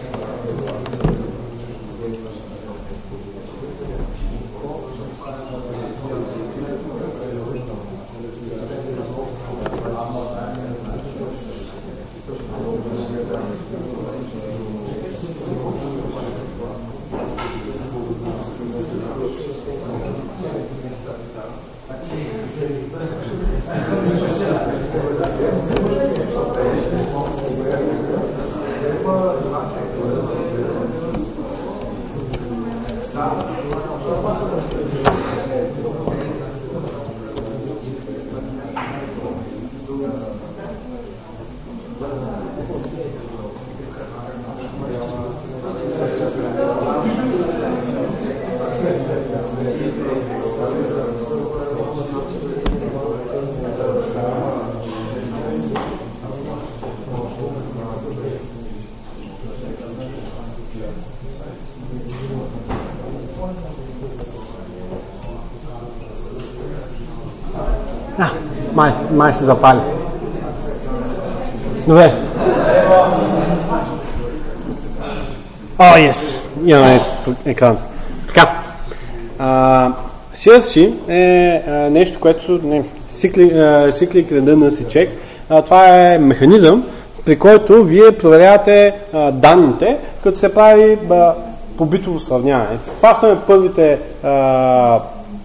А, май, май ще запали. Добре. О, oh, yes! Имаме екран. Така. си ар си е а, нещо, което не, Cyclic, uh, Cyclic Redundancy Check. Uh, това е механизъм, при който вие проверявате uh, данните, като се прави uh, по битово сравняване. Хващаме първите uh,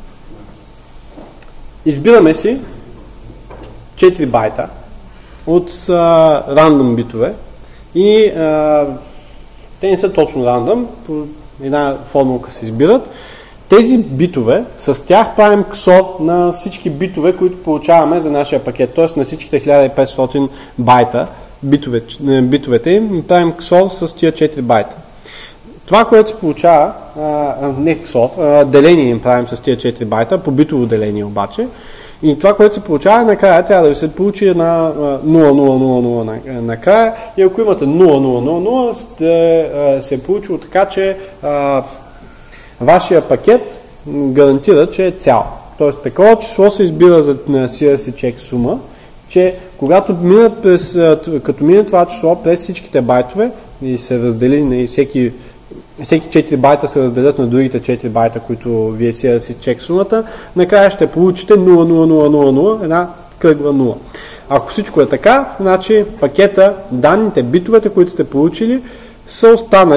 избираме си четири байта от uh, рандъм битове и uh, те не са точно рандъм, по една формулка се избират. Тези битове, с тях правим ксор на всички битове, които получаваме за нашия пакет, т.е. на всичките хиляда и петстотин байта, битове, битовете им, правим ксор с тия четири байта. Това, което се получава, а, не ксор, а, деление им правим с тия четири байта, по битово деление обаче, и това, което се получава, накрая трябва да ви се получи една нула нула нула нула накрая, и ако имате нула нула нула нула, се е получило така, че а, вашия пакет гарантира, че е цял. Тоест, такова число се избира за си ар си check сума, че когато минат през, като мине това число през всичките байтове и се раздели на всеки, всеки четири байта се разделят на другите четири байта, които вие си ар си check сумата, накрая ще получите нула нула нула нула нула, една кръгва нула. Ако всичко е така, значи пакета, данните, битовете, които сте получили, са останали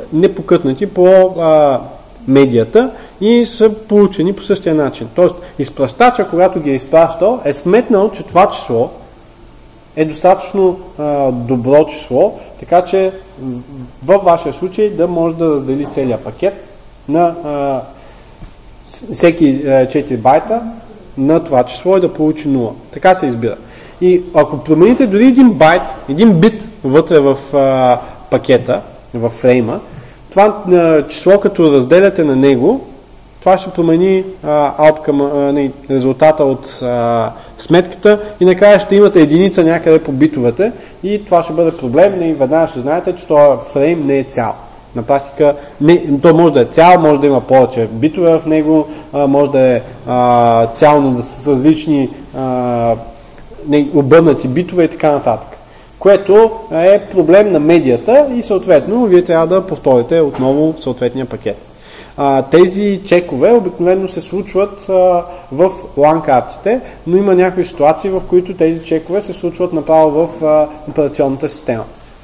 непокътнати по а, медията и са получени по същия начин. Тоест, изпращача, когато ги е изпращал, е сметнал, че това число е достатъчно а, добро число, така че във вашия случай да може да раздели целия пакет на а, всеки а, четири байта на това число и да получи нула. Така се избира. И ако промените дори един байт, един бит вътре в а, пакета, в фрейма, това а, число, като разделяте на него, това ще промени а, outcome, а, не, резултата от а, сметката и накрая ще имате единица някъде по битовете и това ще бъде проблем и веднага ще знаете, че този фрейм не е цял. На практика, не, то може да е цял, може да има повече битове в него, а, може да е а, цялно да с различни а, не, обърнати битове и така нататък. Което е проблем на медията и съответно вие трябва да повторите отново съответния пакет. А, тези чекове обикновено се случват а, в лан картите, но има някои ситуации, в които тези чекове се случват направо в а, операционната система.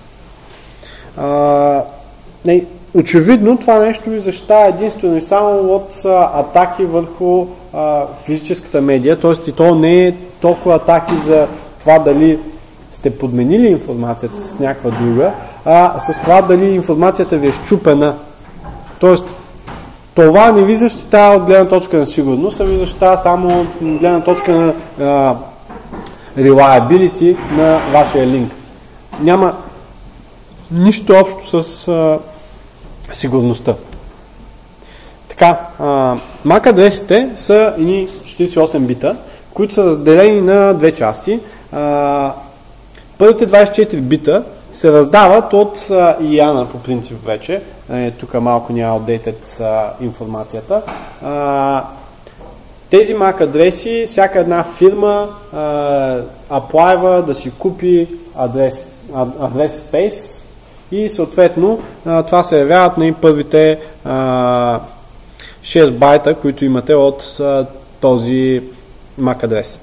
А, не, очевидно това нещо ви защитава единствено и само от а, атаки върху а, физическата медия, т.е. и то не е толкова атаки за това дали сте подменили информацията с някаква друга, а с това дали информацията ви е счупена. Тоест, това не ви защитава от гледна точка на сигурност, а ви защитава само от гледна точка на а, reliability на вашия линк. Няма нищо общо с а, сигурността. Така, а, мак адресите са едни четиридесет и осем бита, които са разделени на две части. А, първите двадесет и четири бита се раздават от и а ен а по принцип вече. Е, тук малко няма updated а, информацията. А, тези мак адреси, всяка една фирма а, аплайва да си купи адрес, адрес space и съответно а, това се явяват на първите а, шест байта, които имате от а, този мак адрес.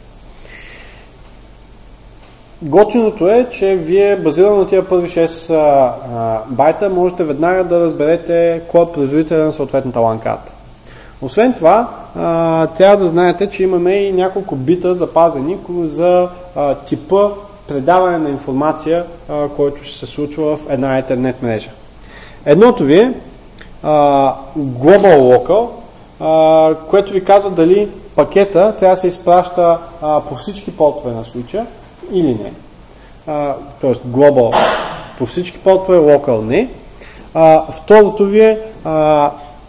Готиното е, че вие базирано на тия първи шест а, а, байта можете веднага да разберете кой е производителя на съответната лан карта. Освен това, а, трябва да знаете, че имаме и няколко бита запазени за а, типа предаване на информация, а, който ще се случва в една интернет мрежа. Едното ви е а, Global Local, а, което ви казва дали пакета трябва да се изпраща а, по всички портове на случая или не. А, тоест Global по всички портове, Local не. А, второто ви е а,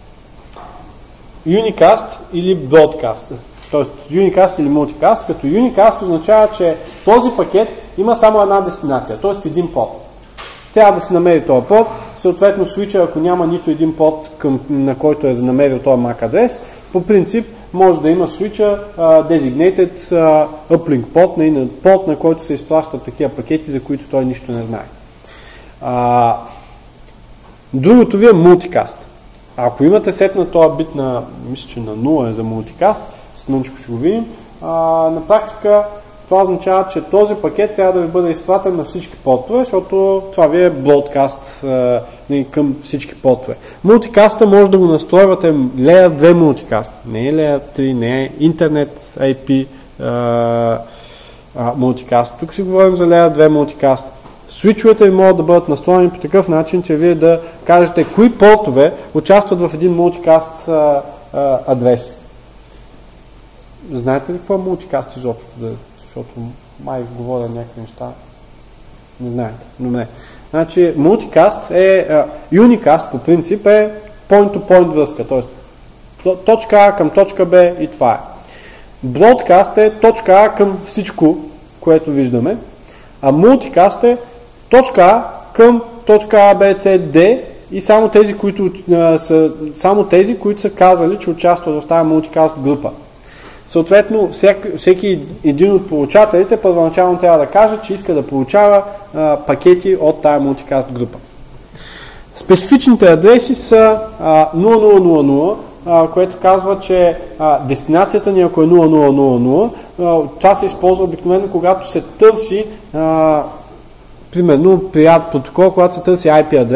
Unicast или Broadcast. Тоест Unicast или Multicast, като Unicast означава, че този пакет има само една дестинация, т.е. един порт. Трябва да се намери този порт, съответно случая, ако няма нито един порт, към, на който е намерил този мак адрес, по принцип може да има switcher uh, designated uh, uplink port, на, на порт, на който се изплащат такива пакети, за които той нищо не знае. Uh, другото ви е multicast. Ако имате сет на този бит на, мисля, че на нула е за multicast, с мъничко ще го видим, uh, на практика това означава, че този пакет трябва да ви бъде изпратен на всички портове, защото това ви е broadcast uh, към всички портове. Мултикаста може да го настройвате Layer две мултикаст, не е Layer три, не е Internet ай пи uh, uh, мултикаст. Тук си говорим за Layer две мултикаст. Свичовете ви могат да бъдат настроени по такъв начин, че вие да кажете кои портове участват в един мултикаст uh, uh, адрес. Знаете ли какво е мултикаст изобщо? Да, защото май говоря някакви неща. Не знаете. Добре. Значи, мултикаст е, uh, Unicast по принцип е point-to-point връзка, т.е. точка А към точка Б и това е. Broadcast е точка А към всичко, което виждаме, а Multicast е точка А към точка А, Б, С, Д и само тези, които, uh, са, само тези, които са казали, че участват в тази Multicast група. Съответно, всеки, всеки един от получателите първоначално трябва да каже, че иска да получава а, пакети от тая мултикаст група. Специфичните адреси са а, нула нула нула нула, а, което казва, че а, дестинацията ни, ако е нула нула нула нула, а, това се използва обикновено, когато се търси, а, примерно при ад протокол, когато се търси ай пи адрес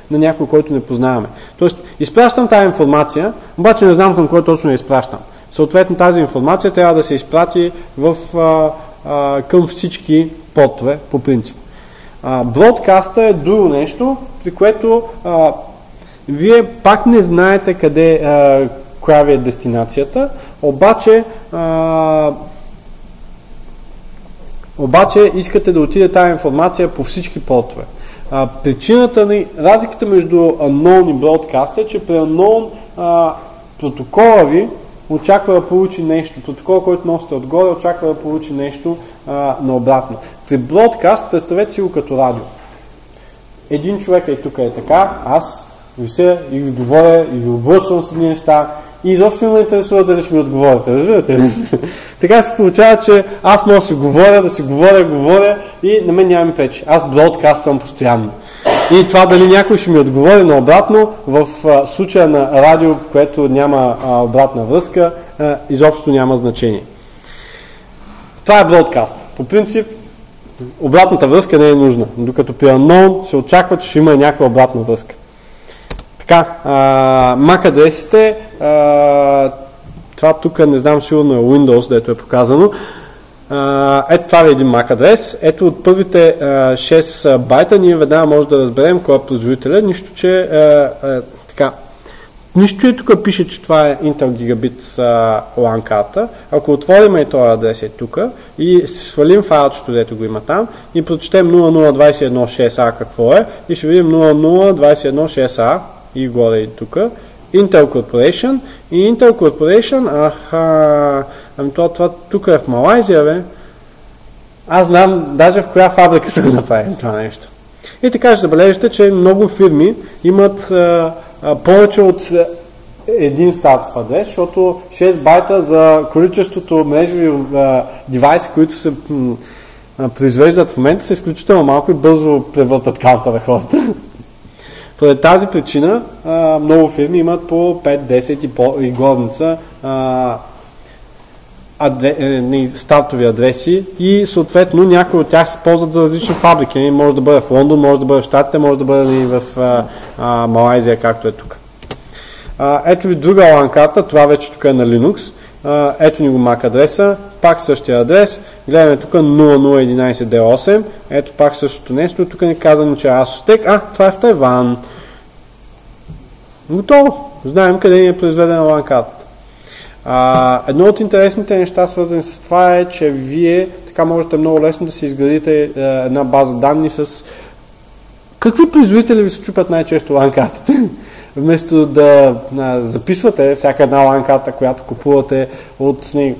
на някой, който не познаваме. Тоест, изпращам тази информация, обаче не знам към кой точно я изпращам. Съответно, тази информация трябва да се изпрати в, а, а, към всички портове, по принцип. Бродкаста е друго нещо, при което а, вие пак не знаете къде, а, коя ви е дестинацията, обаче а, обаче искате да отиде тази информация по всички портове. А, причината на разликата между unknown и broadcast е, че при unknown а, протокола ви очаква да получи нещо, протокол, който носите отгоре, очаква да получи нещо а, наобратно. При broadcast представете си го като радио. Един човек е тук е така, аз вися и ви говоря и ви облъчвам с едни неща и изобщо не ме интересува дали ще ми отговорите, разбирате ли? Така се получава, че аз мога да си говоря, да си говоря, говоря и на мен няма ми пречи. Аз бродкаствам постоянно. И това дали някой ще ми отговори наобратно, в а, случая на радио, което няма а, обратна връзка, а, изобщо няма значение. Това е бродкаст. По принцип, обратната връзка не е нужна, докато при unknown се очаква, че ще има някаква обратна връзка. Така, MAC адресите, а, това тук не знам сигурно е Windows, дето е показано. А, ето това е един MAC адрес. Ето от първите а, шест байта ние веднага може да разберем кой е производителя, нищо, че а, а, така. Нищо, че тук пише, че това е Intel Gigabit LAN карта. Ако отворим и този адрес е тук и свалим файлчето, дето го има там и прочетем нула нула двайсет и едно шест а какво е и ще видим нула нула двайсет и едно шест а и горе и тук. Intel Corporation и Intel Corporation, аха, ами това, това тук е в Малайзия, бе. Аз знам даже в коя фабрика са го направили това нещо. И така ще забележите, че много фирми имат а, а, повече от един стартов адрес, защото шест байта за количеството мрежови девайси, които се м, произвеждат в момента, са изключително малко и бързо превъртат карта на хората. Поради тази причина а, много фирми имат по пет, десет и, по, и горница а, адре, не, стартови адреси и съответно някои от тях се ползват за различни фабрики. Може да бъде в Лондон, може да бъде в Щатите, може да бъде и в а, а, Малайзия, както е тук. А, ето ви друга LAN карта, това вече тук е на Linux. А, ето ни го MAC адреса, пак същия адрес. Гледаме тук нула нула единайсет ди осем, ето пак същото нещо, тук ни казано, че Asus. А, това е в Тайван. Готово. Знаем къде ни е произведена LAN картата. А, едно от интересните неща, свързани с това е, че вие така можете много лесно да си изградите е, една база данни с какви производители ви се чупят най-често LAN картите. Вместо да а, записвате всяка една LAN карта, която купувате от не,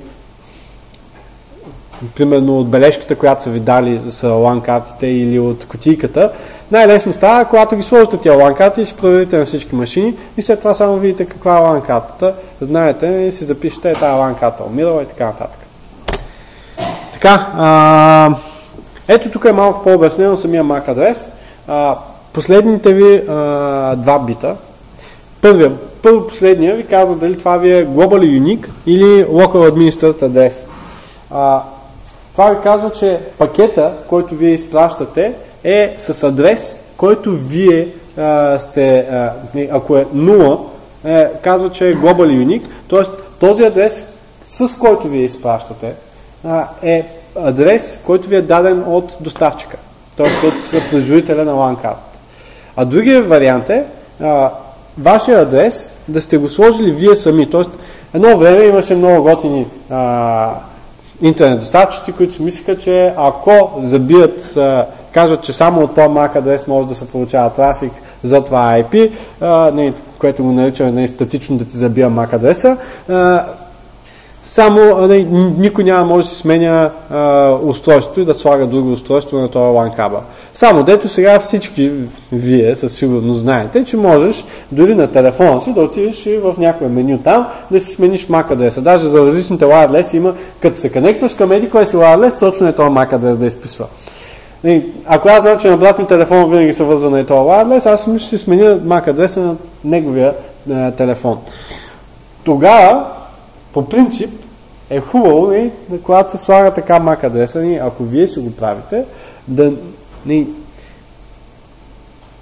примерно от бележката, която са ви дали за LAN картите или от кутийката, най-лесно става, когато ги сложите тия LAN карти и си проверите на всички машини и след това само видите каква е LAN картата, знаете и си запишете тази LAN карта умирала и така нататък. Така, а, ето тук е малко по-обяснено самия MAC адрес. А, последните ви а, два бита, първия, първо последния ви казва дали това ви е Globally Unique или Local Administrator адрес. А, това ви казва, че пакета, който вие изпращате, е с адрес, който вие а, сте, а, ако е нула, е, казва, че е Globally Unique, т.е. този адрес, с който вие изпращате, а, е адрес, който ви е даден от доставчика, т.е. от производителя на LAN картата. А другия вариант е а, вашия адрес да сте го сложили вие сами, т.е. едно време имаше много готини а, интернет доставчици, които си мислиха, че ако забият, а, кажат, че само от този MAC адрес може да се получава трафик за това ай пи, а, не, което го наричаме не, статично да ти забия MAC адреса, а, само не, никой няма може да си сменя а, устройството и да слага друго устройство на този LAN кабел. Само дето сега всички вие със сигурност знаете, че можеш дори на телефона си да отидеш и в някое меню там да си смениш MAC адреса. Даже за различните wireless има, като се конектваш към еди кой си wireless, точно е този MAC адрес да изписва. Ако аз знам, че на брат ми телефон винаги се вързва на този wireless, аз ще си сменя MAC адреса на неговия е, телефон. Тогава, по принцип, е хубаво, не, когато се слага така MAC адреса, не, ако вие си го правите, да не,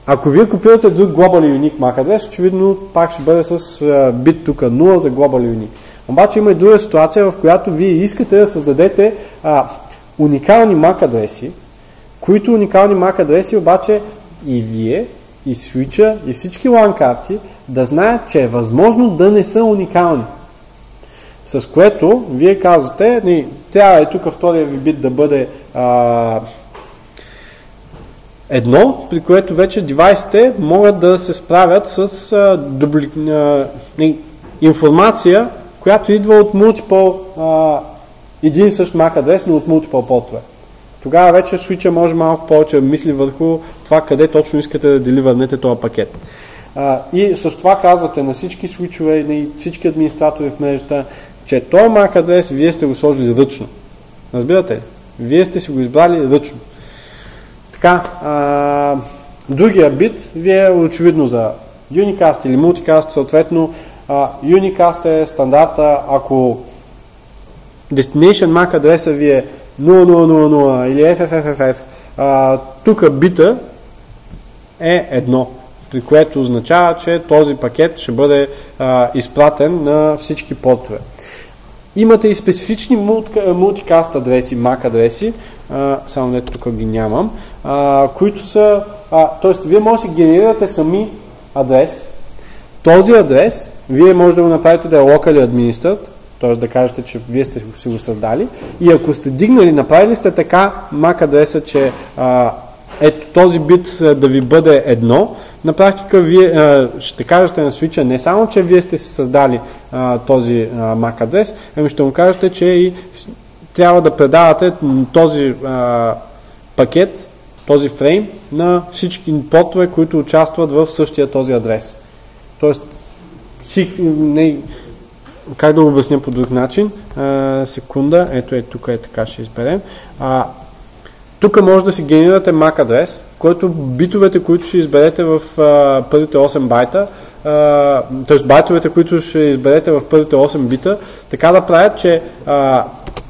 ако вие копирате друг Globally Unique MAC адрес, очевидно пак ще бъде с а, бит тук нула за Globally Unique. Обаче има и друга ситуация, в която вие искате да създадете а, уникални MAC адреси, които уникални MAC адреси обаче и вие, и свича, и всички LAN карти да знаят, че е възможно да не са уникални. С което вие казвате, не, трябва и тук втория ви бит да бъде а, едно, при което вече девайсите могат да се справят с а, дубли, а, не, информация, която идва от мултипъл а, един и същ MAC адрес, но от мултипъл портове. Тогава вече свича може малко повече да мисли върху това къде точно искате да деливърнете този пакет. А, и с това казвате на всички свичове, на всички администратори в мрежата, че този MAC адрес вие сте го сложили ръчно. Разбирате ли? Вие сте си го избрали ръчно. Така, а, другия бит ви е очевидно за Unicast или Multicast, съответно а, Unicast е стандарта, ако Destination MAC адреса ви е нула нула нула нула или еф еф еф еф еф, а, тук бита е едно, при което означава, че този пакет ще бъде а, изпратен на всички портове. Имате и специфични мултикаст адреси, MAC адреси, а, само дето тук ги нямам, а, които са, т.е. вие може да си генерирате сами адрес. Този адрес, вие може да го направите да е locally administered, т.е. да кажете, че вие сте си го създали, и ако сте дигнали, направили сте така MAC адреса, че а, ето този бит да ви бъде едно, на практика вие а, ще кажете на свича не само, че вие сте си създали а, този а, MAC адрес, ами ще му кажете, че и трябва да предавате този а, пакет, този фрейм на всички портове, които участват в същия този адрес. Тоест, не, как да го обясня по друг начин? А, секунда, ето е тук, е така ще изберем. А, тук може да си генерирате MAC адрес, който битовете, които ще изберете в а, първите осем байта, т.е. байтовете, които ще изберете в първите осем бита, така да правят, че а,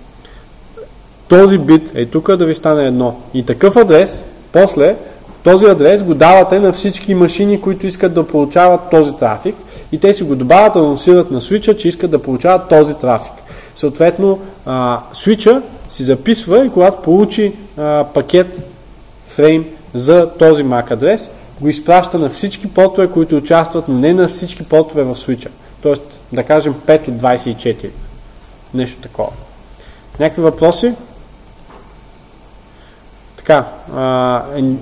този бит е тук да ви стане едно. И такъв адрес, после този адрес го давате на всички машини, които искат да получават този трафик, и те си го добавят, анонсират на свича, че искат да получават този трафик. Съответно, а, свича си записва и когато получи а, пакет, фрейм за този MAC адрес, го изпраща на всички портове, които участват, но не на всички портове в свича. Тоест, да кажем пет от двайсет и четири. Нещо такова. Някакви въпроси? Така. А, е, е,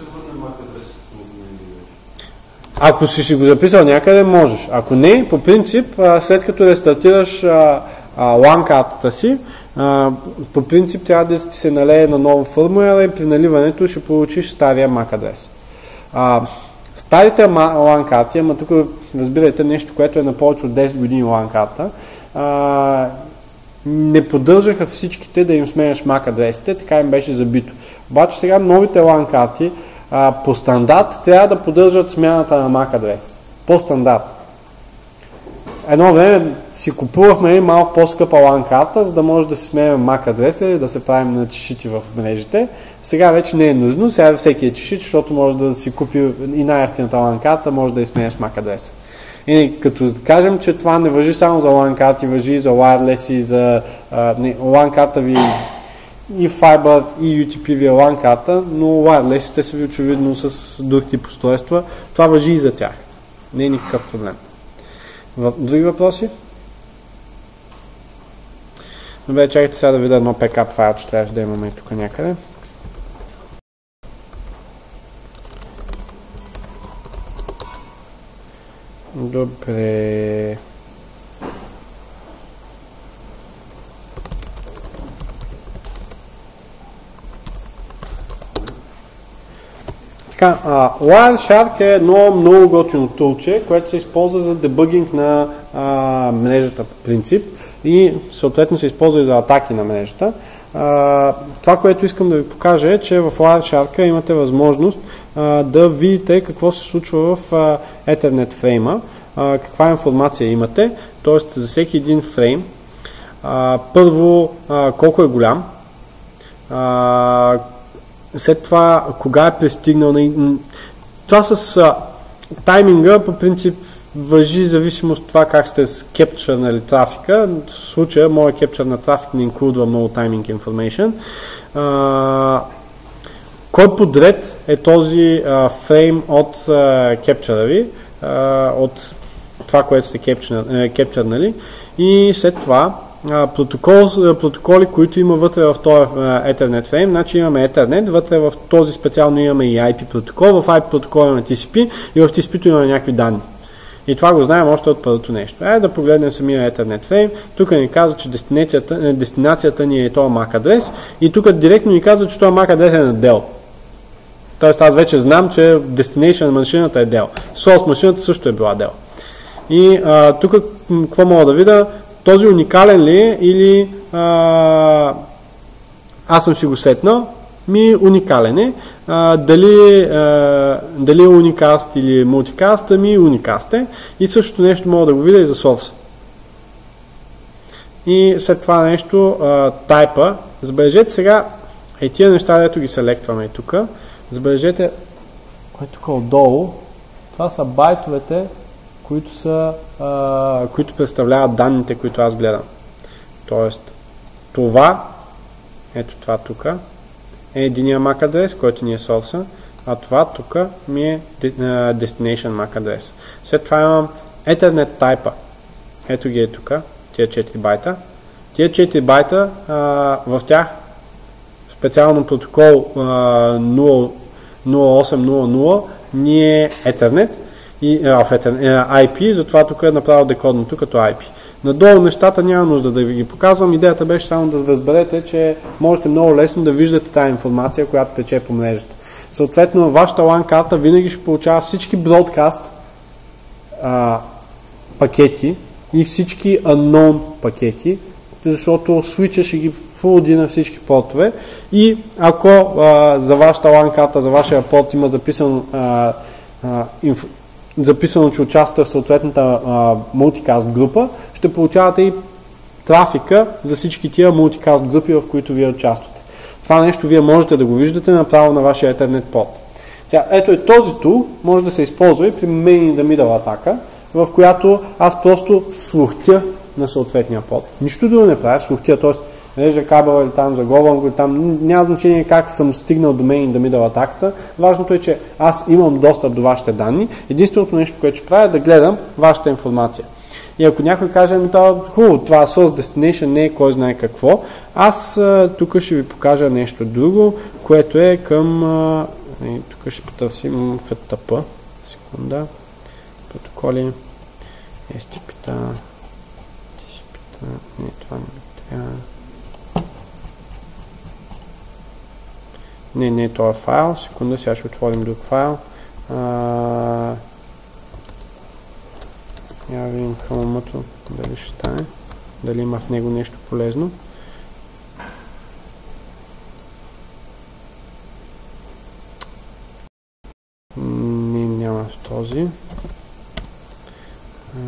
ако си си го записал някъде, можеш. Ако не, по принцип, а, след като рестартираш а, а, LAN картата си, а, по принцип трябва да ти се налее на ново фърмуер и при наливането ще получиш стария MAC адрес. А, старите LAN карти, ама тук разбирайте нещо, което е на повече от десет години LAN карта, а, не поддържаха всичките да им сменяш MAC адресите, така им беше забито. Обаче сега новите LAN карти а, по стандарт трябва да поддържат смяната на MAC адрес. По стандарт. Едно време си купувахме малко по-скъпа LAN карта, за да може да си сменяме MAC адреса и да се правим на чешити в мрежите. Сега вече не е нужно, сега всеки е чешит, защото може да си купи и най-ефтината LAN карта, може да изсменяш MAC адреса. И като кажем, че това не важи само за LAN карти, важи и за wireless, и за а, не, LAN карта ви и Fiber, и ю ти пи ви е LAN карта, но wireless-ите са ви очевидно с друг тип устройства. Това важи и за тях. Не е никакъв проблем. Други въпроси? Добре, чакайте сега да видя едно бекап файл, че трябваше да имаме тук някъде. Добре. Така, uh, Wireshark е едно много готино тулче, което се използва за дебъгинг на uh, мрежата по принцип и съответно се използва и за атаки на мрежата. Uh, това, което искам да ви покажа е, че в Wireshark имате възможност uh, да видите какво се случва в uh, Ethernet фрейма, uh, каква информация имате, т.е. за всеки един фрейм. Uh, първо, uh, колко е голям, uh, след това кога е пристигнал, това с а, тайминга по принцип важи зависимост от това как сте скепчърнали трафика. В случая моят кепчър на трафик не инклюдва много тайминг information. А, кой подред е този а, фрейм от а, кепчъра ви, а, от това, което сте кепчърнали, и след това а, протокол, протоколи, които има вътре в този Ethernet фрейм. Значи имаме Ethernet, вътре в този специално имаме и ай пи протокол, в ай пи протокол имаме Ти Си Пи и в Ти Си Пи-то имаме някакви данни. И това го знаем още от първото нещо. Айде да погледнем самия Ethernet фрейм. Тук ни казва, че дестинацията, дестинацията ни е този MAC адрес и тук директно ни казва, че този MAC адрес е на Dell. Тоест аз вече знам, че destination машината е Dell. Source машината също е била Dell. И а, тук какво мога да видя? Този уникален ли е или а, аз съм си го сетнал? Ми уникален е. А, дали, а, дали е уникаст или мултикаст, ми уникаст е. И същото нещо мога да го видя и за source. И след това нещо, тайпа. Забележете сега, е тия неща, дето ги селектваме тук. Забележете, кое е тук отдолу. Това са байтовете, които, са, а, които представляват данните, които аз гледам. Тоест, това, ето това тук, е единия MAC адрес, който ни е source, а това тук ми е destination MAC адрес. След това имам Ethernet type. Ето ги е тук, тия четири байта. Тия четири байта, а, в тях специално протокол а, нула осем нула нула ни е Ethernet, и, а, ай пи, затова тук е направо декодното като ай пи. Надолу нещата няма нужда да ви ги показвам. Идеята беше само да разберете, че можете много лесно да виждате тази информация, която тече по мрежата. Съответно, вашата лан карта винаги ще получава всички бродкаст а, пакети и всички unknown пакети, защото свича ще ги фулди на всички портове. И ако а, за вашата лан карта, за вашия порт има записано а, а, инф... записано, че участва в съответната мултикаст група, ще получавате и трафика за всички тия мултикаст групи, в които вие участвате. Това нещо вие можете да го виждате направо на вашия Ethernet порт. Сега, ето е този тул, може да се използва и при main in the middle атака, в която аз просто слухтя на съответния порт. Нищо друго не правя, слухтя, т.е. режа кабела или там заговам го, там няма значение как съм стигнал до main in the middle атаката. Важното е, че аз имам достъп до вашите данни. Единственото нещо, което ще правя е да гледам вашата информация. И ако някой каже, ми това хубаво, това source destination не е кой знае какво, аз тук ще ви покажа нещо друго, което е към... тук ще потърсим Ейч Ти Ти Пи. Секунда. Протоколи. Ес Ти Пи-та. Ти Си Пи-та. Не, това не трябва. Не, не е този файл. Секунда, сега ще отворим друг файл. А... Я видим хълмото, дали ще стане, дали има в него нещо полезно. Не, няма в този. А...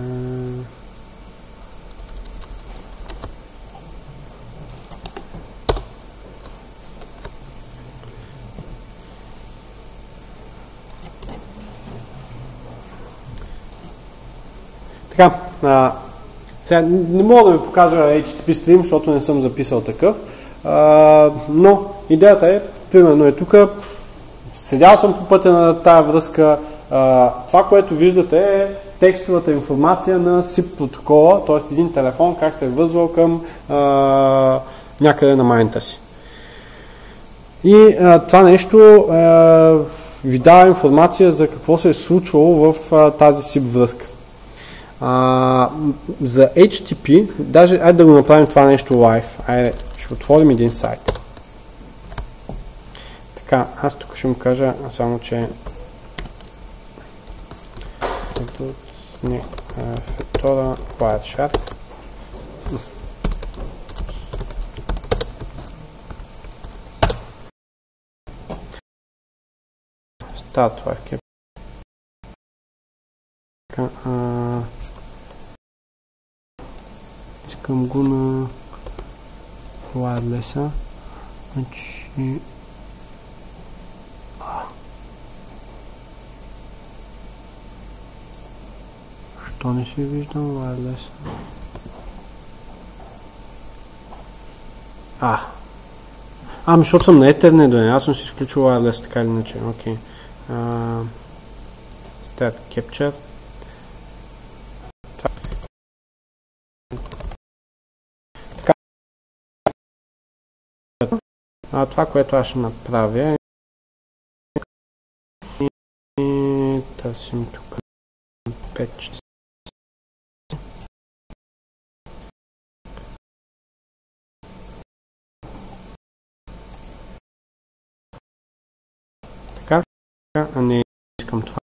Така, а, сега не мога да ви покажа Ейч Ти Ти Пи стрим, защото не съм записал такъв, а, но идеята е, примерно е тук, седял съм по пътя на тая връзка, а, това, което виждате е текстовата информация на сип протокола, т.е. един телефон, как се е вързвал към а, някъде на майната си. И а, това нещо а, ви дава информация за какво се е случвало в а, тази сип връзка. Uh, за Ейч Ти Ти Пи, даже айде да го направим това нещо лайв. Айде, ще отворим един сайт. Така, аз тук ще му кажа само, че не, Fedora Wireshark. Start Live. Така, а... искам го на wireless-а. Значи... Защо не си виждам wireless? А. Ами, защото съм на Ethernet, да не. Аз съм си изключил wireless, така или иначе. Окей. Okay. Start capture. Така. А, това, което аз ще направя е и търсим тук пет. Така, а не искам това.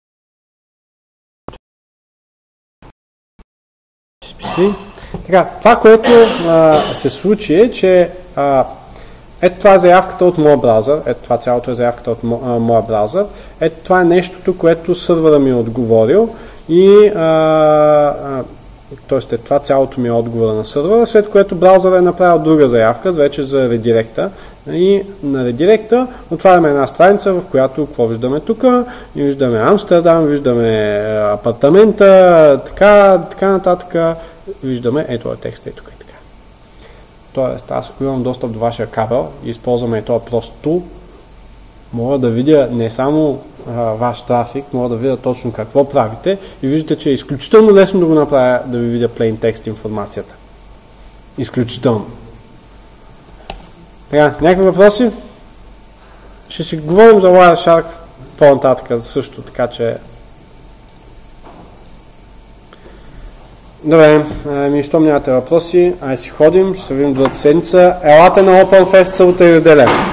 Така, това, което а, се случи е, че а, ето това е заявката от моя браузър, ето това цялото е заявката от мо, а, моя браузър, ето това е нещото, което сървъра ми е отговорил и а, а, т.е. това цялото ми е отговора на сървъра, след което браузър е направил друга заявка, вече за редиректа. И на редиректа отваряме една страница, в която какво виждаме тук? И виждаме Амстердам, виждаме апартамента, така, така нататък. Виждаме, ето е текста и тук и така. Тоест, аз ако имам достъп до вашия кабел и използваме и този прост тул, мога да видя не само а, ваш трафик, мога да видя точно какво правите и виждате, че е изключително лесно да го направя, да ви видя plain text информацията. Изключително. Така, някакви въпроси? Ще си говорим за Wireshark по-нататък също, така че... Добре, ми щом нямате въпроси, ай си ходим, ще се видим другата седмица. Елате на OpenFest събота и неделя.